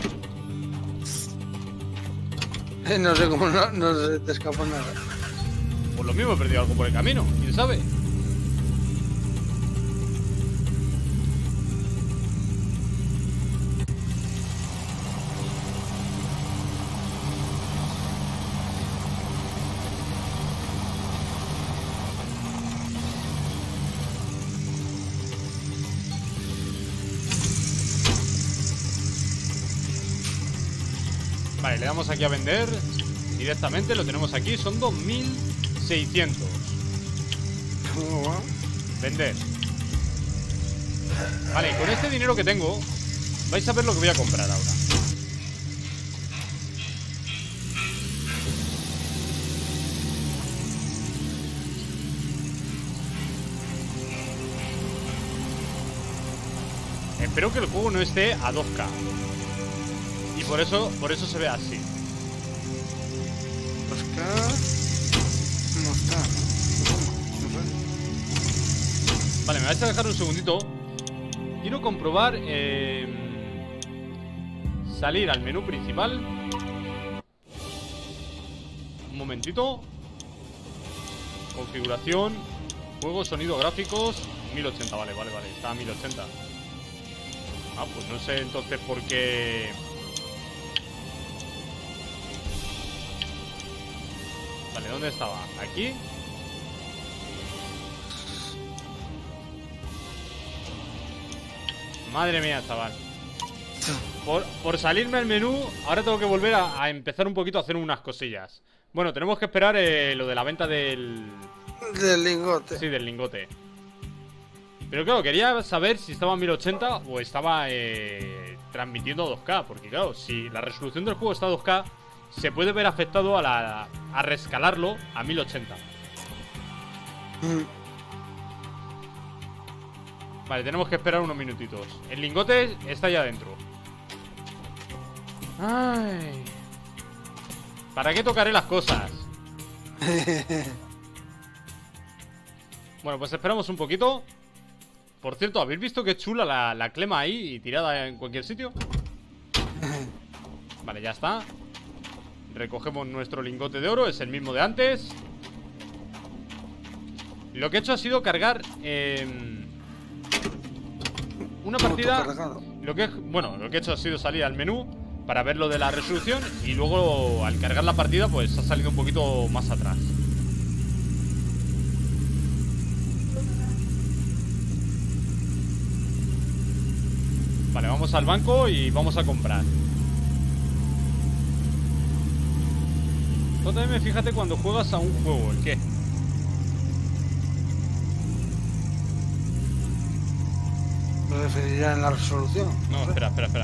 Eh, No sé cómo no, no se te escapó nada. Por lo mismo he perdido algo por el camino, quién sabe. Vale, le damos aquí a vender directamente, lo tenemos aquí, son dos mil seiscientos. ¿Cómo va? Vender. Vale, con este dinero que tengo vais a ver lo que voy a comprar ahora. Espero que el juego no esté a dos K. Y por eso, por eso se ve así. Pues acá... No está, ¿no? No sé. Vale, me vais a dejar un segundito. Quiero comprobar eh, salir al menú principal. Un momentito. Configuración, juego, sonido, gráficos. mil ochenta, vale, vale, vale. Está a mil ochenta. Ah, pues no sé entonces por qué. Vale, ¿dónde estaba? Aquí. Madre mía, chaval. Por, por salirme al menú, ahora tengo que volver a, a empezar un poquito a hacer unas cosillas. Bueno, tenemos que esperar eh, lo de la venta del... Del lingote. Sí, del lingote. Pero claro, quería saber si estaba a mil ochenta o estaba eh, transmitiendo a dos K. Porque claro, si la resolución del juego está a dos K, se puede ver afectado a, la, a rescalarlo a mil ochenta. Mm. Vale, tenemos que esperar unos minutitos. El lingote está ya dentro. Ay. ¿Para qué tocaré las cosas? Bueno, pues esperamos un poquito. Por cierto, ¿habéis visto qué chula la, la clema ahí y tirada en cualquier sitio? Vale, ya está. Recogemos nuestro lingote de oro, es el mismo de antes. Lo que he hecho ha sido cargar eh, una partida. Lo que, bueno, lo que he hecho ha sido salir al menú para ver lo de la resolución. Y luego al cargar la partida pues ha salido un poquito más atrás. Vale, vamos al banco y vamos a comprar. J M, fíjate cuando juegas a un juego. ¿El qué? ¿Lo referirá en la resolución? No, espera, espera, espera.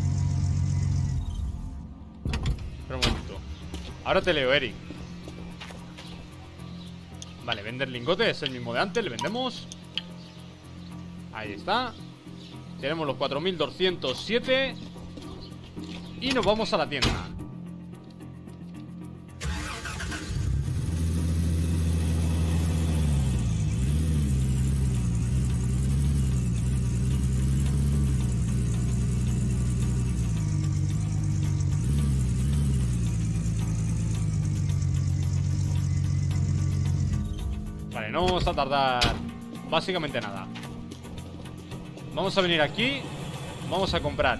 Espera un momento. Ahora te leo, Eric. Vale, vender lingote, es el mismo de antes, le vendemos. Ahí está. Tenemos los cuatro mil doscientos siete. Y nos vamos a la tienda. Vale, no vamos a tardar básicamente nada. Vamos a venir aquí. Vamos a comprar.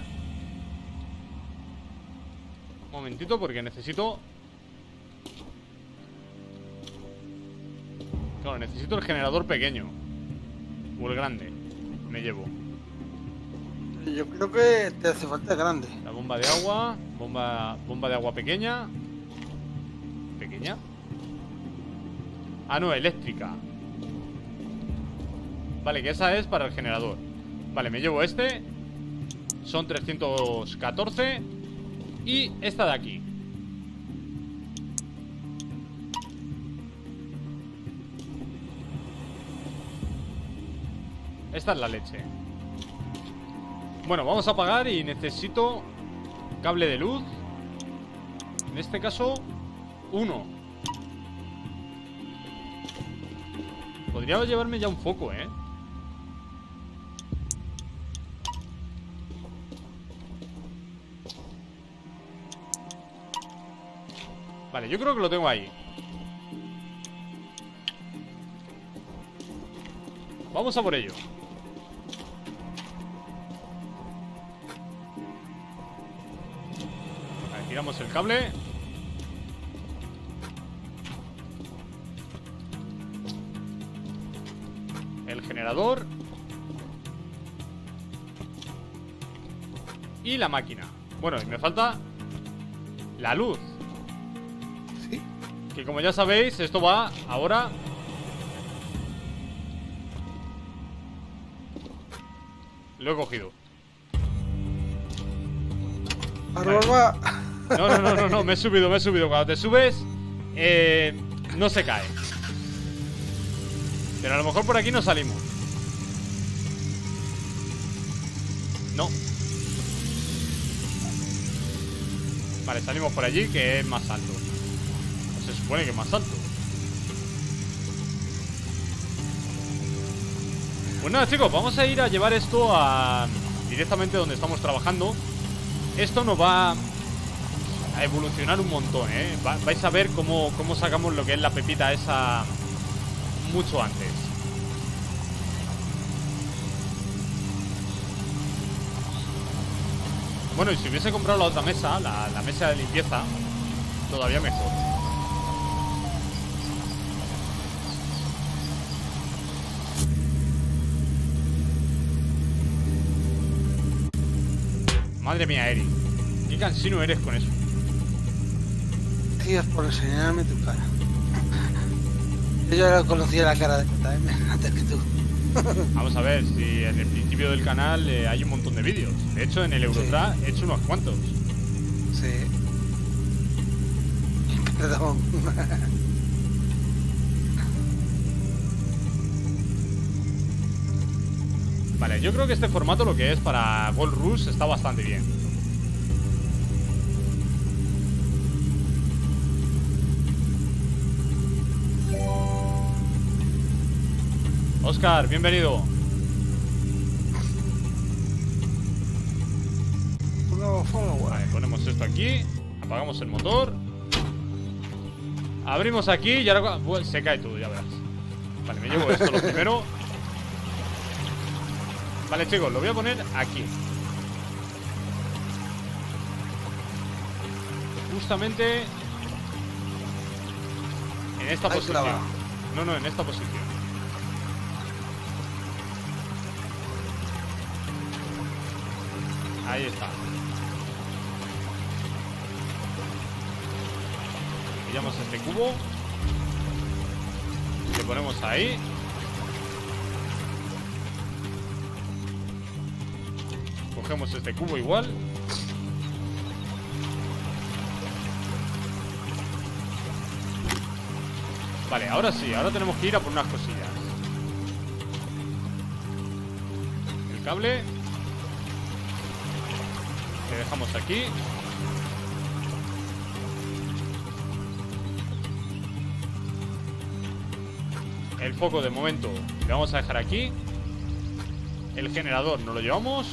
Un momentito porque necesito. Claro, necesito el generador pequeño. O el grande. Me llevo. Yo creo que te hace falta grande. La bomba de agua. Bomba, bomba de agua pequeña. ¿Pequeña? Ah, no, eléctrica. Vale, que esa es para el generador. Vale, me llevo este. Son trescientos catorce. Y esta de aquí. Esta es la leche. Bueno, vamos a pagar y necesito cable de luz. En este caso, uno. Podría llevarme ya un foco, ¿eh? Vale, yo creo que lo tengo ahí. Vamos a por ello. Vale, tiramos el cable. El generador. Y la máquina. Bueno, y me falta la luz. Sí. Que como ya sabéis, esto va ahora. Lo he cogido. Ahora va. No, no, no, no, no, me he subido, me he subido. Cuando te subes, eh, no se cae. Pero a lo mejor por aquí no salimos. No. Vale, salimos por allí, que es más alto. O se supone que es más alto. Pues nada, chicos, vamos a ir a llevar esto a directamente donde estamos trabajando. Esto nos va a evolucionar un montón, ¿eh? Va, vais a ver cómo, cómo sacamos lo que es la pepita esa mucho antes. Bueno, y si hubiese comprado la otra mesa, la, la mesa de limpieza, todavía mejor. Madre mía, Eri, qué cansino eres con eso. Gracias por enseñarme tu cara. Yo ya conocía la cara de J M antes que tú. Vamos a ver, si en el principio del canal eh, hay un montón de vídeos. De hecho, en el Eurotrack he hecho unos cuantos. Sí. Perdón. Vale, yo creo que este formato, lo que es para Gold Rush, está bastante bien. Oscar, bienvenido. Vale, ponemos esto aquí. Apagamos el motor. Abrimos aquí y ahora pues, se cae todo, ya verás. Vale, me llevo esto lo primero. Vale, chicos, lo voy a poner aquí. Justamente en esta Ahí posición. clava. No, no, en esta posición. Ahí está. Pillamos este cubo. Le ponemos ahí. Cogemos este cubo igual. Vale, ahora sí, ahora tenemos que ir a por unas cosillas. El cable que dejamos aquí. El foco de momento le vamos a dejar aquí. El generador nos lo llevamos.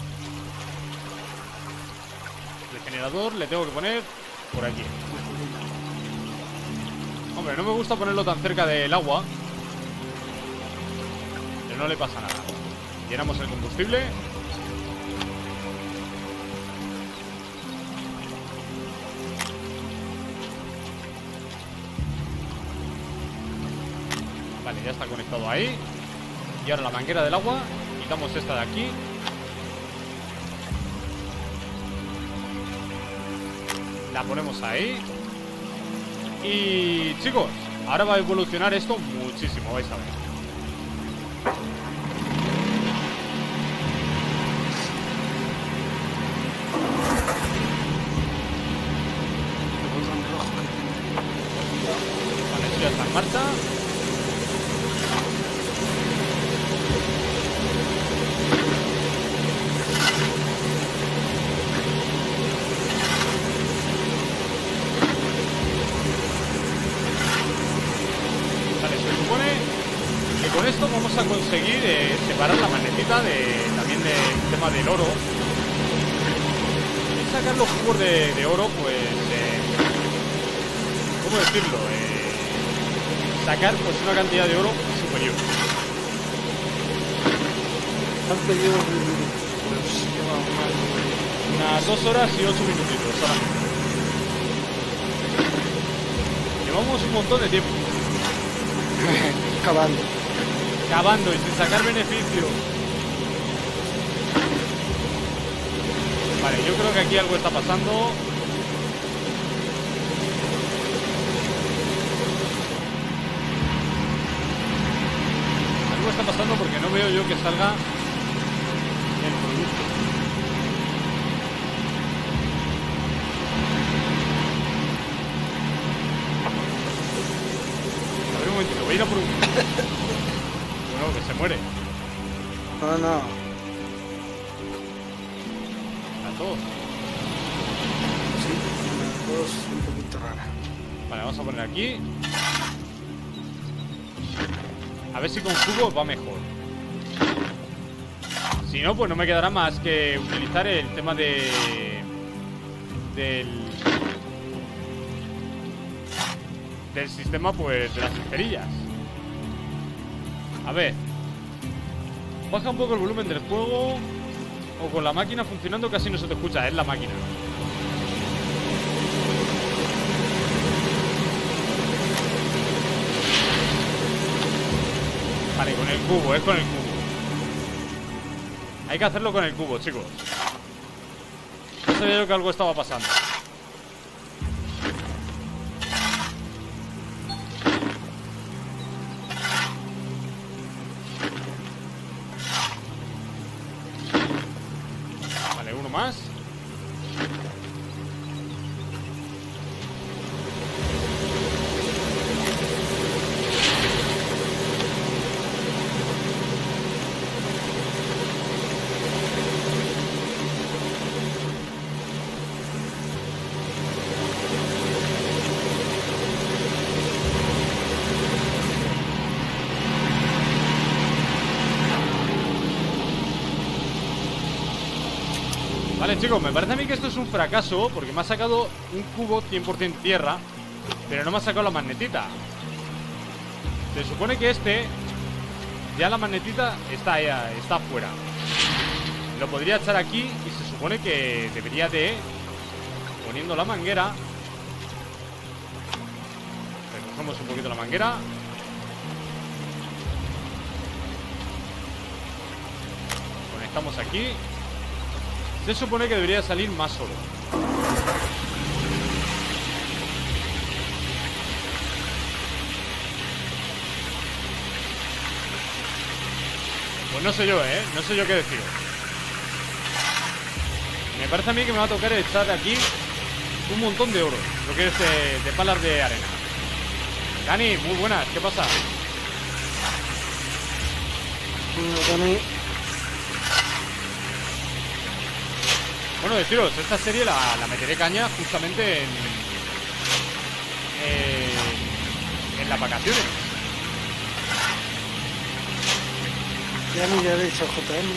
El generador le tengo que poner por aquí. Hombre, no me gusta ponerlo tan cerca del agua, pero no le pasa nada. Llenamos el combustible. Vale, ya está conectado ahí. Y ahora la manguera del agua. Quitamos esta de aquí. La ponemos ahí. Y chicos, ahora va a evolucionar esto muchísimo, vais a ver. Vale, esto ya está en marcha. Con esto vamos a conseguir eh, separar la magnetita de, también del tema del oro. Y sacar los cubos de, de oro, pues... Eh, ¿cómo decirlo? Eh, sacar pues una cantidad de oro superior. Han pedido pues, unas dos horas y ocho minutitos solamente. Llevamos un montón de tiempo. cavando. Cavando y sin sacar beneficio. Vale, yo creo que aquí algo está pasando. Algo está pasando porque no veo yo que salga el producto. A ver un momentito, voy a ir a por un... No, que se muere. No, no. A todos. Sí, la voz un poquito rara. Vale, vamos a poner aquí. A ver si con cubo va mejor. Si no, pues no me quedará más que utilizar el tema de... Del... Del sistema, pues, de las cerillas. A ver. Baja un poco el volumen del juego. O con la máquina funcionando casi no se te escucha, es la máquina. Vale, con el cubo, es con el cubo. Hay que hacerlo con el cubo, chicos. No sabía yo que algo estaba pasando. Vale, chicos, me parece a mí que esto es un fracaso, porque me ha sacado un cubo cien por cien tierra, pero no me ha sacado la magnetita. Se supone que este, ya la magnetita está ahí, está afuera. Lo podría echar aquí y se supone que debería de, poniendo la manguera, recogemos un poquito la manguera. Conectamos aquí. Se supone que debería salir más oro. Pues no sé yo, ¿eh? No sé yo qué decir. Me parece a mí que me va a tocar echar aquí un montón de oro, lo que es de, de palas de arena. Dani, muy buenas, ¿qué pasa? Dani. Bueno, deciros, esta serie la, la meteré caña justamente en, en, en las vacaciones. Ya miraré esa J M.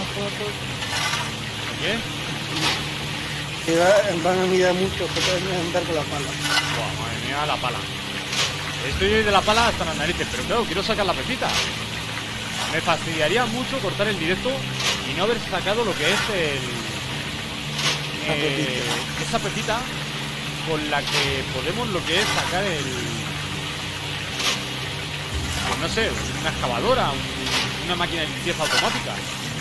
¿Qué? Que va, van a mirar mucho J M a andar con la pala. Buah, madre mía, la pala. Estoy de la pala hasta las narices, pero claro, quiero sacar la pepita. Me fastidiaría mucho cortar el directo y no haber sacado lo que es el... Eh, esa pepita con la que podemos lo que es sacar el... Pues no sé, una excavadora, un, una máquina de limpieza automática.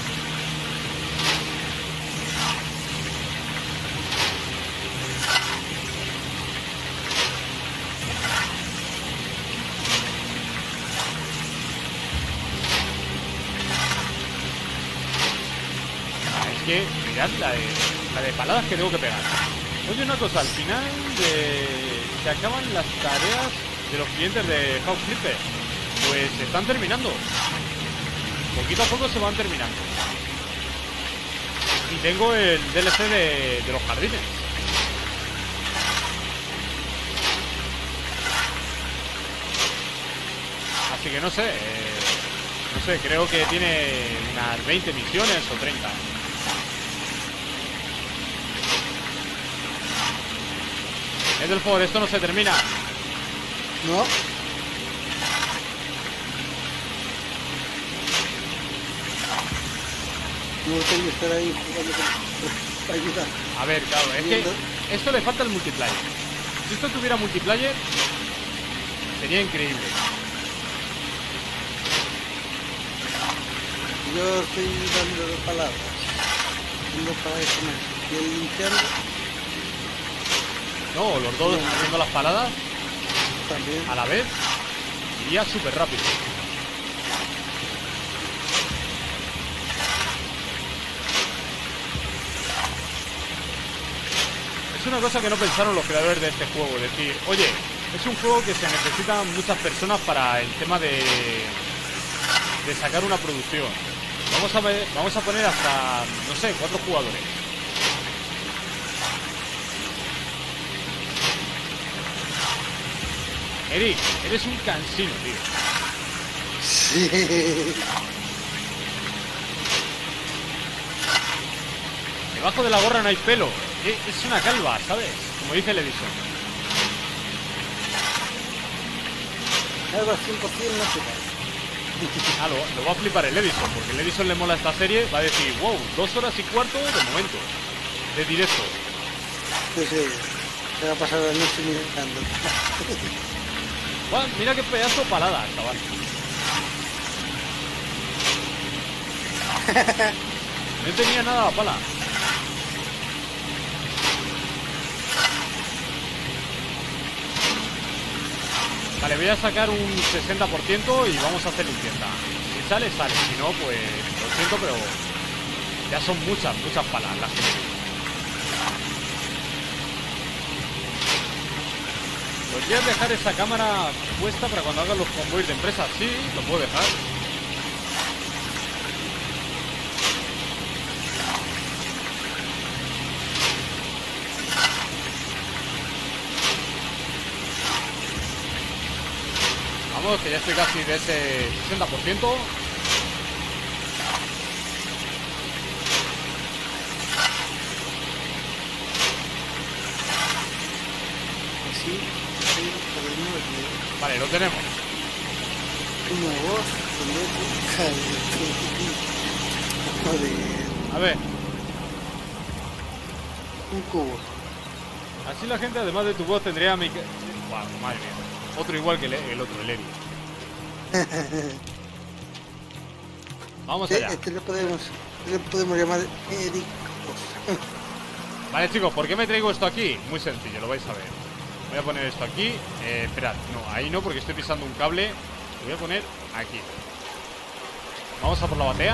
Es que, mirad la de, la de paladas que tengo que pegar. Oye, una cosa, al final de... se acaban las tareas de los clientes de House Flipper. Pues se están terminando. Poquito a poco se van terminando. Y tengo el D L C de, de los jardines. Así que no sé, eh, no sé, creo que tiene unas veinte misiones o treinta. Edelford, esto no se termina. No. No tengo que estar ahí jugando con... para ayudar. A ver, claro, es que esto le falta el multiplayer. Si esto tuviera multiplayer, sería increíble. Yo estoy dando palabras. Tengo para eso más. Y el limpiando No, los dos haciendo las paladas también. a la vez iría súper rápido. Es una cosa que no pensaron los creadores de este juego. Es decir, oye, es un juego que se necesitan muchas personas para el tema de, de sacar una producción. Vamos a ver, vamos a poner hasta, no sé, cuatro jugadores. Eric, eres un cansino, tío. Sí. Debajo de la gorra no hay pelo. Es una calva, ¿sabes? Como dice el Edison. Algo al cien por cien no se cae. Ah, lo, lo va a flipar el Edison, porque el Edison le mola esta serie. Va a decir, wow, dos horas y cuarto de momento. De directo. Sí, sí. Se va a pasar la noche mirando. Wow, mira qué pedazo palada, chaval. No tenía nada la pala. Vale, voy a sacar un sesenta por ciento y vamos a hacer limpieza. Si sale, sale. Si no, pues lo siento, pero ya son muchas, muchas palas las que tengo. ¿Podrías dejar esa cámara puesta para cuando hagas los convoys de empresa? Sí, lo puedo dejar. Vamos, que ya estoy casi de ese sesenta por ciento. así, así podemos leer. Vale, lo tenemos. Como vos, joder, A ver, un cubo. así la gente, además de tu voz, tendría mi... Guau, madre mía. Otro igual que el, el otro, el Eri. Vamos allá. Este lo podemos, lo podemos llamar Eric. Vale, chicos, ¿por qué me traigo esto aquí? Muy sencillo, lo vais a ver. Voy a poner esto aquí. Eh, esperad, no, ahí no, porque estoy pisando un cable. Lo voy a poner aquí. Vamos a por la batea.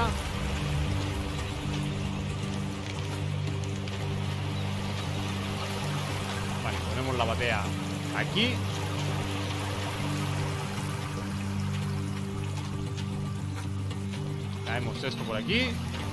Vale, ponemos la batea aquí. Traemos esto por aquí.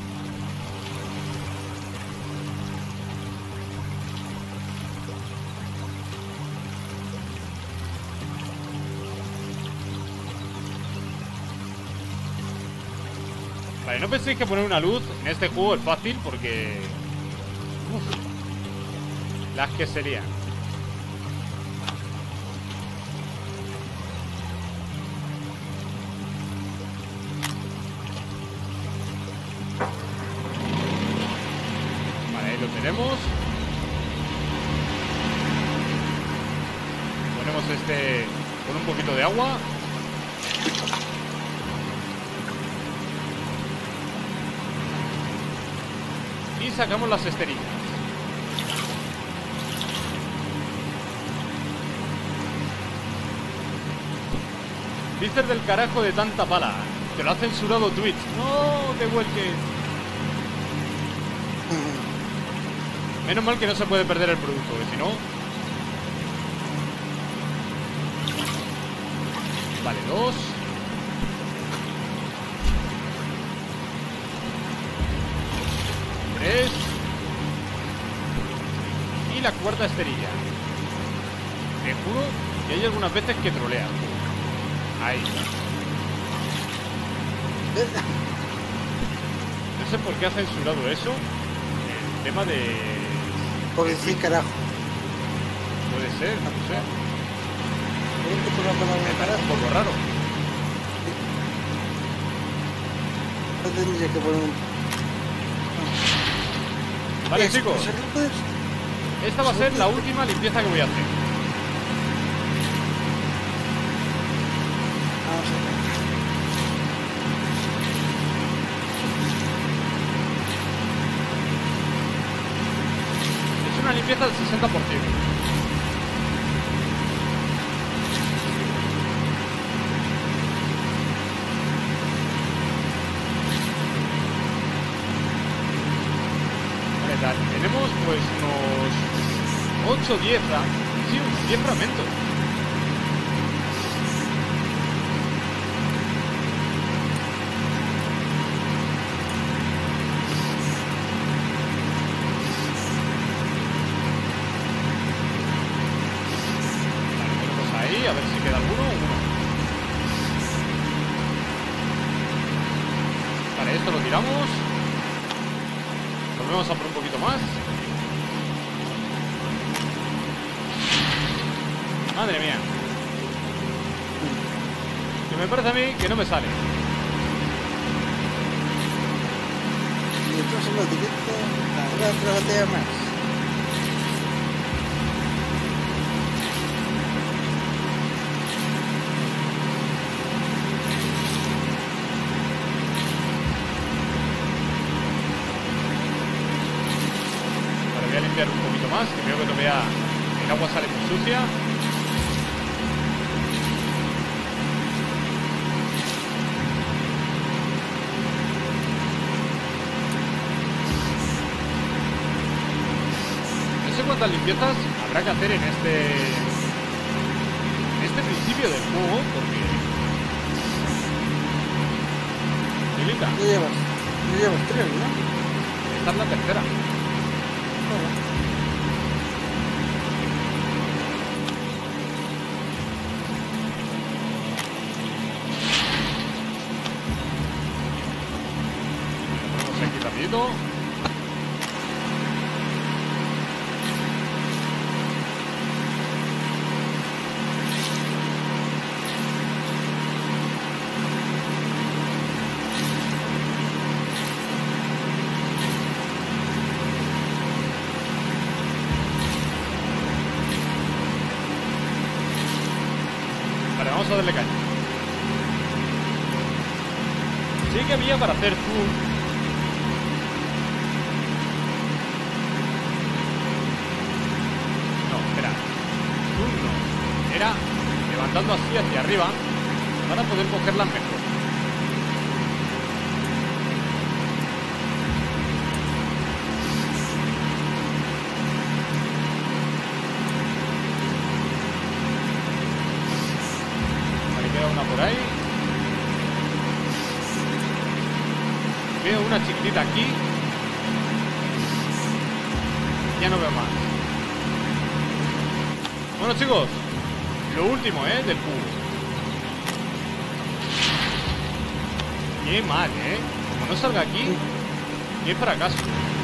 Vale, no penséis que poner una luz en este juego es fácil porque... Uf, las que serían. Vale, ahí lo tenemos. Ponemos este con un poquito de agua. Y sacamos las esterillas. Dices del carajo de tanta pala. Te lo ha censurado Twitch. No te vuelques. Menos mal que no se puede perder el producto, que si no... Vale, dos. Tres. Y la cuarta esterilla. Te juro que hay algunas veces que trolea. Ahí. No sé por qué ha censurado eso. El tema de... Porque sí, carajo. Puede ser, no sé. ¿Ves que tú la palabra Me parece carajo? un poco raro. No tendría que poner un... Vale, Eso, chicos. ¿eso no puedes? Esta va a ser la última limpieza que voy a hacer. Vamos a ver. Es una limpieza del sesenta por ciento. Vale, tal. Tenemos pues unos ocho o diez, sí, unos diez fragmentos. Vale, ponemos ahí, a ver si queda alguno. Uno. Vale, esto lo tiramos. Volvemos a por un poquito más. Madre mía. Que me parece a mí que no me sale. Y entonces lo directo, ahora otra batalla más. Vale, voy a limpiar un poquito más, que veo que todavía el agua sale muy sucia. No sé cuántas limpiezas habrá que hacer en este en este principio del juego, porque... Milita, Ya llevas, ya llevas tres, ¿no? esta es la tercera. Lo ponemos aquí rapidito. vamos a darle caña. Sí que había para hacer zoom. No, espera. Zoom no. Era levantando así hacia arriba para poder cogerlas mejor. Vale, queda una por ahí. Veo una chiquitita aquí. Ya no veo más. Bueno, chicos, lo último, ¿eh? Del cubo. Qué mal, ¿eh? Como no salga aquí, qué fracaso.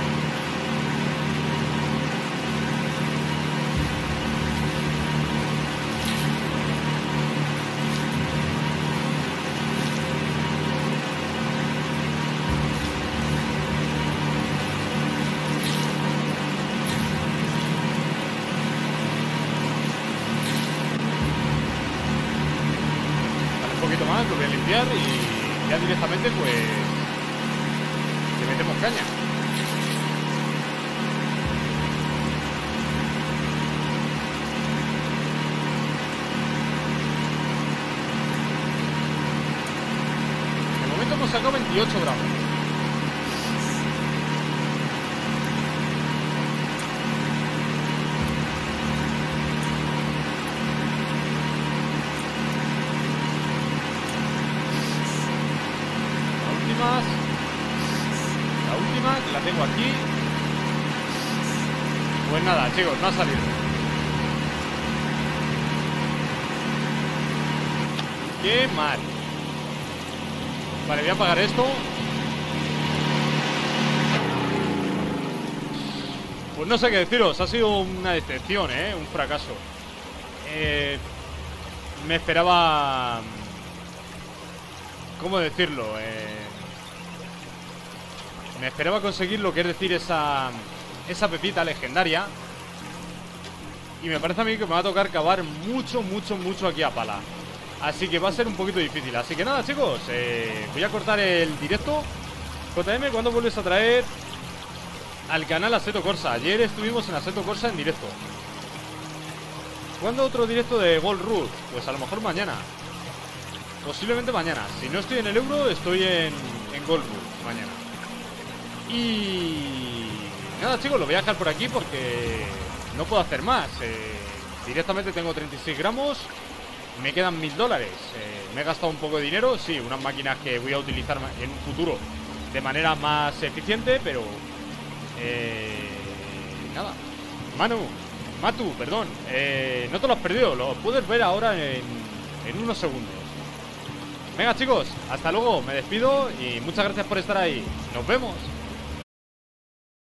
Más, lo voy a limpiar y ya directamente pues le metemos caña. De momento hemos sacado veintiocho gramos. La última, que la tengo aquí. Pues nada, chicos, no ha salido. Qué mal. Vale, voy a apagar esto. Pues no sé qué deciros, ha sido una decepción, ¿eh? Un fracaso. Eh, me esperaba... ¿Cómo decirlo? Eh... Me esperaba conseguir lo que es decir esa esa pepita legendaria. Y me parece a mí que me va a tocar cavar mucho, mucho, mucho aquí a pala. Así que va a ser un poquito difícil. Así que nada, chicos, eh, voy a cortar el directo. J M, ¿cuándo vuelves a traer al canal Assetto Corsa? Ayer estuvimos en Assetto Corsa en directo. ¿Cuándo otro directo de Gold Rush? Pues a lo mejor mañana. Posiblemente mañana. Si no estoy en el Euro, estoy en, en Gold Rush mañana. Y nada, chicos, lo voy a dejar por aquí porque no puedo hacer más. eh, Directamente tengo treinta y seis gramos. Me quedan mil dólares. eh, Me he gastado un poco de dinero. Sí, unas máquinas que voy a utilizar en un futuro de manera más eficiente. Pero eh, nada. Manu, Matu, perdón, eh, no te lo has perdido. Lo puedes ver ahora en, en unos segundos. Venga, chicos, hasta luego, me despido y muchas gracias por estar ahí. Nos vemos.